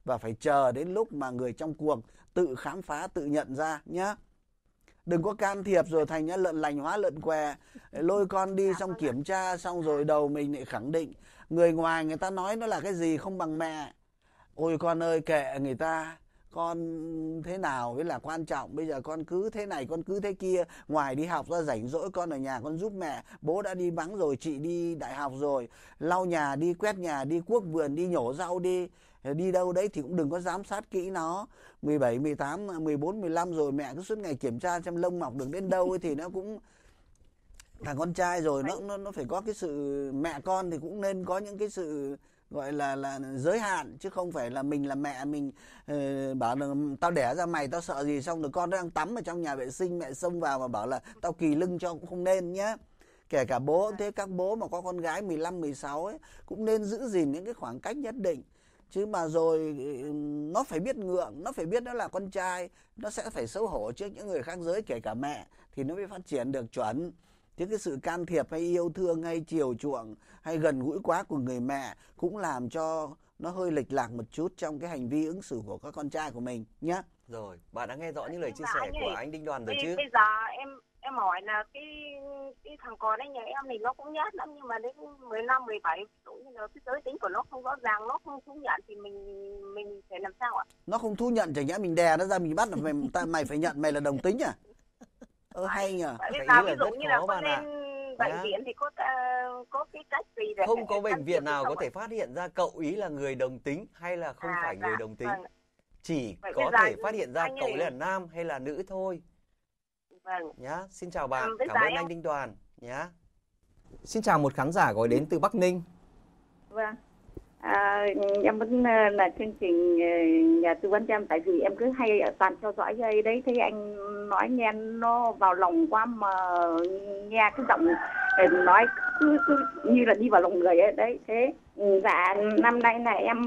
và phải chờ đến lúc mà người trong cuộc tự khám phá, tự nhận ra nhá. Đừng có can thiệp rồi thành nhá lợn lành hóa lợn què, lôi con đi xong kiểm tra xong rồi đầu mình lại khẳng định. Người ngoài người ta nói nó là cái gì không bằng mẹ. Ôi con ơi kệ người ta, con thế nào mới là quan trọng. Bây giờ con cứ thế này, con cứ thế kia. Ngoài đi học ra rảnh rỗi con ở nhà con giúp mẹ. Bố đã đi vắng rồi, chị đi đại học rồi. Lau nhà đi, quét nhà đi, cuốc vườn đi, nhổ rau đi. Đi đâu đấy thì cũng đừng có giám sát kỹ nó. 17, 18, 14, 15 rồi mẹ cứ suốt ngày kiểm tra xem lông mọc được đến đâu ấy thì nó cũng... Thằng con trai rồi nó phải có cái sự... Mẹ con thì cũng nên có những cái sự... gọi là giới hạn, chứ không phải là mình là mẹ mình bảo là tao đẻ ra mày tao sợ gì, xong rồi con nó đang tắm ở trong nhà vệ sinh mẹ xông vào mà bảo là tao kỳ lưng cho, cũng không nên nhé. Kể cả bố thế, các bố mà có con gái 15, 16 ấy cũng nên giữ gìn những cái khoảng cách nhất định. Chứ mà rồi nó phải biết ngượng, nó phải biết nó là con trai, nó sẽ phải xấu hổ trước những người khác giới, kể cả mẹ, thì nó mới phát triển được chuẩn. Chứ cái sự can thiệp hay yêu thương hay chiều chuộng hay gần gũi quá của người mẹ cũng làm cho nó hơi lệch lạc một chút trong cái hành vi ứng xử của các con trai của mình nhé. Rồi, bạn đã nghe rõ những lời chia sẻ của anh Đinh Đoàn rồi chứ? Bây giờ em hỏi là cái thằng con ấy nhà em thì nó cũng nhát lắm, nhưng mà đến 15, 17 tuổi là cái giới tính của nó không rõ ràng, nó không thú nhận thì mình phải làm sao ạ? Nó không thú nhận chẳng nhẽ mình đè nó ra mình bắt là mày phải nhận mày là đồng tính à? Hay nhỉ. Bây giờ ví dụ như là con lên bệnh viện thì có cái cách gì để... Không có bệnh viện nào có thể phát hiện ra cậu ý là người đồng tính hay là không phải người đồng tính. Chỉ có thể phát hiện ra cậu là nam hay là nữ thôi. Vâng. Nhá, xin chào bạn, cảm ơn anh Đinh Đoàn nhá. Xin chào một khán giả gọi đến từ Bắc Ninh. Vâng. Em vẫn là chương trình nhà tư vấn cho em, tại vì em cứ hay toàn theo dõi cái đấy, thấy anh nói nghe nó vào lòng quá, mà nghe cái giọng nói cứ như là đi vào lòng người ấy đấy. Thế dạ năm nay là em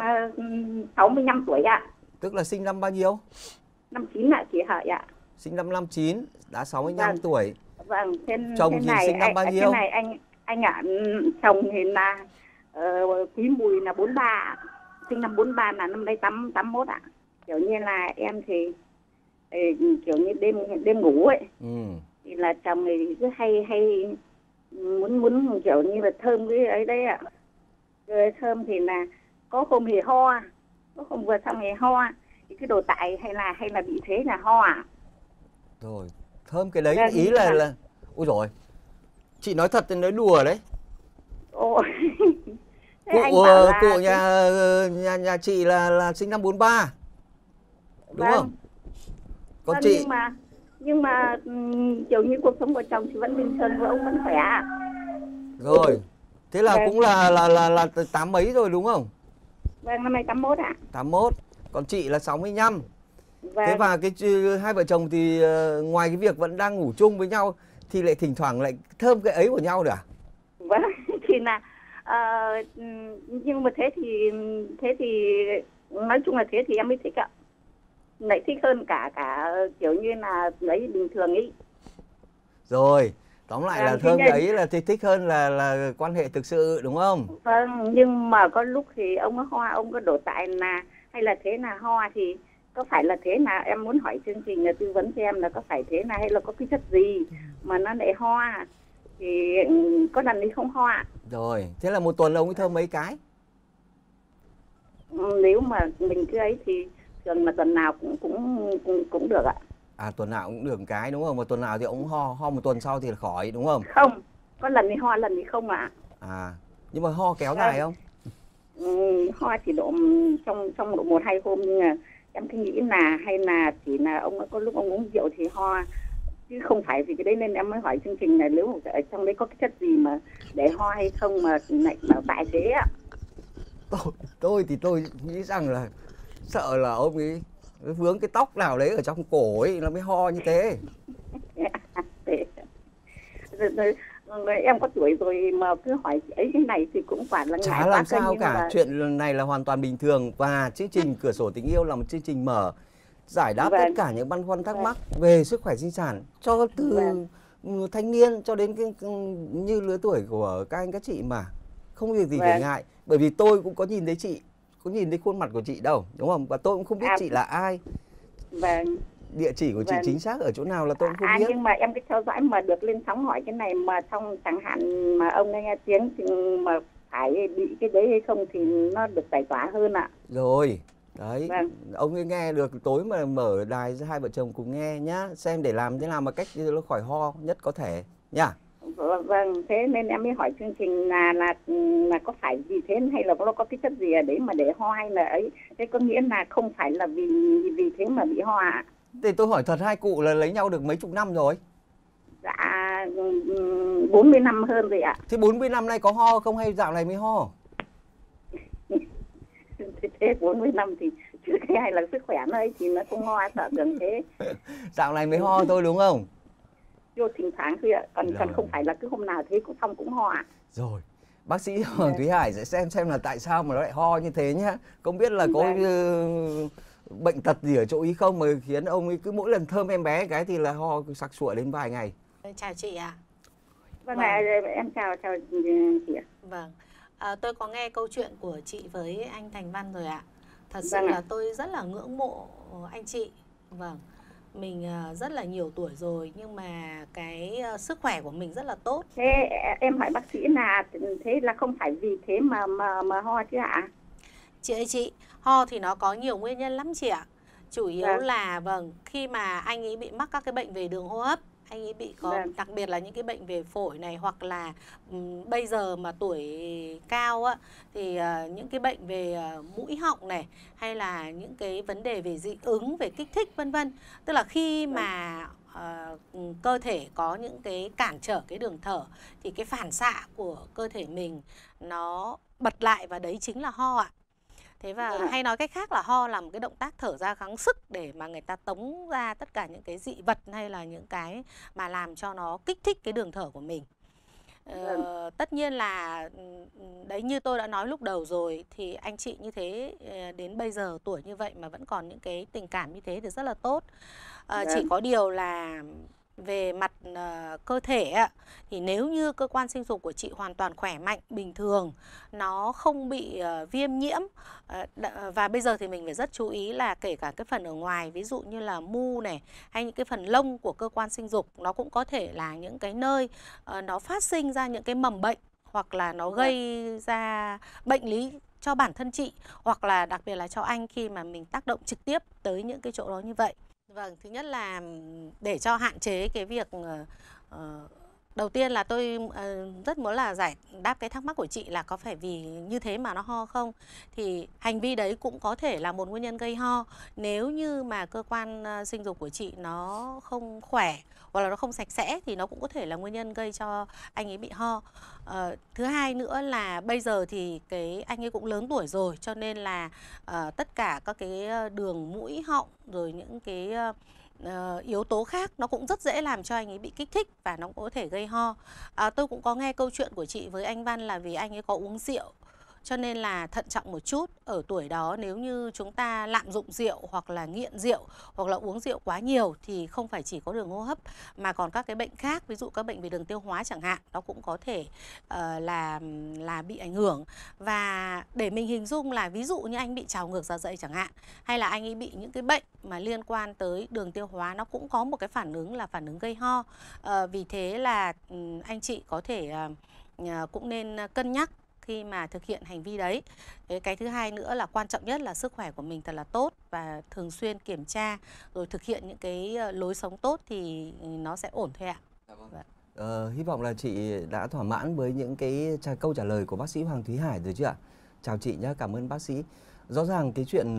65 tuổi ạ. Tức là sinh năm bao nhiêu? 59 ạ chị Hợi ạ. Sinh năm 59, đã 65 tuổi. Vâng, chồng thì sinh năm bao nhiêu? Thế này anh ạ, chồng thì là Quý Mùi là 43, sinh năm 43 là năm nay 81 ạ. Kiểu như là em thì kiểu như đêm ngủ ấy, thì là chồng thì cứ hay muốn kiểu như là thơm cái ấy đấy ạ. Rồi thơm thì là có hôm thì ho, có hôm vừa xong thì ho, thì cái đồ tại hay là bị thế là ho à. Rồi thơm cái đấy ý là ôi rồi chị nói thật thì nói đùa đấy. Ồ. Cụ nhà chị là sinh năm 43 đúng không? Còn chị nhưng mà kiểu như cuộc sống của chồng thì vẫn bình thường, của ông vẫn khỏe. Rồi thế là cũng là 8 mấy rồi đúng không? Vâng, năm nay 81 ạ. 81, còn chị là 65. Vâng. Thế và hai vợ chồng thì ngoài cái việc vẫn đang ngủ chung với nhau thì lại thỉnh thoảng lại thơm cái ấy của nhau nữa à? Vâng, thì là nhưng mà thế thì nói chung là thế thì em mới thích ạ. Lại thích hơn cả kiểu như là lấy bình thường ý. Rồi, tóm lại là thơm ấy là thích hơn là quan hệ thực sự đúng không? Vâng, nhưng mà có lúc thì ông có ho, ông có đổ tại là hay là thế là ho thì có phải là thế là em muốn hỏi chương trình là tư vấn cho em là có phải thế là hay là có cái chất gì mà nó lại ho, thì có lần thì không ho ạ. Rồi, thế là một tuần ông ấy thơm mấy cái? Nếu mà mình cứ ấy thì thường là tuần nào cũng được ạ. À, tuần nào cũng được một cái đúng không? Một tuần nào thì ông ho một tuần sau thì là khỏi đúng không? Không, có lần thì ho, lần thì không ạ. À, nhưng mà ho kéo dài không? Ho chỉ độ trong độ 1-2 hôm, nhưng mà em cứ nghĩ là hay là chỉ là ông có lúc ông uống rượu thì ho, chứ không phải vì cái đấy nên em mới hỏi chương trình này nếu ở trong đấy có cái chất gì mà để ho hay không mà lại bảo tại thế ạ. Tôi thì tôi nghĩ rằng là sợ là ông ấy vướng cái tóc nào đấy ở trong cổ ấy nó mới ho như thế. Em có tuổi rồi mà cứ hỏi ấy cái này thì cũng quả là chả làm sao cả. Chuyện này là hoàn toàn bình thường, và chương trình Cửa Sổ Tình Yêu là một chương trình mở, giải đáp tất cả những băn khoăn thắc mắc về sức khỏe sinh sản cho từ thanh niên cho đến như lứa tuổi của các anh các chị, mà không việc gì phải ngại. Bởi vì tôi cũng có nhìn thấy chị có nhìn thấy khuôn mặt của chị đâu, đúng không? Và tôi cũng không biết chị là ai. Vâng. Địa chỉ của chị chính xác ở chỗ nào là tôi cũng không biết. Nhưng mà em cái theo dõi mà được lên sóng hỏi cái này mà xong chẳng hạn mà ông nghe tiếng thì mà phải bị cái đấy hay không thì nó được giải tỏa hơn ạ. Rồi, đấy, ông ấy nghe được tối mà mở đài hai vợ chồng cùng nghe nhá, xem để làm thế nào mà cách nó khỏi ho nhất có thể nhá. Vâng, thế nên em mới hỏi chương trình là có phải vì thế hay là nó có cái chất gì ở đấy mà để ho hay là ấy, thế có nghĩa là không phải là vì thế mà bị ho ạ? Thì tôi hỏi thật, hai cụ là lấy nhau được mấy chục năm rồi? Dạ 40 năm hơn rồi ạ. Thế 40 năm nay có ho không hay dạo này mới ho? Thế 40 năm thì chứ cái hay là sức khỏe nó ấy thì nó không ho sợ gần thế. Dạo này mới ho thôi đúng không? Vô thỉnh thoảng thôi ạ, còn không phải là cứ hôm nào thế cũng xong cũng ho ạ. Rồi, bác sĩ Hoàng Thúy Hải sẽ xem là tại sao mà nó lại ho như thế nhá. Không biết là có bệnh tật gì ở chỗ ý không mà khiến ông ấy cứ mỗi lần thơm em bé cái thì là ho sặc sụa đến vài ngày. Chào chị ạ. Vâng ạ, em chào chị ạ. Vâng, tôi có nghe câu chuyện của chị với anh Thành Văn rồi ạ. Thật sự là tôi rất là ngưỡng mộ anh chị. Vâng, mình rất là nhiều tuổi rồi nhưng mà cái sức khỏe của mình rất là tốt. Thế em hỏi bác sĩ là thế là không phải vì thế mà ho chứ ạ? Chị ơi chị, ho thì nó có nhiều nguyên nhân lắm chị ạ. Chủ yếu là khi mà anh ấy bị mắc các cái bệnh về đường hô hấp, anh ấy bị có đặc biệt là những cái bệnh về phổi này, hoặc là bây giờ mà tuổi cao á thì những cái bệnh về mũi họng này, hay là những cái vấn đề về dị ứng, về kích thích vân vân. Tức là khi mà cơ thể có những cái cản trở cái đường thở thì cái phản xạ của cơ thể mình nó bật lại và đấy chính là ho ạ. Thế và hay nói cách khác là ho là một cái động tác thở ra gắng sức để mà người ta tống ra tất cả những cái dị vật hay là những cái mà làm cho nó kích thích cái đường thở của mình. Tất nhiên là đấy, như tôi đã nói lúc đầu rồi thì anh chị như thế đến bây giờ tuổi như vậy mà vẫn còn những cái tình cảm như thế thì rất là tốt. Chỉ có điều là về mặt cơ thể ạ, thì nếu như cơ quan sinh dục của chị hoàn toàn khỏe mạnh, bình thường, nó không bị viêm nhiễm, và bây giờ thì mình phải rất chú ý là kể cả cái phần ở ngoài, ví dụ như là mu này, hay những cái phần lông của cơ quan sinh dục, nó cũng có thể là những cái nơi nó phát sinh ra những cái mầm bệnh, hoặc là nó gây ra bệnh lý cho bản thân chị, hoặc là đặc biệt là cho anh khi mà mình tác động trực tiếp tới những cái chỗ đó như vậy. Vâng, thứ nhất là để cho hạn chế cái việc đầu tiên là tôi rất muốn là giải đáp cái thắc mắc của chị là có phải vì như thế mà nó ho không. Thì hành vi đấy cũng có thể là một nguyên nhân gây ho. Nếu như mà cơ quan sinh dục của chị nó không khỏe hoặc là nó không sạch sẽ thì nó cũng có thể là nguyên nhân gây cho anh ấy bị ho. Thứ hai nữa là bây giờ thì cái anh ấy cũng lớn tuổi rồi, cho nên là tất cả các cái đường mũi họng rồi những cái yếu tố khác nó cũng rất dễ làm cho anh ấy bị kích thích và nó cũng có thể gây ho. Tôi cũng có nghe câu chuyện của chị với anh Văn là vì anh ấy có uống rượu, cho nên là thận trọng một chút. Ở tuổi đó nếu như chúng ta lạm dụng rượu hoặc là nghiện rượu hoặc là uống rượu quá nhiều thì không phải chỉ có đường hô hấp mà còn các cái bệnh khác, ví dụ các bệnh về đường tiêu hóa chẳng hạn, nó cũng có thể là bị ảnh hưởng. Và để mình hình dung là ví dụ như anh bị trào ngược dạ dày chẳng hạn, hay là anh ấy bị những cái bệnh mà liên quan tới đường tiêu hóa, nó cũng có một cái phản ứng là phản ứng gây ho. Vì thế là anh chị có thể cũng nên cân nhắc khi mà thực hiện hành vi đấy. Cái thứ hai nữa là quan trọng nhất là sức khỏe của mình thật là tốt và thường xuyên kiểm tra rồi thực hiện những cái lối sống tốt thì nó sẽ ổn thôi ạ. Hy vọng là chị đã thỏa mãn với những cái câu trả lời của bác sĩ Hoàng Thúy Hải rồi chứ ạ? Chào chị nhé, cảm ơn bác sĩ. Rõ ràng cái chuyện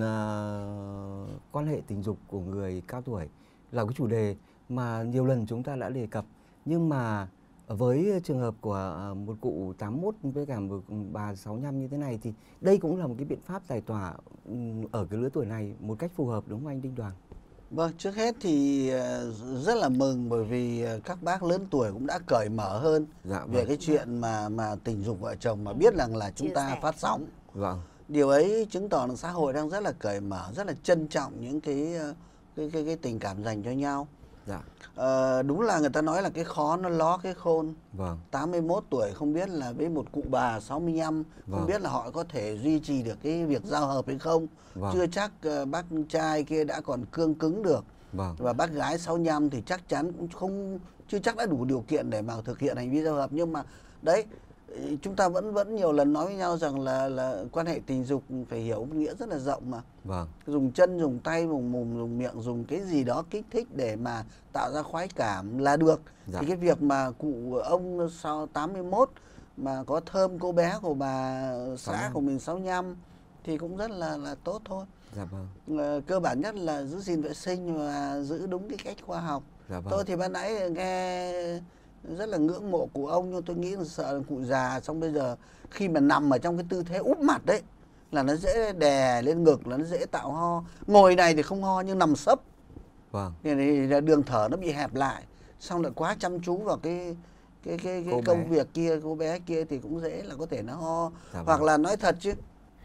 quan hệ tình dục của người cao tuổi là cái chủ đề mà nhiều lần chúng ta đã đề cập, nhưng mà với trường hợp của một cụ 81 với cả một bà 65 như thế này thì đây cũng là một cái biện pháp giải tỏa ở cái lứa tuổi này một cách phù hợp, đúng không anh Đinh Đoàn? Vâng, trước hết thì rất là mừng bởi vì các bác lớn tuổi cũng đã cởi mở hơn về cái chuyện mà tình dục vợ chồng mà biết rằng là chúng ta phát sóng. Điều ấy chứng tỏ là xã hội đang rất là cởi mở, rất là trân trọng những cái tình cảm dành cho nhau. Dạ. Đúng là người ta nói là cái khó nó ló cái khôn. Vâng. 81 tuổi không biết là với một cụ bà 65 không biết là họ có thể duy trì được cái việc giao hợp hay không. Chưa chắc bác trai kia đã còn cương cứng được. Và bác gái 65 thì chắc chắn cũng chưa chắc đã đủ điều kiện để mà thực hiện hành vi giao hợp. Nhưng mà đấy, chúng ta vẫn nhiều lần nói với nhau rằng là quan hệ tình dục phải hiểu nghĩa rất là rộng mà. Dùng chân, dùng tay, dùng mồm, dùng miệng, dùng cái gì đó kích thích để mà tạo ra khoái cảm là được. Thì cái việc mà cụ ông sau 81 mà có thơm cô bé của bà xã của mình 65 thì cũng rất là tốt thôi. Cơ bản nhất là giữ gìn vệ sinh và giữ đúng cái cách khoa học. Tôi thì ban nãy nghe rất là ngưỡng mộ cụ ông, nhưng tôi nghĩ là sợ là cụ già xong bây giờ khi mà nằm ở trong cái tư thế úp mặt đấy là nó dễ đè lên ngực, là nó dễ tạo ho. Ngồi này thì không ho nhưng nằm sấp thì đường thở nó bị hẹp lại, xong lại quá chăm chú vào cái công việc kia, cô bé kia thì cũng dễ là có thể nó ho. Hoặc là nói thật chứ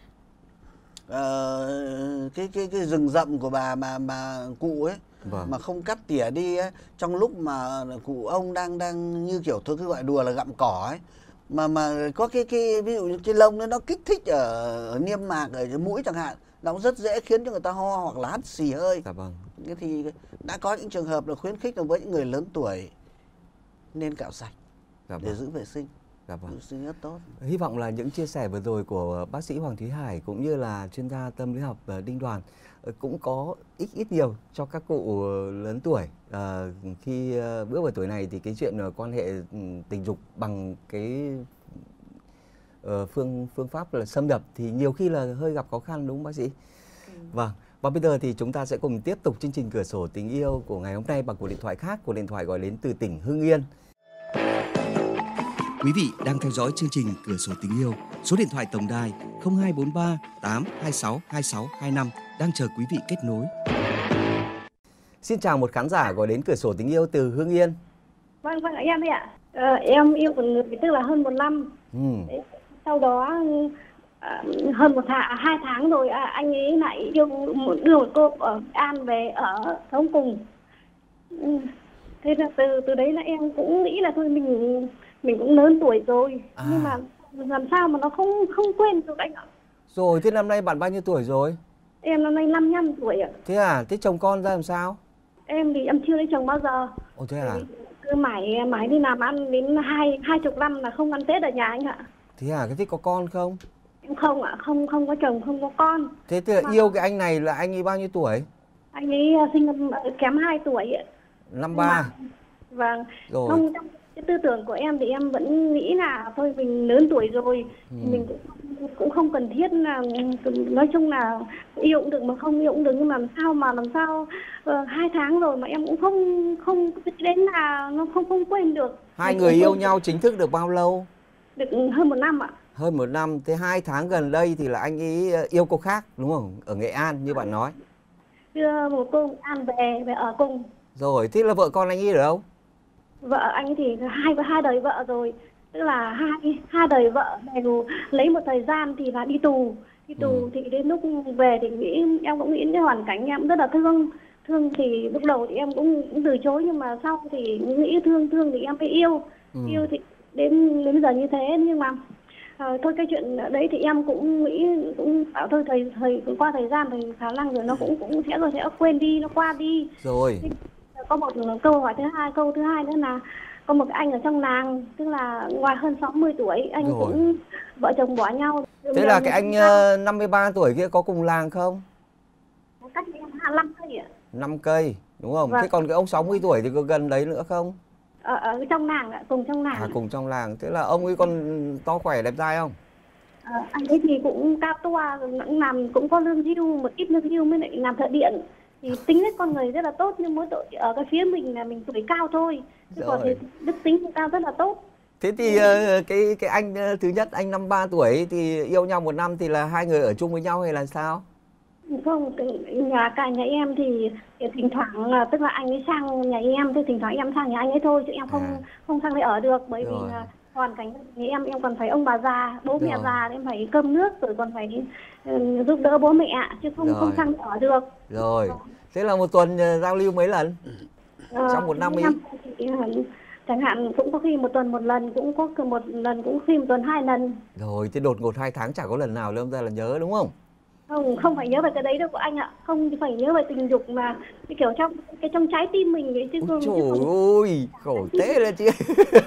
cái rừng rậm của bà mà cụ ấy mà không cắt tỉa đi ấy, trong lúc mà cụ ông đang như kiểu tôi cứ gọi đùa là gặm cỏ ấy, mà có cái ví dụ như cái lông nó kích thích ở niêm mạc, ở mũi chẳng hạn, nó cũng rất dễ khiến cho người ta ho hoặc là hắt xì hơi. Thế thì đã có những trường hợp là khuyến khích là với những người lớn tuổi nên cạo sạch để giữ vệ sinh. Rất tốt. Hy vọng là những chia sẻ vừa rồi của bác sĩ Hoàng Thúy Hải cũng như là chuyên gia tâm lý học Đinh Đoàn cũng có ít nhiều cho các cụ lớn tuổi. Khi bước vào tuổi này thì cái chuyện quan hệ tình dục bằng cái phương pháp là xâm nhập thì nhiều khi là hơi gặp khó khăn, đúng không bác sĩ? Vâng. Và bây giờ thì chúng ta sẽ cùng tiếp tục chương trình Cửa sổ tình yêu của ngày hôm nay bằng cuộc điện thoại khác, cuộc điện thoại gọi đến từ tỉnh Hưng Yên. Quý vị đang theo dõi chương trình Cửa sổ tình yêu. Số điện thoại tổng đài 0243 826 2625 đang chờ quý vị kết nối. Xin chào một khán giả gọi đến Cửa sổ tình yêu từ Hưng Yên. Vâng, em đấy ạ. Em yêu một người tức là hơn 1 năm. Sau đó hơn 2 tháng rồi anh ấy lại đưa một cô ở An về ở sống cùng. Thế là từ đấy là em cũng nghĩ là thôi mình cũng lớn tuổi rồi, nhưng mà làm sao mà nó không quên được anh ạ. Rồi, thế năm nay bạn bao nhiêu tuổi rồi? Em năm nay 55 tuổi ạ. Thế à, thế chồng con ra làm sao? Em thì em chưa lấy chồng bao giờ. Ồ, thế à? Cứ mãi đi làm ăn đến 20 năm là không ăn Tết ở nhà anh ạ. Thế à, thế có con không? Em không ạ, không có chồng, không có con. Thế thì yêu cái anh này là anh ấy bao nhiêu tuổi? Anh ấy sinh năm kém 2 tuổi ạ. 53. Vâng. Rồi. Không, trong cái tư tưởng của em thì em vẫn nghĩ là thôi mình lớn tuổi rồi, mình cũng không cần thiết là nói chung là yêu cũng được mà không yêu cũng được, nhưng mà làm sao 2 tháng rồi mà em cũng không đến là nó không quên được. Hai người yêu nhau chính thức được bao lâu? Được hơn 1 năm ạ. Hơn 1 năm. Thế 2 tháng gần đây thì là anh ấy yêu cô khác đúng không? Ở Nghệ An như bạn nói. Đưa một cô An về ở cùng. Rồi, thế là vợ con anh ấy ở đâu? Vợ anh thì hai đời vợ rồi, tức là hai đời vợ đều lấy một thời gian thì là đi tù thì đến lúc về thì em cũng nghĩ đến cái hoàn cảnh em rất là thương thì lúc đầu thì em cũng từ chối, nhưng mà sau thì nghĩ thương thì em phải yêu thì đến bây giờ như thế. Nhưng mà thôi cái chuyện đấy thì em cũng nghĩ cũng bảo thôi qua thời gian thì khả năng rồi nó cũng sẽ quên đi, nó qua đi rồi. Có một câu thứ hai nữa là có một anh ở trong làng, tức là ngoài hơn 60 tuổi, anh rồi. Cũng vợ chồng bỏ nhau. Thế là cái anh 53 tuổi kia có cùng làng không? Cách em 5 cây ạ. 5 cây, đúng không? Vâng. Thế còn cái ông 60 tuổi thì có gần đấy nữa không? Ở trong làng ạ, cùng trong làng. À, cùng trong làng. Thế là ông ấy còn to khỏe đẹp trai không? Anh ấy thì cũng cao to, cũng có lương hưu, một ít lương hưu mới lại làm thợ điện. Thì tính cách con người rất là tốt, nhưng mỗi tội ở cái phía mình là mình tuổi cao thôi. Chứ còn thì đức tính của ta rất là tốt. Thế thì cái anh thứ nhất, anh 53 tuổi thì yêu nhau 1 năm thì là hai người ở chung với nhau hay là sao? Không, cả nhà em thì thỉnh thoảng tức là anh ấy sang nhà em, thì thỉnh thoảng em sang nhà anh ấy thôi, chứ em không sang đây ở được, bởi vì là hoàn cảnh nhà em còn phải ông bà già, bố mẹ già, em phải cơm nước rồi còn phải giúp đỡ bố mẹ, chứ không sang đây ở được. Rồi. Thế là 1 tuần giao lưu mấy lần? trong một năm ấy? Chẳng hạn cũng có khi một tuần một lần, cũng có một lần, cũng khi một tuần 2 lần. Rồi, thế đột ngột 2 tháng chả có lần nào lâm ra là nhớ đúng không? Không phải nhớ về cái đấy đâu của anh ạ. Không phải nhớ về tình dục mà cái kiểu trong trái tim mình ấy chứ. Ôi trời ơi, khổ thế là chị.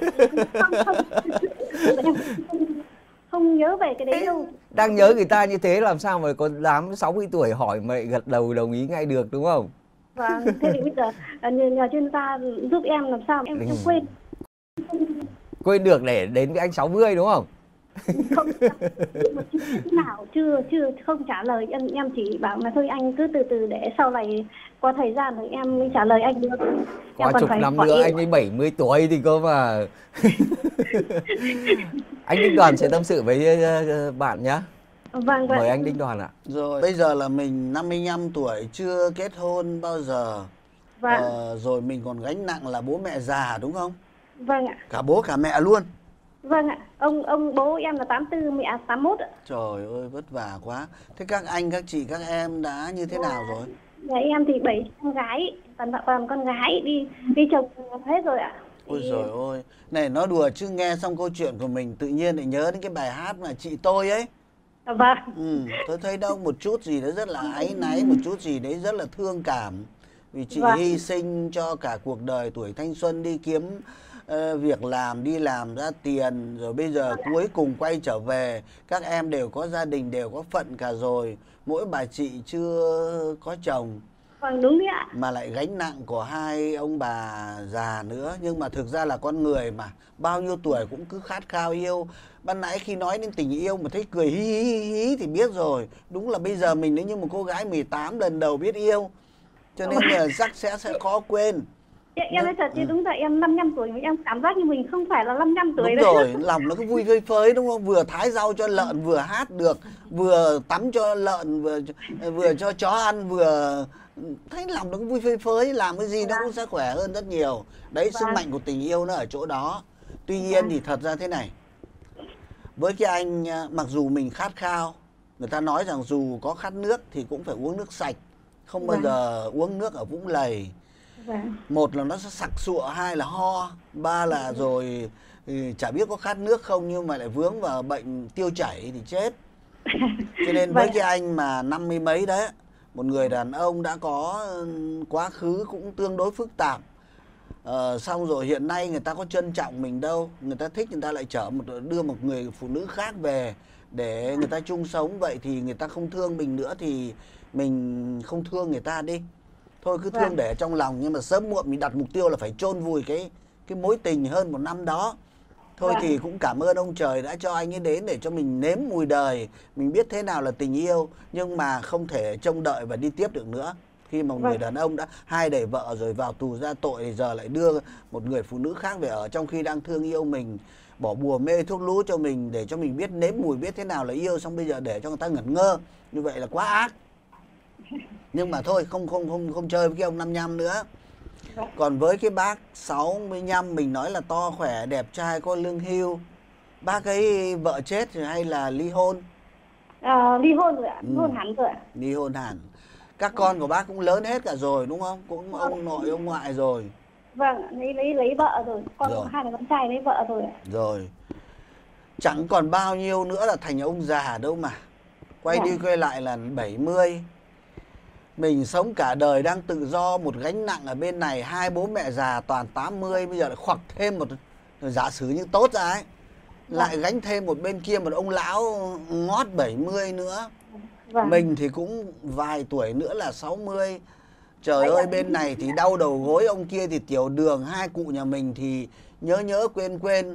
Không nhớ về cái đấy đâu. Đang nhớ người ta như thế làm sao mà có dám 60 tuổi hỏi mà gật đầu đồng ý ngay được đúng không? Vâng, thế thì bây giờ nhờ chuyên gia giúp em làm sao em không quên. Quên được để đến với anh 60 đúng không? Không nào chưa không trả lời, em chỉ bảo là thôi anh cứ từ từ để sau này qua thời gian rồi em mới trả lời anh được. Qua chục năm nữa anh ấy 70 tuổi thì cơ mà. Anh Đinh Đoàn sẽ tâm sự với bạn nhé. Vâng. Mời anh Đinh Đoàn ạ. Rồi bây giờ là mình 55 tuổi chưa kết hôn bao giờ. Vâng. Rồi mình còn gánh nặng là bố mẹ già đúng không? Vâng ạ. Cả bố cả mẹ luôn. Vâng ạ. Ông bố em là 84, mẹ 81 ạ. Trời ơi vất vả quá. Thế các anh, các chị, các em đã như thế nào rồi? Nhà em thì 7 con gái, toàn con gái đi chồng hết rồi ạ. Ôi trời ơi. Này nói đùa chứ nghe xong câu chuyện của mình tự nhiên lại nhớ đến cái bài hát mà chị tôi ấy. Vâng. Tôi thấy đâu một chút gì đấy rất là áy náy, một chút gì đấy rất là thương cảm. Vì chị hy sinh cho cả cuộc đời tuổi thanh xuân đi kiếm việc làm, đi làm ra tiền. Rồi bây giờ cuối cùng quay trở về. Các em đều có gia đình, đều có phận cả rồi. Mỗi bà chị chưa có chồng. Vâng, đúng đấy ạ. Mà lại gánh nặng của 2 ông bà già nữa. Nhưng mà thực ra là con người mà, bao nhiêu tuổi cũng cứ khát khao yêu. Ban nãy khi nói đến tình yêu mà thấy cười hí thì biết rồi. Đúng là bây giờ mình nếu như một cô gái 18 lần đầu biết yêu. Cho nên là chắc sẽ khó quên. Em nói thật chứ đúng là em 55 tuổi mà em cảm giác như mình không phải là 55 tuổi đúng rồi, lòng nó cứ vui phơi phới đúng không? Vừa thái rau cho lợn, vừa hát được, vừa tắm cho lợn, vừa cho chó ăn, vừa thấy lòng nó cứ vui phơi phới, làm cái gì nó cũng sẽ khỏe hơn rất nhiều. Đấy, sức mạnh của tình yêu nó ở chỗ đó. Tuy nhiên thì thật ra thế này, với cái anh mặc dù mình khát khao, người ta nói rằng dù có khát nước thì cũng phải uống nước sạch, không bao giờ uống nước ở vũng lầy. Một là nó sẽ sặc sụa, hai là ho, ba là rồi chả biết có khát nước không nhưng mà lại vướng vào bệnh tiêu chảy thì chết. Cho nên với cái anh mà 50 mấy đấy, một người đàn ông đã có quá khứ cũng tương đối phức tạp. Xong rồi hiện nay người ta có trân trọng mình đâu, người ta thích người ta lại đưa một người phụ nữ khác về để người ta chung sống. Vậy thì người ta không thương mình nữa thì mình không thương người ta đi. Thôi cứ thương để trong lòng, nhưng mà sớm muộn mình đặt mục tiêu là phải chôn vùi cái mối tình hơn 1 năm đó. Thôi thì cũng cảm ơn ông trời đã cho anh ấy đến để cho mình nếm mùi đời, mình biết thế nào là tình yêu, nhưng mà không thể trông đợi và đi tiếp được nữa. Khi mà một người đàn ông đã 2 đời vợ rồi vào tù ra tội thì giờ lại đưa một người phụ nữ khác về ở trong khi đang thương yêu mình, bỏ bùa mê thuốc lú cho mình để cho mình biết nếm mùi, biết thế nào là yêu, xong bây giờ để cho người ta ngẩn ngơ. Như vậy là quá ác. Nhưng mà thôi, không chơi với cái ông 55 nữa. Còn với cái bác 65 mình nói là to khỏe, đẹp trai, có lương hưu. Bác ấy vợ chết rồi hay là ly hôn? Ly hôn rồi ạ, ly hôn hẳn rồi ạ. Ly hôn hẳn. Các con của bác cũng lớn hết cả rồi đúng không? Cũng ông nội ông ngoại rồi. Vâng, lấy vợ rồi. Con có 2 con trai lấy vợ rồi ạ. Rồi. Chẳng còn bao nhiêu nữa là thành ông già đâu mà. Quay đi quay lại là 70. Mình sống cả đời đang tự do, một gánh nặng ở bên này, 2 bố mẹ già toàn 80, bây giờ lại khoặc thêm một, giả sử như tốt ra ấy, lại gánh thêm một bên kia một ông lão ngót 70 nữa. Mình thì cũng vài tuổi nữa là 60. Trời ơi, bên này thì đau đầu gối, ông kia thì tiểu đường, 2 cụ nhà mình thì nhớ quên.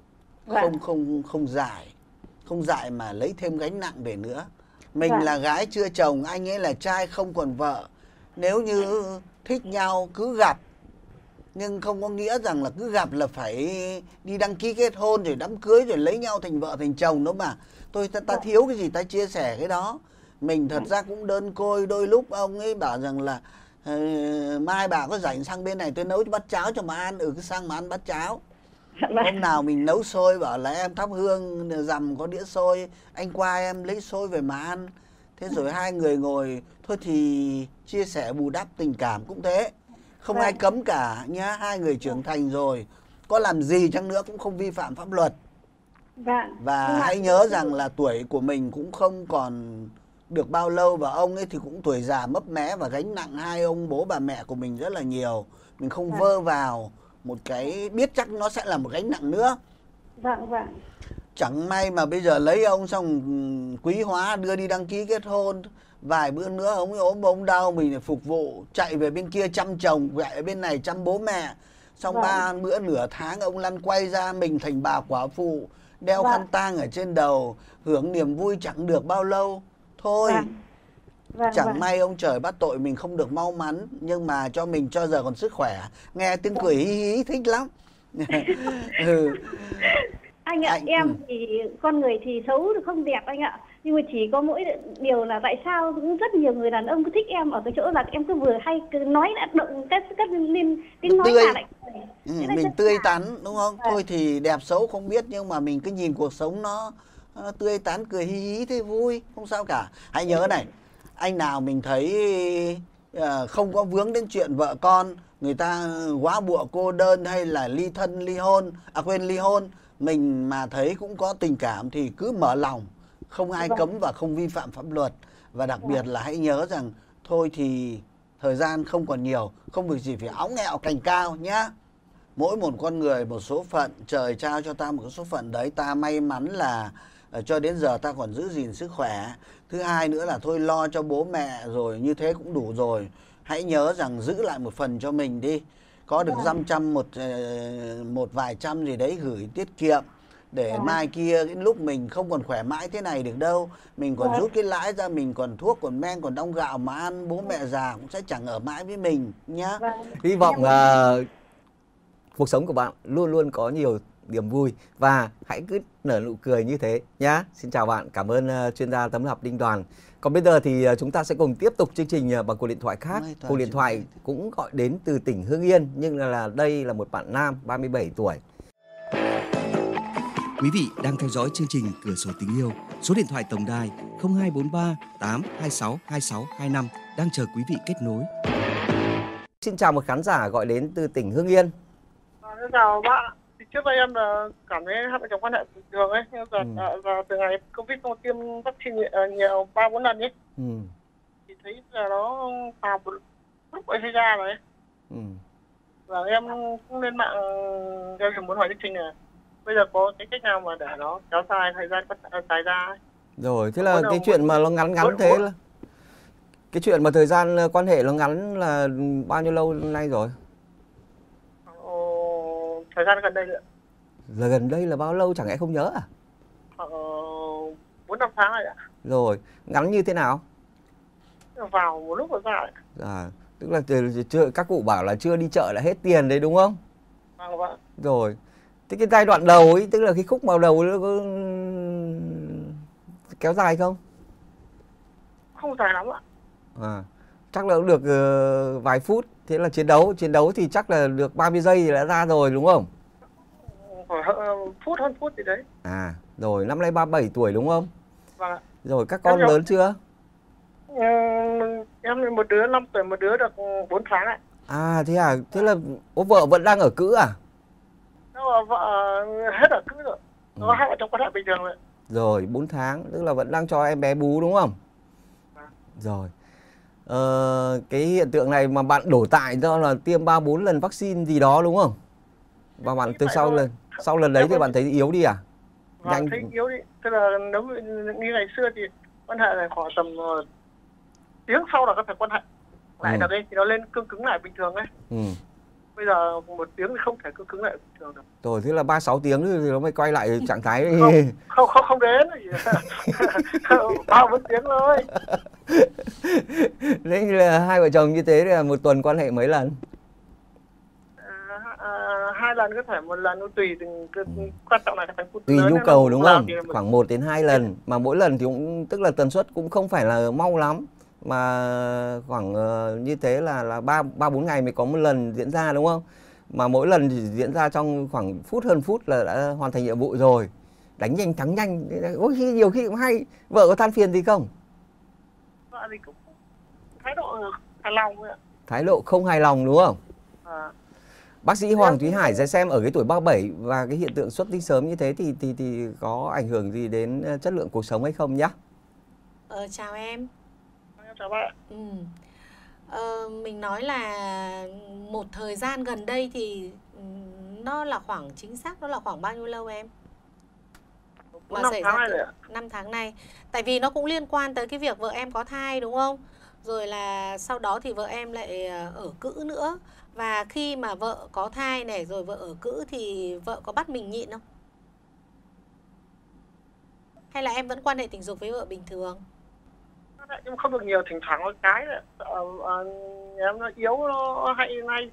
Không dại mà lấy thêm gánh nặng về nữa. Mình là gái chưa chồng, anh ấy là trai không còn vợ. Nếu như thích nhau cứ gặp, nhưng không có nghĩa rằng là cứ gặp là phải đi đăng ký kết hôn rồi đám cưới rồi lấy nhau thành vợ thành chồng đó mà. Ta thiếu cái gì ta chia sẻ cái đó. Mình thật ra cũng đơn côi, đôi lúc ông ấy bảo rằng là mai bà có rảnh sang bên này tôi nấu bát cháo cho mà ăn. Cứ sang mà ăn bát cháo. Hôm nào mình nấu xôi bảo là em thắp hương rằm có đĩa xôi, anh qua em lấy xôi về mà ăn. Thế rồi 2 người ngồi, thôi thì chia sẻ bù đắp tình cảm cũng thế. Không ai cấm cả nhá, hai người trưởng thành rồi, có làm gì chăng nữa cũng không vi phạm pháp luật. Và hãy nhớ rằng là tuổi của mình cũng không còn được bao lâu, và ông ấy thì cũng tuổi già mấp mé và gánh nặng hai ông bố bà mẹ của mình rất là nhiều. Mình không vơ vào một cái biết chắc nó sẽ là một gánh nặng nữa. Chẳng may mà bây giờ lấy ông xong quý hóa đưa đi đăng ký kết hôn, vài bữa nữa ông ấy ốm ông đau, mình phải phục vụ, chạy về bên kia chăm chồng, chạy ở bên này chăm bố mẹ. Xong 3 bữa nửa tháng ông lăn quay ra, mình thành bà quả phụ, đeo khăn tang ở trên đầu, hưởng niềm vui chẳng được bao lâu. Thôi, chẳng may ông trời bắt tội mình không được mau mắn, nhưng mà cho mình cho giờ còn sức khỏe. Nghe tiếng cười hí hí thích lắm. Anh ạ, em thì con người thì xấu không đẹp anh ạ. Nhưng mà chỉ có mỗi điều là tại sao rất nhiều người đàn ông cứ thích em ở cái chỗ là em cứ vừa hay cứ nói đã động cách lên tiếng nói là lại mình tươi tắn đúng không? Thôi thì đẹp xấu không biết, nhưng mà mình cứ nhìn cuộc sống nó tươi tắn, cười hí hí thế vui, không sao cả. Hãy nhớ này, anh nào mình thấy không có vướng đến chuyện vợ con, người ta quá bụa cô đơn hay là ly hôn, mình mà thấy cũng có tình cảm thì cứ mở lòng, không ai cấm và không vi phạm pháp luật. Và đặc biệt là hãy nhớ rằng thôi thì thời gian không còn nhiều, không việc gì phải óng ẹo cành cao nhá. Mỗi một con người một số phận, trời trao cho ta một số phận đấy, ta may mắn là cho đến giờ ta còn giữ gìn sức khỏe. Thứ hai nữa là thôi lo cho bố mẹ rồi, như thế cũng đủ rồi. Hãy nhớ rằng giữ lại một phần cho mình đi, có được dăm trăm một vài trăm gì đấy gửi tiết kiệm, để mai kia cái lúc mình không còn khỏe mãi thế này được đâu, mình còn rút cái lãi ra, mình còn thuốc, còn men, còn đong gạo mà ăn, bố mẹ già cũng sẽ chẳng ở mãi với mình nhá. Hy vọng cuộc sống của bạn luôn luôn có nhiều niềm vui và hãy cứ nở nụ cười như thế nhá. Xin chào bạn, cảm ơn chuyên gia tâm lý học Đinh Đoàn. Còn bây giờ thì chúng ta sẽ cùng tiếp tục chương trình bằng cuộc điện thoại khác. Cuộc điện thoại cũng gọi đến từ tỉnh Hưng Yên, nhưng là đây là một bạn nam 37 tuổi. Quý vị đang theo dõi chương trình Cửa sổ tình yêu. Số điện thoại tổng đài 0243 826 2625 đang chờ quý vị kết nối. Xin chào một khán giả gọi đến từ tỉnh Hưng Yên. Xin chào bạn. Trước đây em là cảm thấy hai vợ chồng quan hệ bình thường ấy, và từ ngày Covid không tiêm vaccine nhiều 3-4 lần ấy, thì thấy là nó vào một lúc ấy xảy ra rồi ấy. Và em cũng lên mạng em muốn hỏi chương trình này, bây giờ có cái cách nào mà để nó kéo dài thời gian dài ra ấy. Rồi, thế là cái chuyện mà nó ngắn thế là cái chuyện mà thời gian quan hệ nó ngắn là bao nhiêu lâu nay rồi? Thời gian gần đây nữa. Là gần đây là bao lâu, chẳng lẽ không nhớ à? 4-5 tháng rồi ạ. Rồi, ngắn như thế nào? Vào một lúc rồi ra. Tức là các cụ bảo là chưa đi chợ là hết tiền đấy đúng không? Vâng. Rồi, thế cái giai đoạn đầu ấy, tức là cái khúc vào đầu nó có kéo dài không? Không dài lắm ạ. Chắc là cũng được vài phút. Thế là chiến đấu thì chắc là được 30 giây thì đã ra rồi đúng không? Hơn phút gì đấy. Rồi, năm nay 37 tuổi đúng không? Vâng ạ. Rồi, các con lớn chưa? Em một đứa 5 tuổi, một đứa được 4 tháng ạ. Thế à? Thế là vợ vẫn đang ở cữ à? Vợ hết ở cữ rồi. Nó hai vợ chồng quan hệ bình thường rồi. Rồi, 4 tháng, tức là vẫn đang cho em bé bú đúng không? Rồi. Cái hiện tượng này mà bạn đổ tại do là tiêm 3-4 lần vaccine gì đó đúng không? Và bạn từ sau lần đấy thì bạn thấy yếu đi à? Vâng, thấy yếu đi. Tức là nếu như ngày xưa thì quan hệ này khoảng tầm tiếng sau là có thể quan hệ lại được ấy, thì nó lên cứng lại bình thường ấy. Bây giờ 1 tiếng thì không thể cứng lại bình thường được. Rồi, thế là 3-6 tiếng thì nó mới quay lại trạng thái không đến 3-4 tiếng thôi. Thế là hai vợ chồng như thế là 1 tuần quan hệ mấy lần? 2 lần có thể, 1 lần nó tùy từng quan trọng là cái phút tùy nhu cầu đúng không? Khoảng 1 đến 2 lần, mà mỗi lần thì cũng tức là tần suất cũng không phải là mau lắm, mà khoảng như thế là 3-4 ngày mới có 1 lần diễn ra đúng không? Mà mỗi lần thì diễn ra trong khoảng hơn phút là đã hoàn thành nhiệm vụ rồi. Đánh nhanh thắng nhanh. Ôi, nhiều khi cũng hay. Vợ có than phiền gì không? Vợ thì cũng thái độ hài lòng thôi ạ. Thái độ không hài lòng đúng không? Bác sĩ Hoàng Thúy Hải ra xem ở cái tuổi 37 và cái hiện tượng xuất tinh sớm như thế thì có ảnh hưởng gì đến chất lượng cuộc sống hay không nhá? Chào em. Chào bạn. Mình nói là một thời gian gần đây thì nó là khoảng chính xác nó là khoảng bao nhiêu lâu em? 5 tháng nay. 5 tháng nay. Tại vì nó cũng liên quan tới cái việc vợ em có thai đúng không? Rồi là sau đó thì vợ em lại ở cữ nữa. Và khi mà vợ có thai này rồi vợ ở cữ thì vợ có bắt mình nhịn không? Hay là em vẫn quan hệ tình dục với vợ bình thường? Nhưng không được nhiều, thỉnh thoảng có cái em nó yếu, nó hay nay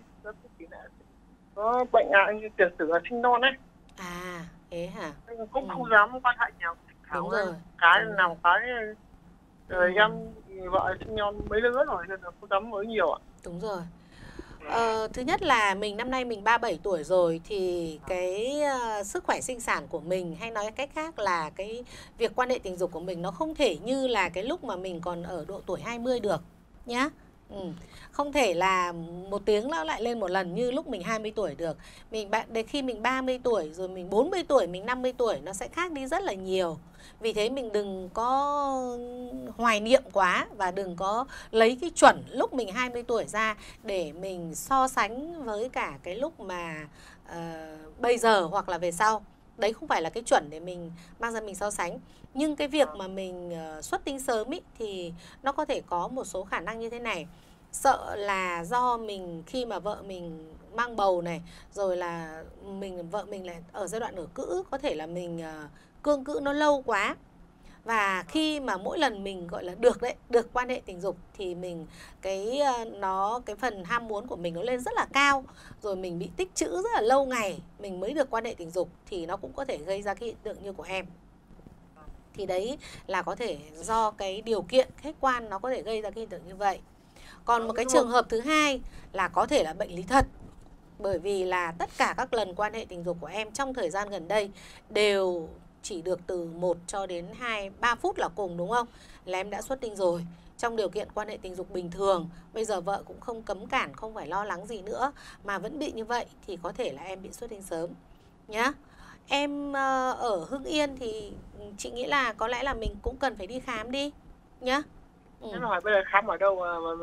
nó bệnh như tiền sử là sinh non ấy. À, thế hả? Cũng không dám quan hệ nhiều. Đúng rồi. Cái làm cái rồi em vợ sinh non mấy đứa rồi nên là không dám mới nhiều ạ. Đúng rồi. Thứ nhất là năm nay mình 37 tuổi rồi thì cái sức khỏe sinh sản của mình, hay nói cách khác là cái việc quan hệ tình dục của mình nó không thể như là cái lúc mà mình còn ở độ tuổi 20 được nhá. Không thể là một tiếng nó lại lên một lần như lúc mình 20 tuổi được. Đến khi mình 30 tuổi rồi mình 40 tuổi, mình 50 tuổi nó sẽ khác đi rất là nhiều. Vì thế mình đừng có hoài niệm quá và đừng có lấy cái chuẩn lúc mình 20 tuổi ra để mình so sánh với cả cái lúc mà bây giờ hoặc là về sau. Đấy không phải là cái chuẩn để mình mang ra mình so sánh. Nhưng cái việc mà mình xuất tinh sớm ý, thì nó có thể có một số khả năng như thế này. Sợ là do mình khi mà vợ mình mang bầu này, rồi là vợ mình lại ở giai đoạn ở cữ, có thể là mình cương cữ nó lâu quá. Và khi mà mỗi lần mình gọi là được quan hệ tình dục thì mình cái phần ham muốn của mình nó lên rất là cao, rồi mình bị tích trữ rất là lâu ngày mình mới được quan hệ tình dục, thì nó cũng có thể gây ra cái hiện tượng như của em. Thì đấy là có thể do cái điều kiện khách quan nó có thể gây ra cái hiện tượng như vậy. Còn một cái trường hợp thứ hai là có thể là bệnh lý thật. Bởi vì là tất cả các lần quan hệ tình dục của em trong thời gian gần đây đều chỉ được từ 1 cho đến 2-3 phút là cùng, đúng không? Là em đã xuất tinh rồi. Trong điều kiện quan hệ tình dục bình thường, bây giờ vợ cũng không cấm cản, không phải lo lắng gì nữa, mà vẫn bị như vậy thì có thể là em bị xuất tinh sớm nhá. Em ở Hưng Yên thì chị nghĩ là có lẽ là mình cũng cần phải đi khám đi nhá. Thế hỏi bây giờ khám ở đâu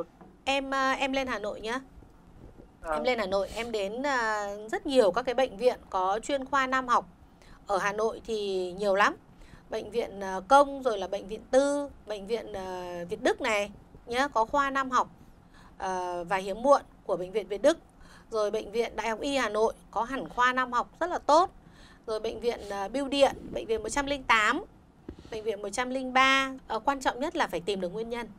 Em lên Hà Nội nhá. Em lên Hà Nội, em đến rất nhiều các cái bệnh viện có chuyên khoa nam học. Ở Hà Nội thì nhiều lắm. Bệnh viện công, rồi là bệnh viện tư, bệnh viện Việt Đức này nhá, có khoa nam học và hiếm muộn của bệnh viện Việt Đức. Rồi bệnh viện Đại học Y Hà Nội có hẳn khoa nam học rất là tốt. Rồi bệnh viện Bưu Điện, bệnh viện 108, bệnh viện 103. Quan trọng nhất là phải tìm được nguyên nhân.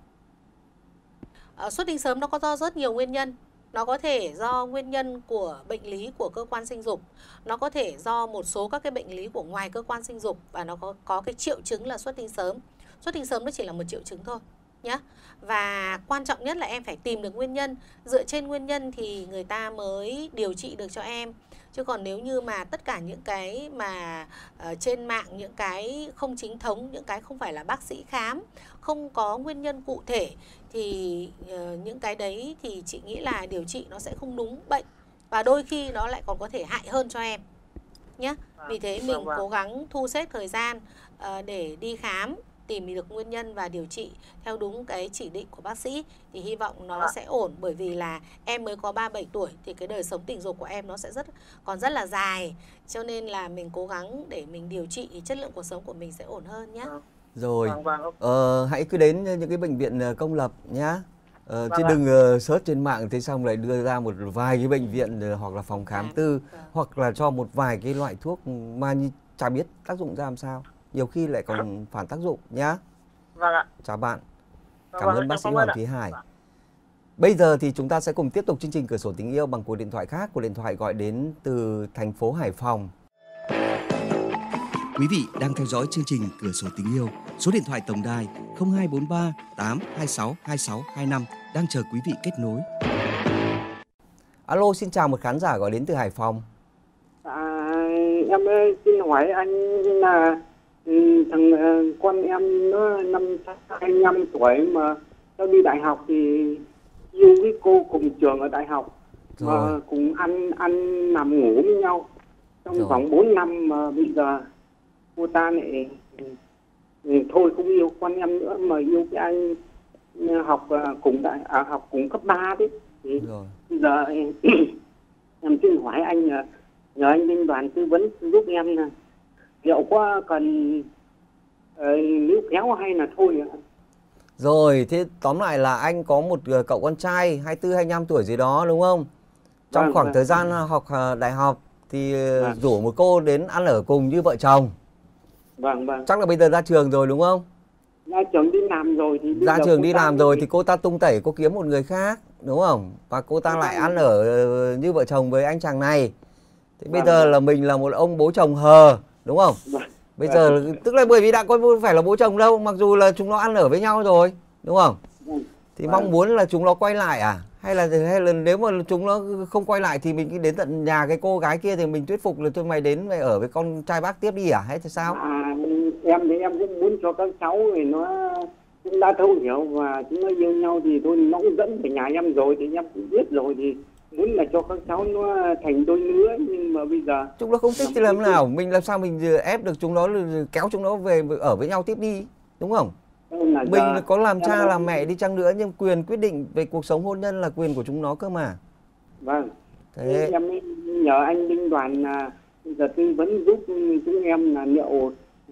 Xuất tinh sớm nó có do rất nhiều nguyên nhân. Nó có thể do nguyên nhân của bệnh lý của cơ quan sinh dục, nó có thể do một số các cái bệnh lý của ngoài cơ quan sinh dục, và nó có cái triệu chứng là xuất tinh sớm. Xuất tinh sớm nó chỉ là một triệu chứng thôi nhá. Và quan trọng nhất là em phải tìm được nguyên nhân. Dựa trên nguyên nhân thì người ta mới điều trị được cho em. Chứ còn nếu như mà tất cả những cái mà trên mạng, những cái không chính thống, những cái không phải là bác sĩ khám, không có nguyên nhân cụ thể, thì những cái đấy thì chị nghĩ là điều trị nó sẽ không đúng bệnh. Và đôi khi nó lại còn có thể hại hơn cho em nhé. Vì thế mình cố gắng thu xếp thời gian để đi khám, tìm được nguyên nhân và điều trị theo đúng cái chỉ định của bác sĩ, thì hy vọng nó sẽ ổn. Bởi vì là em mới có 37 tuổi thì cái đời sống tình dục của em nó sẽ còn rất là dài. Cho nên là mình cố gắng để mình điều trị thì chất lượng cuộc sống của mình sẽ ổn hơn nhé. Rồi, hãy cứ đến những cái bệnh viện công lập nhá. Chứ đừng search trên mạng thế xong lại đưa ra một vài cái bệnh viện hoặc là phòng khám tư, hoặc là cho một vài cái loại thuốc mà chả biết tác dụng ra làm sao. Nhiều khi lại còn phản tác dụng nhá. Vâng ạ. Chào bạn. Cảm ơn bác sĩ Hoàng Thúy Hải. Bây giờ thì chúng ta sẽ cùng tiếp tục chương trình Cửa sổ tình yêu bằng cuộc điện thoại khác. Cuộc điện thoại gọi đến từ thành phố Hải Phòng. Quý vị đang theo dõi chương trình Cửa sổ tình yêu. Số điện thoại tổng đài 0243 826 2625 đang chờ quý vị kết nối. Alo, xin chào một khán giả gọi đến từ Hải Phòng. Em xin hỏi anh là thằng con em nó năm 25 tuổi mà nó đi đại học thì yêu cái cô cùng trường ở đại học, mà cùng ăn nằm ngủ với nhau trong vòng 4 năm, mà bây giờ cô ta lại thôi không yêu con em nữa mà yêu cái anh học cùng cấp 3 đấy. Thì bây giờ em xin hỏi anh, nhờ anh Minh Đoàn tư vấn giúp em là liệu có cần níu kéo hay là thôi ạ? Rồi, thế tóm lại là anh có một cậu con trai 24, 25 tuổi gì đó đúng không? Trong khoảng thời gian học đại học thì rủ một cô đến ăn ở cùng như vợ chồng. Vâng. Chắc là bây giờ ra trường rồi đúng không? Ra trường đi làm rồi thì ra trường đi làm rồi thì cô ta tung tẩy, cô kiếm một người khác đúng không? Và cô ta lại ăn ở như vợ chồng với anh chàng này. Thế bây giờ là mình là một ông bố chồng hờ đúng không? Bây giờ tức là bởi vì đã có phải là bố chồng đâu, mặc dù là chúng nó ăn ở với nhau rồi đúng không? Thì mong muốn là chúng nó quay lại à? Hay là nếu mà chúng nó không quay lại thì mình cứ đến tận nhà cái cô gái kia thì mình thuyết phục là thôi mày đến mày ở với con trai bác tiếp đi à? Hay thì sao? Em thì em cũng muốn cho các cháu thì nó cũng đã thấu hiểu và chúng nó yêu nhau thì thôi, nó cũng dẫn về nhà em rồi thì em cũng biết rồi, thì muốn là cho các cháu nó thành đôi lứa, nhưng mà bây giờ chúng nó không thích thì làm nào? Mình làm sao mình ép được chúng nó, kéo chúng nó về ở với nhau tiếp đi đúng không? Mình có làm cha làm mẹ đi chăng nữa nhưng quyền quyết định về cuộc sống hôn nhân là quyền của chúng nó cơ mà. Vâng. Thế em nhờ anh Minh Đoàn là bây giờ tư vấn giúp chúng em là liệu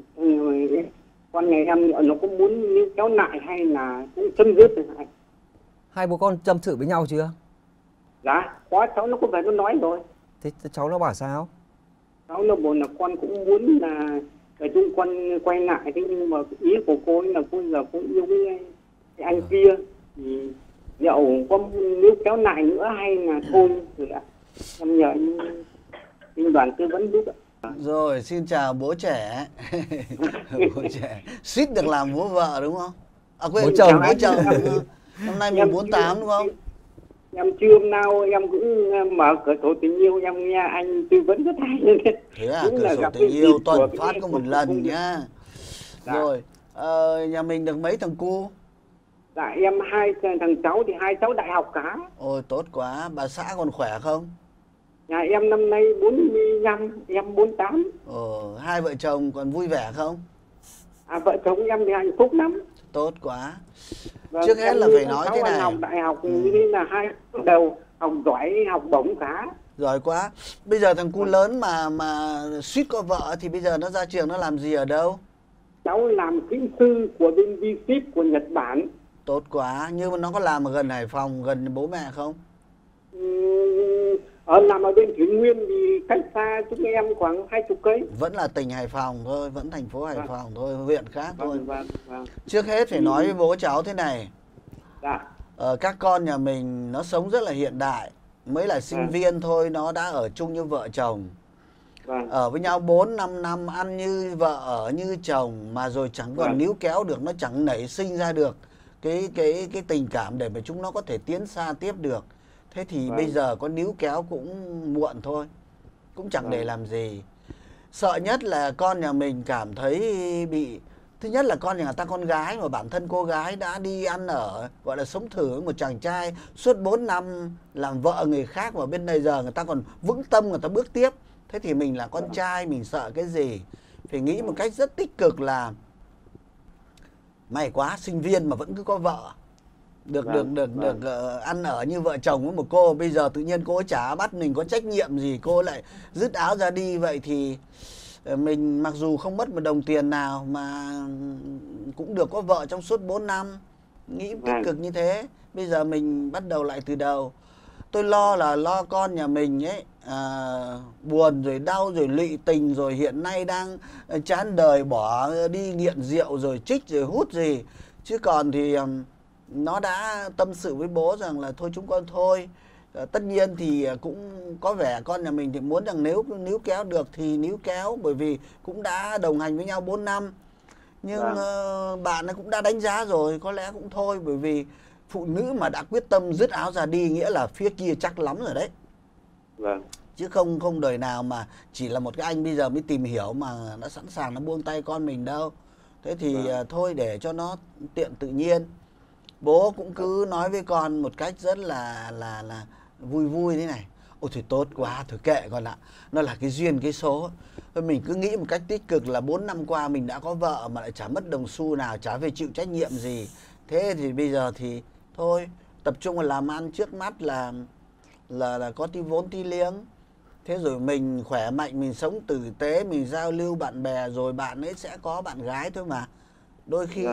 con này em nó có muốn níu kéo lại hay là cũng chấm dứt rồi. Hai bố con tâm sự với nhau chưa? Dạ, có, cháu nó có về nó nói rồi. Thế cháu nó bảo sao? Cháu nó bảo là con cũng muốn là chúng con quay lại, thế nhưng mà ý của cô ấy là cô giờ cũng yêu cái anh kia, thì liệu có níu kéo lại nữa hay là thôi rồi ạ? Em nhờ anh Minh Đoàn tư vấn giúp ạ. Rồi, xin chào bố trẻ. Bố trẻ suýt được làm bố vợ đúng không? À quên, bố chồng. Năm nay mình 48 đúng không? Em chưa hôm nào em cũng mở cửa sổ tình yêu, em nghe anh tư vấn rất hay. Thế à, cửa sổ tình yêu tuần phát có một lần nhá. Rồi, nhà mình được mấy thằng cu? Dạ em 2 thằng cháu thì 2 cháu đại học cả. Ôi tốt quá, bà xã còn khỏe không? Nhà em năm nay 45, em 48. Hai vợ chồng còn vui vẻ không? Vợ chồng em thì hạnh phúc lắm. Tốt quá. Trước hết là phải nói thế này. Học đại học như thế là 2 đầu học giỏi, học bổng cả. Giỏi quá. Bây giờ thằng cu lớn mà suýt có vợ thì bây giờ nó ra trường nó làm gì ở đâu? Cháu làm kỹ sư của bên V-Ship của Nhật Bản. Tốt quá. Nhưng mà nó có làm ở gần Hải Phòng, gần bố mẹ không? Làm ở bên Thủy Nguyên thì cách xa chúng em khoảng 20 cây. Vẫn là tỉnh Hải Phòng thôi, vẫn thành phố Hải Phòng thôi, huyện khác thôi. Trước hết phải nói với bố cháu thế này. Các con nhà mình nó sống rất là hiện đại. Mới là sinh viên thôi, nó đã ở chung như vợ chồng. Ở với nhau 4-5 năm, ăn như vợ, ở như chồng, mà rồi chẳng còn níu kéo được, nó chẳng nảy sinh ra được cái tình cảm để mà chúng nó có thể tiến xa tiếp được. Thế thì bây giờ có níu kéo cũng muộn thôi, cũng chẳng để làm gì. Sợ nhất là con nhà mình cảm thấy bị... Thứ nhất là con nhà ta con gái, mà bản thân cô gái đã đi ăn ở, gọi là sống thử với một chàng trai suốt 4 năm làm vợ người khác, mà bên này giờ người ta còn vững tâm, người ta bước tiếp. Thế thì mình là con trai, mình sợ cái gì? Phải nghĩ một cách rất tích cực là may quá, sinh viên mà vẫn cứ có vợ. Được ăn ở như vợ chồng với một cô. Bây giờ tự nhiên cô chả bắt mình có trách nhiệm gì, cô lại dứt áo ra đi. Vậy thì mình mặc dù không mất một đồng tiền nào mà cũng được có vợ trong suốt 4 năm. Nghĩ tích cực như thế. Bây giờ mình bắt đầu lại từ đầu. Tôi lo con nhà mình ấy buồn rồi đau rồi lụy tình, rồi hiện nay đang chán đời, bỏ đi nghiện rượu rồi trích rồi hút gì. Chứ còn thì nó đã tâm sự với bố rằng là thôi chúng con thôi. Tất nhiên thì cũng có vẻ con nhà mình thì muốn rằng nếu níu kéo được thì níu kéo, bởi vì cũng đã đồng hành với nhau 4 năm. Nhưng bạn cũng đã đánh giá rồi, có lẽ cũng thôi. Bởi vì phụ nữ mà đã quyết tâm dứt áo ra đi nghĩa là phía kia chắc lắm rồi đấy. Chứ không đời nào mà chỉ là một cái anh bây giờ mới tìm hiểu mà đã sẵn sàng nó buông tay con mình đâu. Thế thì thôi để cho nó tiện tự nhiên. Bố cũng cứ nói với con một cách rất là vui vui thế này. Ôi thì tốt quá, thôi kệ con ạ. Nó là cái duyên cái số. Mình cứ nghĩ một cách tích cực là 4 năm qua mình đã có vợ mà lại chả mất đồng xu nào, chả phải chịu trách nhiệm gì. Thế thì bây giờ thì thôi, tập trung vào làm ăn trước mắt là có tí vốn tí liếng. Thế rồi mình khỏe mạnh, mình sống tử tế, mình giao lưu bạn bè, rồi bạn ấy sẽ có bạn gái thôi mà. Đôi khi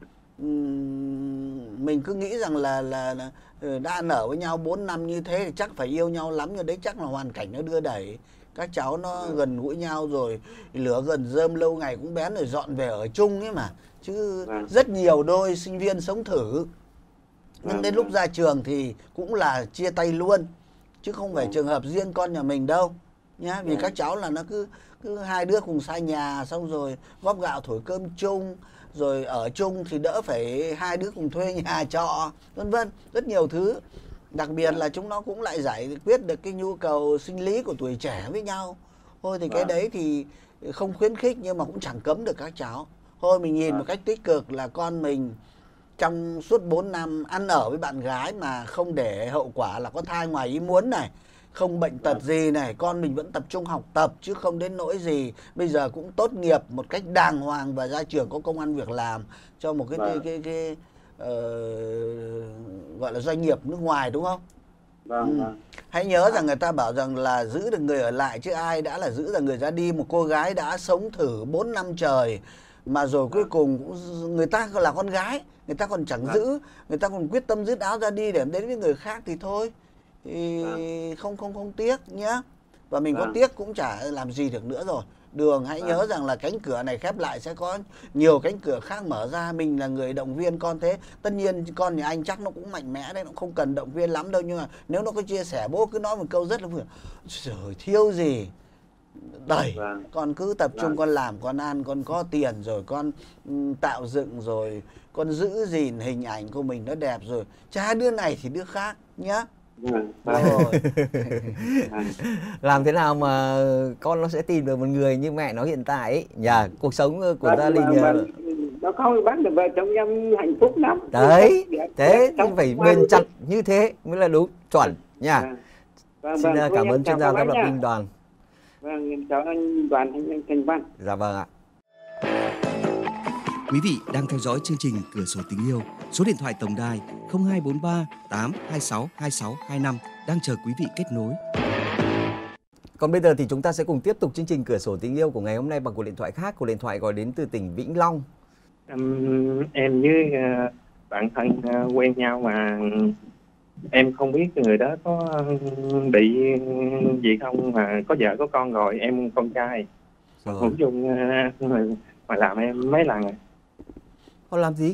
mình cứ nghĩ rằng là đã ăn ở với nhau 4 năm như thế thì chắc phải yêu nhau lắm, nhưng đấy chắc là hoàn cảnh nó đưa đẩy. Các cháu nó gần gũi nhau rồi, lửa gần rơm lâu ngày cũng bén rồi dọn về ở chung ấy mà. Chứ rất nhiều đôi sinh viên sống thử, nhưng đến lúc ra trường thì cũng là chia tay luôn. Chứ không phải trường hợp riêng con nhà mình đâu nhá. Vì các cháu là nó cứ hai đứa cùng xa nhà, xong rồi góp gạo thổi cơm chung, rồi ở chung thì đỡ phải hai đứa cùng thuê nhà trọ, vân vân, rất nhiều thứ. Đặc biệt là chúng nó cũng lại giải quyết được cái nhu cầu sinh lý của tuổi trẻ với nhau. Thôi thì cái đấy thì không khuyến khích nhưng mà cũng chẳng cấm được các cháu. Thôi mình nhìn một cách tích cực là con mình trong suốt 4 năm ăn ở với bạn gái mà không để hậu quả là có thai ngoài ý muốn này, không bệnh tật gì này, con mình vẫn tập trung học tập chứ không đến nỗi gì. Bây giờ cũng tốt nghiệp một cách đàng hoàng và ra trường có công ăn việc làm cho một cái gọi là doanh nghiệp nước ngoài, đúng không? Hãy nhớ rằng người ta bảo rằng là giữ được người ở lại chứ ai đã là giữ được người ra đi. Một cô gái đã sống thử 4 năm trời mà rồi cuối cùng cũng, người ta là con gái, người ta còn chẳng giữ, người ta còn quyết tâm dứt áo ra đi để đến với người khác thì thôi, thì không tiếc nhá. Và mình có tiếc cũng chả làm gì được nữa rồi. Đường hãy nhớ rằng là cánh cửa này khép lại sẽ có nhiều cánh cửa khác mở ra. Mình là người động viên con thế. Tất nhiên con nhà anh chắc nó cũng mạnh mẽ đấy, nó không cần động viên lắm đâu, nhưng mà nếu nó có chia sẻ, bố cứ nói một câu rất là vừa, rồi thiếu gì đẩy, con cứ tập trung con làm, con ăn, con có tiền rồi con tạo dựng, rồi con giữ gìn hình ảnh của mình nó đẹp, rồi cha đứa này thì đứa khác nhá. Làm thế nào mà con nó sẽ tìm được một người như mẹ nó hiện tại ấy nhỉ? Cuộc sống của gia đình nó không bắt được vợ chồng em hạnh phúc lắm đấy. Thế thì phải bền chặt như thế mới là đúng chuẩn nha. Xin cảm ơn chuyên gia giám đốc Minh Đoàn. Vâng, chào anh Đoàn Thành Văn. Dạ vâng ạ. Quý vị đang theo dõi chương trình Cửa sổ tình yêu. Số điện thoại tổng đài 0243 826 2625 đang chờ quý vị kết nối. Còn bây giờ thì chúng ta sẽ cùng tiếp tục chương trình Cửa sổ tình yêu của ngày hôm nay bằng cuộc điện thoại khác. Cuộc điện thoại gọi đến từ tỉnh Vĩnh Long. Em với bạn thân quen nhau mà em không biết người đó có bị gì không, mà có vợ có con rồi, em con trai. Hữu Dung mà làm em mấy lần rồi. Họ làm gì?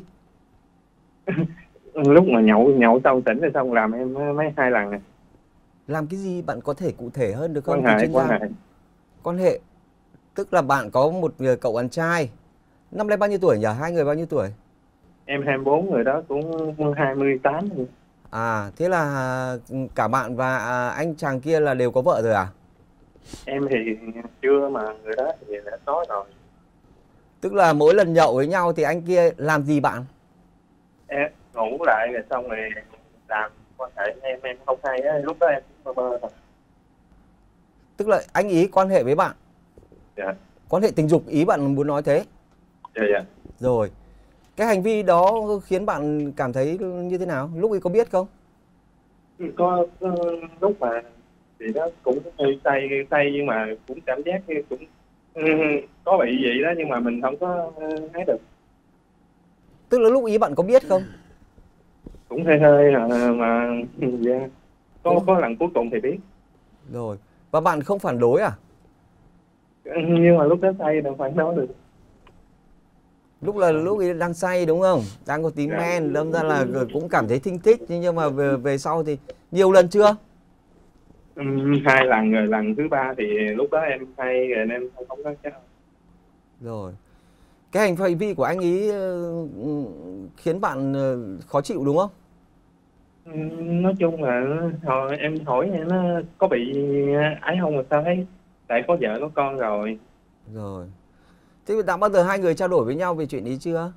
Lúc mà nhậu xong tỉnh rồi xong làm em mấy 2 lần rồi. Làm cái gì? Bạn có thể cụ thể hơn được không? Quan hệ. Tức là bạn có một người cậu anh trai. Năm nay bao nhiêu tuổi nhỉ? Hai người bao nhiêu tuổi? Em 24, người đó cũng 28 rồi. À, thế là cả bạn và anh chàng kia là đều có vợ rồi à? Em thì chưa, mà người đó thì đã có rồi. Tức là mỗi lần nhậu với nhau thì anh kia làm gì bạn? Em ngủ lại rồi xong rồi làm quan hệ, em không hay á, lúc đó em cũng bơ thôi. Tức là anh ý quan hệ với bạn? Dạ. Quan hệ tình dục, ý bạn muốn nói thế? Dạ. Rồi. Cái hành vi đó khiến bạn cảm thấy như thế nào? Lúc ấy có biết không? Có lúc mà thì đó cũng hơi say nhưng mà cũng cảm giác như cũng có bị gì đó, nhưng mà mình không có thấy được. Tức là lúc ý bạn có biết không? Cũng hơi mà yeah. Có lần cuối cùng thì biết. Rồi. Và bạn không phản đối à? Nhưng mà lúc đó say đâu phản đối được. Lúc ấy đang say đúng không? Đang có tí men, đâm ra là cũng cảm thấy thích, nhưng mà về sau thì nhiều lần chưa? 2 lần rồi, lần thứ 3 thì lúc đó em say rồi nên không có chắc. Rồi. Cái hành vi của anh ấy khiến bạn khó chịu đúng không? Nói chung là em hỏi nó có bị ấy không mà sao thấy, tại có vợ có con rồi. Rồi. Thế đã bao giờ hai người trao đổi với nhau về chuyện ý chưa?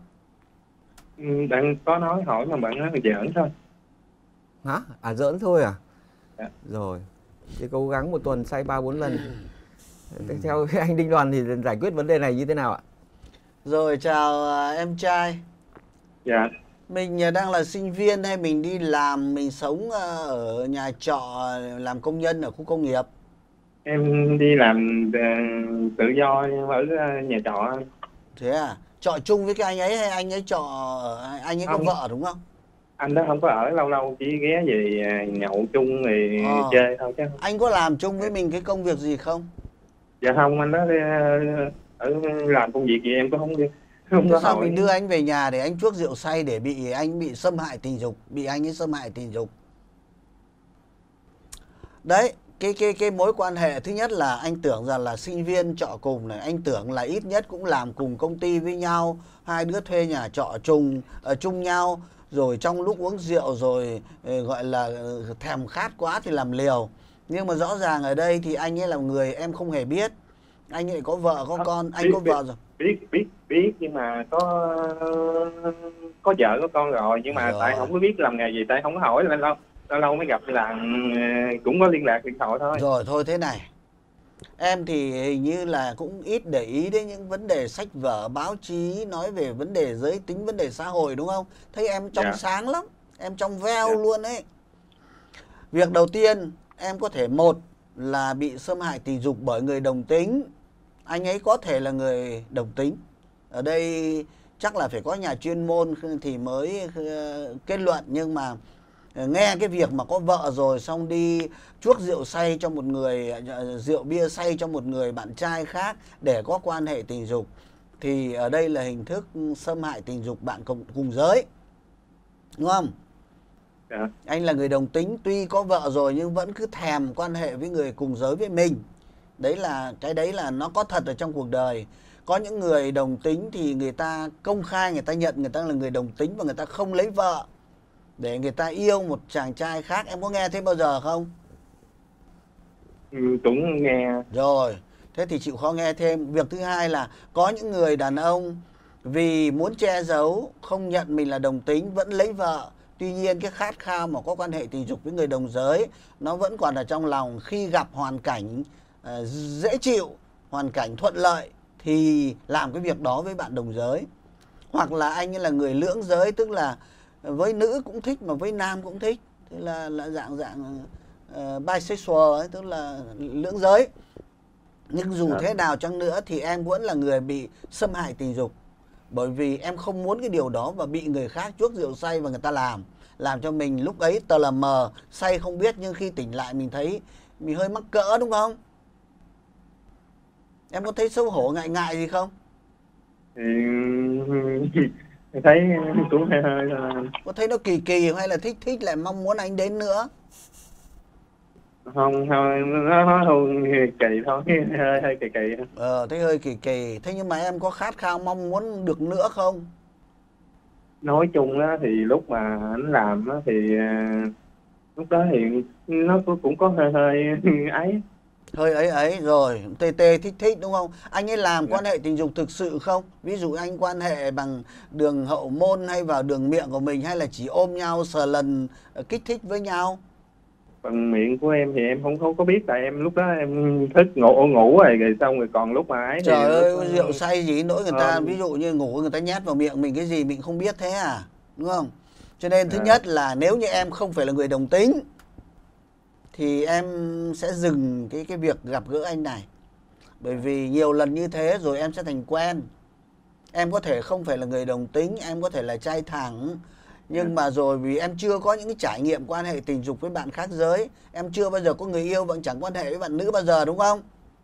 Bạn có nói hỏi mà bạn nói là giỡn thôi. Hả? À giỡn thôi à? Rồi, thì cố gắng một tuần say 3-4 lần. Theo anh Đinh Đoàn thì giải quyết vấn đề này như thế nào ạ? Rồi, chào em trai. Dạ. Mình đang là sinh viên hay mình đi làm, mình sống ở nhà trọ, làm công nhân ở khu công nghiệp? Em đi làm tự do ở nhà trọ. Thế à? Trọ chung với cái anh ấy hay anh ấy trọ, anh ấy có vợ đúng không? Anh đó không có ở, lâu lâu chỉ ghé về nhậu chung thì chơi thôi chứ. Anh có làm chung với mình cái công việc gì không? Dạ không, anh đó ở làm công việc gì em cũng không đi. Thế sao mình đưa anh về nhà để anh chuốc rượu say để anh bị xâm hại tình dục, bị anh ấy xâm hại tình dục? Đấy, cái mối quan hệ thứ nhất là anh tưởng rằng là sinh viên trọ cùng này, anh tưởng là ít nhất cũng làm cùng công ty với nhau, hai đứa thuê nhà trọ chung nhau, rồi trong lúc uống rượu rồi gọi là thèm khát quá thì làm liều. Nhưng mà rõ ràng ở đây thì anh ấy là người em không hề biết. Anh ấy có vợ có con, anh có vợ rồi. Biết nhưng mà có vợ có con rồi, nhưng mà tại không có biết làm nghề gì, tại không có hỏi, lâu mới gặp là cũng có liên lạc điện thoại thôi. Rồi thôi thế này, em thì hình như là cũng ít để ý đến những vấn đề sách vở, báo chí nói về vấn đề giới tính, vấn đề xã hội đúng không? Thấy em trong sáng lắm, em trong veo luôn ấy. Việc đầu tiên em có thể, một là bị xâm hại tình dục bởi người đồng tính. Anh ấy có thể là người đồng tính. Ở đây chắc là phải có nhà chuyên môn thì mới kết luận, nhưng mà nghe cái việc mà có vợ rồi xong đi chuốc rượu say cho một người, rượu bia say cho một người bạn trai khác để có quan hệ tình dục thì ở đây là hình thức xâm hại tình dục bạn cùng giới, đúng không? Anh là người đồng tính, tuy có vợ rồi nhưng vẫn cứ thèm quan hệ với người cùng giới với mình. Cái đấy là nó có thật ở trong cuộc đời. Có những người đồng tính thì người ta công khai, người ta nhận người ta là người đồng tính và người ta không lấy vợ để người ta yêu một chàng trai khác. Em có nghe thế bao giờ không? Cũng nghe. Rồi, thế thì chịu khó nghe thêm. Việc thứ hai là có những người đàn ông vì muốn che giấu, không nhận mình là đồng tính vẫn lấy vợ. Tuy nhiên cái khát khao mà có quan hệ tình dục với người đồng giới nó vẫn còn ở trong lòng. Khi gặp hoàn cảnh dễ chịu, hoàn cảnh thuận lợi thì làm cái việc đó với bạn đồng giới. Hoặc là anh ấy là người lưỡng giới, tức là với nữ cũng thích mà với nam cũng thích, thế là dạng bisexual ấy, tức là lưỡng giới. Nhưng dù thế nào chăng nữa thì em vẫn là người bị xâm hại tình dục, bởi vì em không muốn cái điều đó và bị người khác chuốc rượu say và người ta làm cho mình lúc ấy tờ lờ mờ, say không biết nhưng khi tỉnh lại mình thấy mình hơi mắc cỡ, đúng không? Em có thấy xấu hổ ngại gì không? Thấy cũng hơi có thấy nó kỳ hay là thích lại mong muốn anh đến nữa? Không, nó kỳ thôi, hơi kỳ. Thấy hơi kỳ. Thế nhưng mà em có khát khao mong muốn được nữa không? Nói chung á thì lúc mà anh làm á thì lúc đó thì nó cũng có hơi ấy. Hơi ấy rồi, tê thích đúng không? Anh ấy làm quan hệ tình dục thực sự không? Ví dụ anh quan hệ bằng đường hậu môn hay vào đường miệng của mình, hay là chỉ ôm nhau sờ lần kích thích với nhau? Bằng miệng của em thì em không có biết, tại em lúc đó em thức ngủ rồi xong rồi còn lúc mà ấy trời ơi rượu say gì nỗi người ta ví dụ như ngủ người ta nhét vào miệng mình cái gì mình không biết thế à, đúng không? Cho nên thứ nhất là nếu như em không phải là người đồng tính thì em sẽ dừng cái việc gặp gỡ anh này. Bởi vì nhiều lần như thế rồi em sẽ thành quen. Em có thể không phải là người đồng tính, em có thể là trai thẳng, nhưng mà rồi vì em chưa có những cái trải nghiệm quan hệ tình dục với bạn khác giới, em chưa bao giờ có người yêu và chẳng quan hệ với bạn nữ bao giờ, đúng không?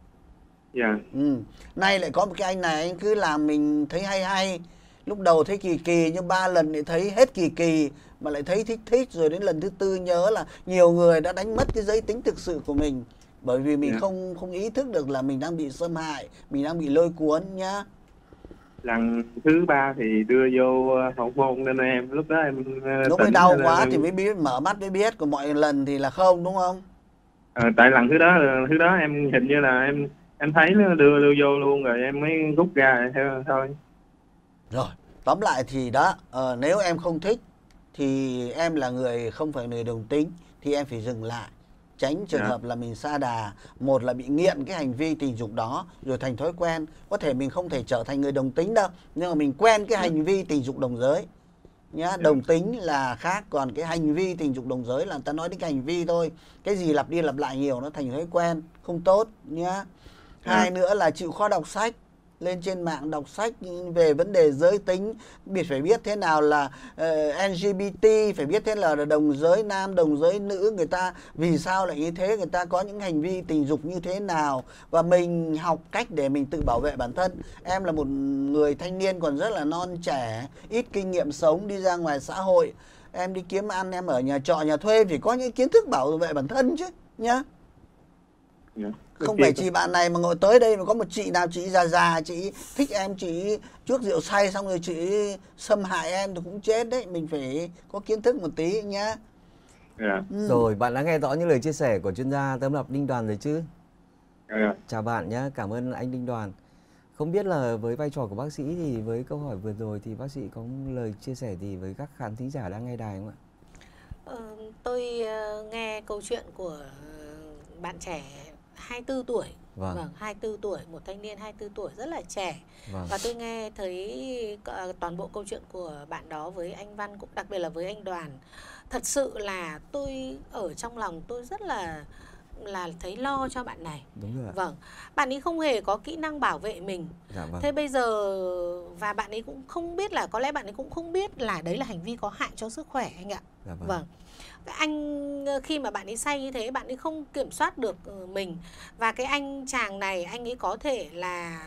Nay lại có một cái anh này, anh cứ làm mình thấy hay. Lúc đầu thấy kỳ nhưng 3 lần lại thấy hết kỳ mà lại thấy thích, rồi đến lần thứ 4 nhớ là nhiều người đã đánh mất cái giới tính thực sự của mình, bởi vì mình không ý thức được là mình đang bị xâm hại, mình đang bị lôi cuốn nhá. Lần thứ 3 thì đưa vô hậu môn nên em lúc đó em lúc mới đau quá thì mới biết, mở mắt mới biết, còn mọi lần thì là không, đúng không? Tại lần thứ đó em hình như là em thấy nó đưa vô luôn rồi em mới rút ra theo thôi. Rồi, tóm lại thì đó, nếu em không thích thì em là người không phải người đồng tính thì em phải dừng lại. tránh trường hợp là mình sa đà. Một là bị nghiện cái hành vi tình dục đó rồi thành thói quen. Có thể mình không thể trở thành người đồng tính đâu, nhưng mà mình quen cái hành vi tình dục đồng giới nhá. Đồng tính là khác, còn cái hành vi tình dục đồng giới là người ta nói đến cái hành vi thôi. Cái gì lặp đi lặp lại nhiều nó thành thói quen, không tốt nhá. Hai nữa là chịu khó đọc sách, lên trên mạng đọc sách về vấn đề giới tính, phải biết thế nào là LGBT, phải biết thế nào là đồng giới nam, đồng giới nữ, người ta vì sao lại như thế, người ta có những hành vi tình dục như thế nào, và mình học cách để mình tự bảo vệ bản thân. Em là một người thanh niên còn rất là non trẻ, ít kinh nghiệm sống, đi ra ngoài xã hội, em đi kiếm ăn, em ở nhà trọ nhà thuê, phải có những kiến thức bảo vệ bản thân chứ nhá. Không phải chị bạn này mà ngồi tới đây mà có một chị nào chị già chị thích em, chị chuốc rượu say xong rồi chị xâm hại em thì cũng chết đấy. Mình phải có kiến thức một tí nhá. Rồi, bạn đã nghe rõ những lời chia sẻ của chuyên gia tâm lập Đinh Đoàn rồi chứ? Chào bạn nhé, cảm ơn anh Đinh Đoàn. Không biết là với vai trò của bác sĩ thì với câu hỏi vừa rồi thì bác sĩ có lời chia sẻ gì với các khán thính giả đang nghe đài không ạ? Tôi nghe câu chuyện của bạn trẻ 24 tuổi. Vâng, 24 tuổi, một thanh niên 24 tuổi rất là trẻ. Và tôi nghe thấy toàn bộ câu chuyện của bạn đó với anh Văn, cũng đặc biệt là với anh Đoàn. Thật sự là tôi ở trong lòng tôi rất là thấy lo cho bạn này. Đúng rồi. Vâng, bạn ấy không hề có kỹ năng bảo vệ mình. Thế bây giờ, và bạn ấy cũng không biết là, có lẽ bạn ấy cũng không biết là đấy là hành vi có hại cho sức khỏe anh ạ. Vâng. Anh khi mà bạn ấy say như thế, bạn ấy không kiểm soát được mình. Và cái anh chàng này, anh ấy có thể là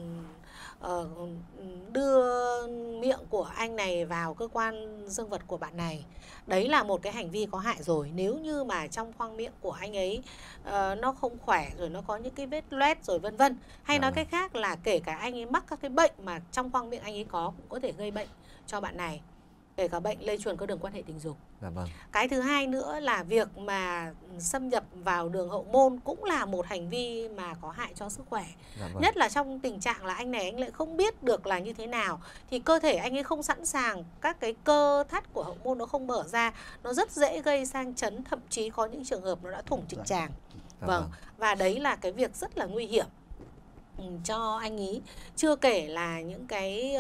đưa miệng của anh này vào cơ quan dương vật của bạn này. Đấy là một cái hành vi có hại rồi. Nếu như mà trong khoang miệng của anh ấy nó không khỏe, rồi nó có những cái vết loét rồi vân vân, hay nói cách khác là kể cả anh ấy mắc các cái bệnh mà trong khoang miệng anh ấy cũng có thể gây bệnh cho bạn này, kể cả bệnh lây truyền qua đường quan hệ tình dục. Cái thứ hai nữa là việc mà xâm nhập vào đường hậu môn cũng là một hành vi mà có hại cho sức khỏe. Nhất là trong tình trạng là anh này anh lại không biết được là như thế nào, thì cơ thể anh ấy không sẵn sàng, các cái cơ thắt của hậu môn nó không mở ra, nó rất dễ gây sang chấn, thậm chí có những trường hợp nó đã thủng trực tràng. Vâng, và đấy là cái việc rất là nguy hiểm cho anh ý. Chưa kể là những cái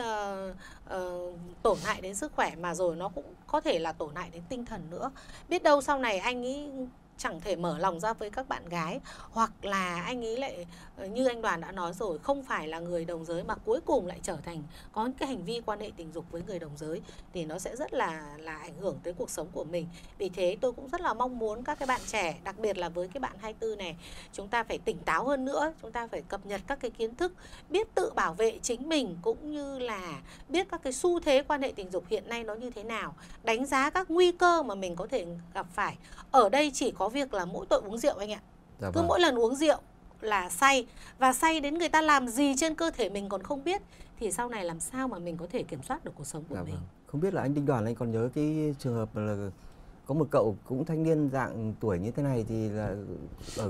tổn hại đến sức khỏe, mà rồi nó cũng có thể là tổn hại đến tinh thần nữa. Biết đâu sau này anh ấy chẳng thể mở lòng ra với các bạn gái, hoặc là anh ấy lại như anh Đoàn đã nói rồi, không phải là người đồng giới mà cuối cùng lại trở thành có những cái hành vi quan hệ tình dục với người đồng giới, thì nó sẽ rất là ảnh hưởng tới cuộc sống của mình. Vì thế tôi cũng rất là mong muốn các cái bạn trẻ, đặc biệt là với cái bạn 24 này, chúng ta phải tỉnh táo hơn nữa, chúng ta phải cập nhật các cái kiến thức, biết tự bảo vệ chính mình, cũng như là biết các cái xu thế quan hệ tình dục hiện nay nó như thế nào, đánh giá các nguy cơ mà mình có thể gặp phải. Ở đây chỉ có việc là mỗi tội uống rượu anh ạ. Cứ mỗi lần uống rượu là say, và say đến người ta làm gì trên cơ thể mình còn không biết, thì sau này làm sao mà mình có thể kiểm soát được cuộc sống của mình. Không biết là anh Đinh Đoàn, anh còn nhớ cái trường hợp là có một cậu cũng thanh niên dạng tuổi như thế này, thì là ở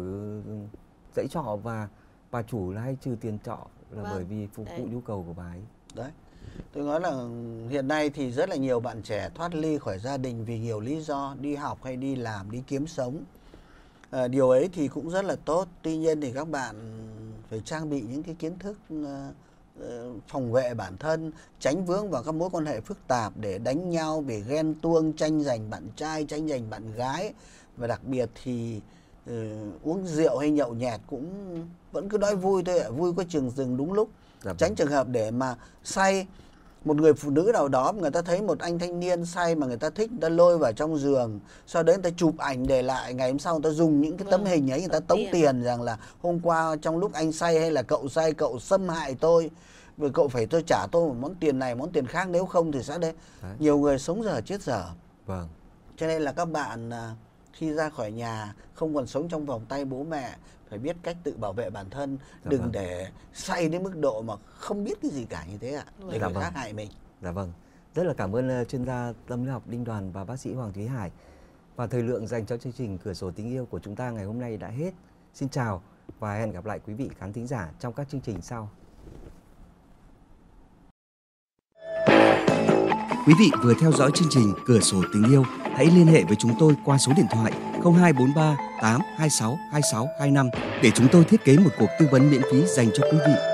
dãy trọ và bà chủ là hay trừ tiền trọ là bởi vì phục vụ nhu cầu của bà ấy. Đấy, tôi nói là hiện nay thì rất là nhiều bạn trẻ thoát ly khỏi gia đình vì nhiều lý do, đi học hay đi làm, đi kiếm sống. Điều ấy thì cũng rất là tốt. Tuy nhiên thì các bạn phải trang bị những cái kiến thức phòng vệ bản thân, tránh vướng vào các mối quan hệ phức tạp để đánh nhau vì ghen tuông, tranh giành bạn trai, tranh giành bạn gái. Và đặc biệt thì uống rượu hay nhậu nhẹt cũng vẫn cứ nói vui thôi ạ, vui có chừng dừng đúng lúc. Tránh trường hợp để mà say. Một người phụ nữ nào đó, người ta thấy một anh thanh niên say mà người ta thích, người ta lôi vào trong giường, sau đấy người ta chụp ảnh để lại, ngày hôm sau người ta dùng những cái tấm hình ấy, người ta tống tiền rằng là hôm qua trong lúc anh say hay là cậu say, cậu xâm hại tôi, vì cậu phải trả tôi một món tiền này, món tiền khác, nếu không thì sẽ đấy. Nhiều người sống dở chết dở. Cho nên là các bạn khi ra khỏi nhà không còn sống trong vòng tay bố mẹ, phải biết cách tự bảo vệ bản thân, đừng để say đến mức độ mà không biết cái gì cả như thế ạ, để người khác hại mình. Rất là cảm ơn chuyên gia tâm lý học Đinh Đoàn và bác sĩ Hoàng Thúy Hải. Và thời lượng dành cho chương trình Cửa sổ tình yêu của chúng ta ngày hôm nay đã hết. Xin chào và hẹn gặp lại quý vị khán thính giả trong các chương trình sau. Quý vị vừa theo dõi chương trình Cửa sổ tình yêu, hãy liên hệ với chúng tôi qua số điện thoại 0243 826 2625 để chúng tôi thiết kế một cuộc tư vấn miễn phí dành cho quý vị.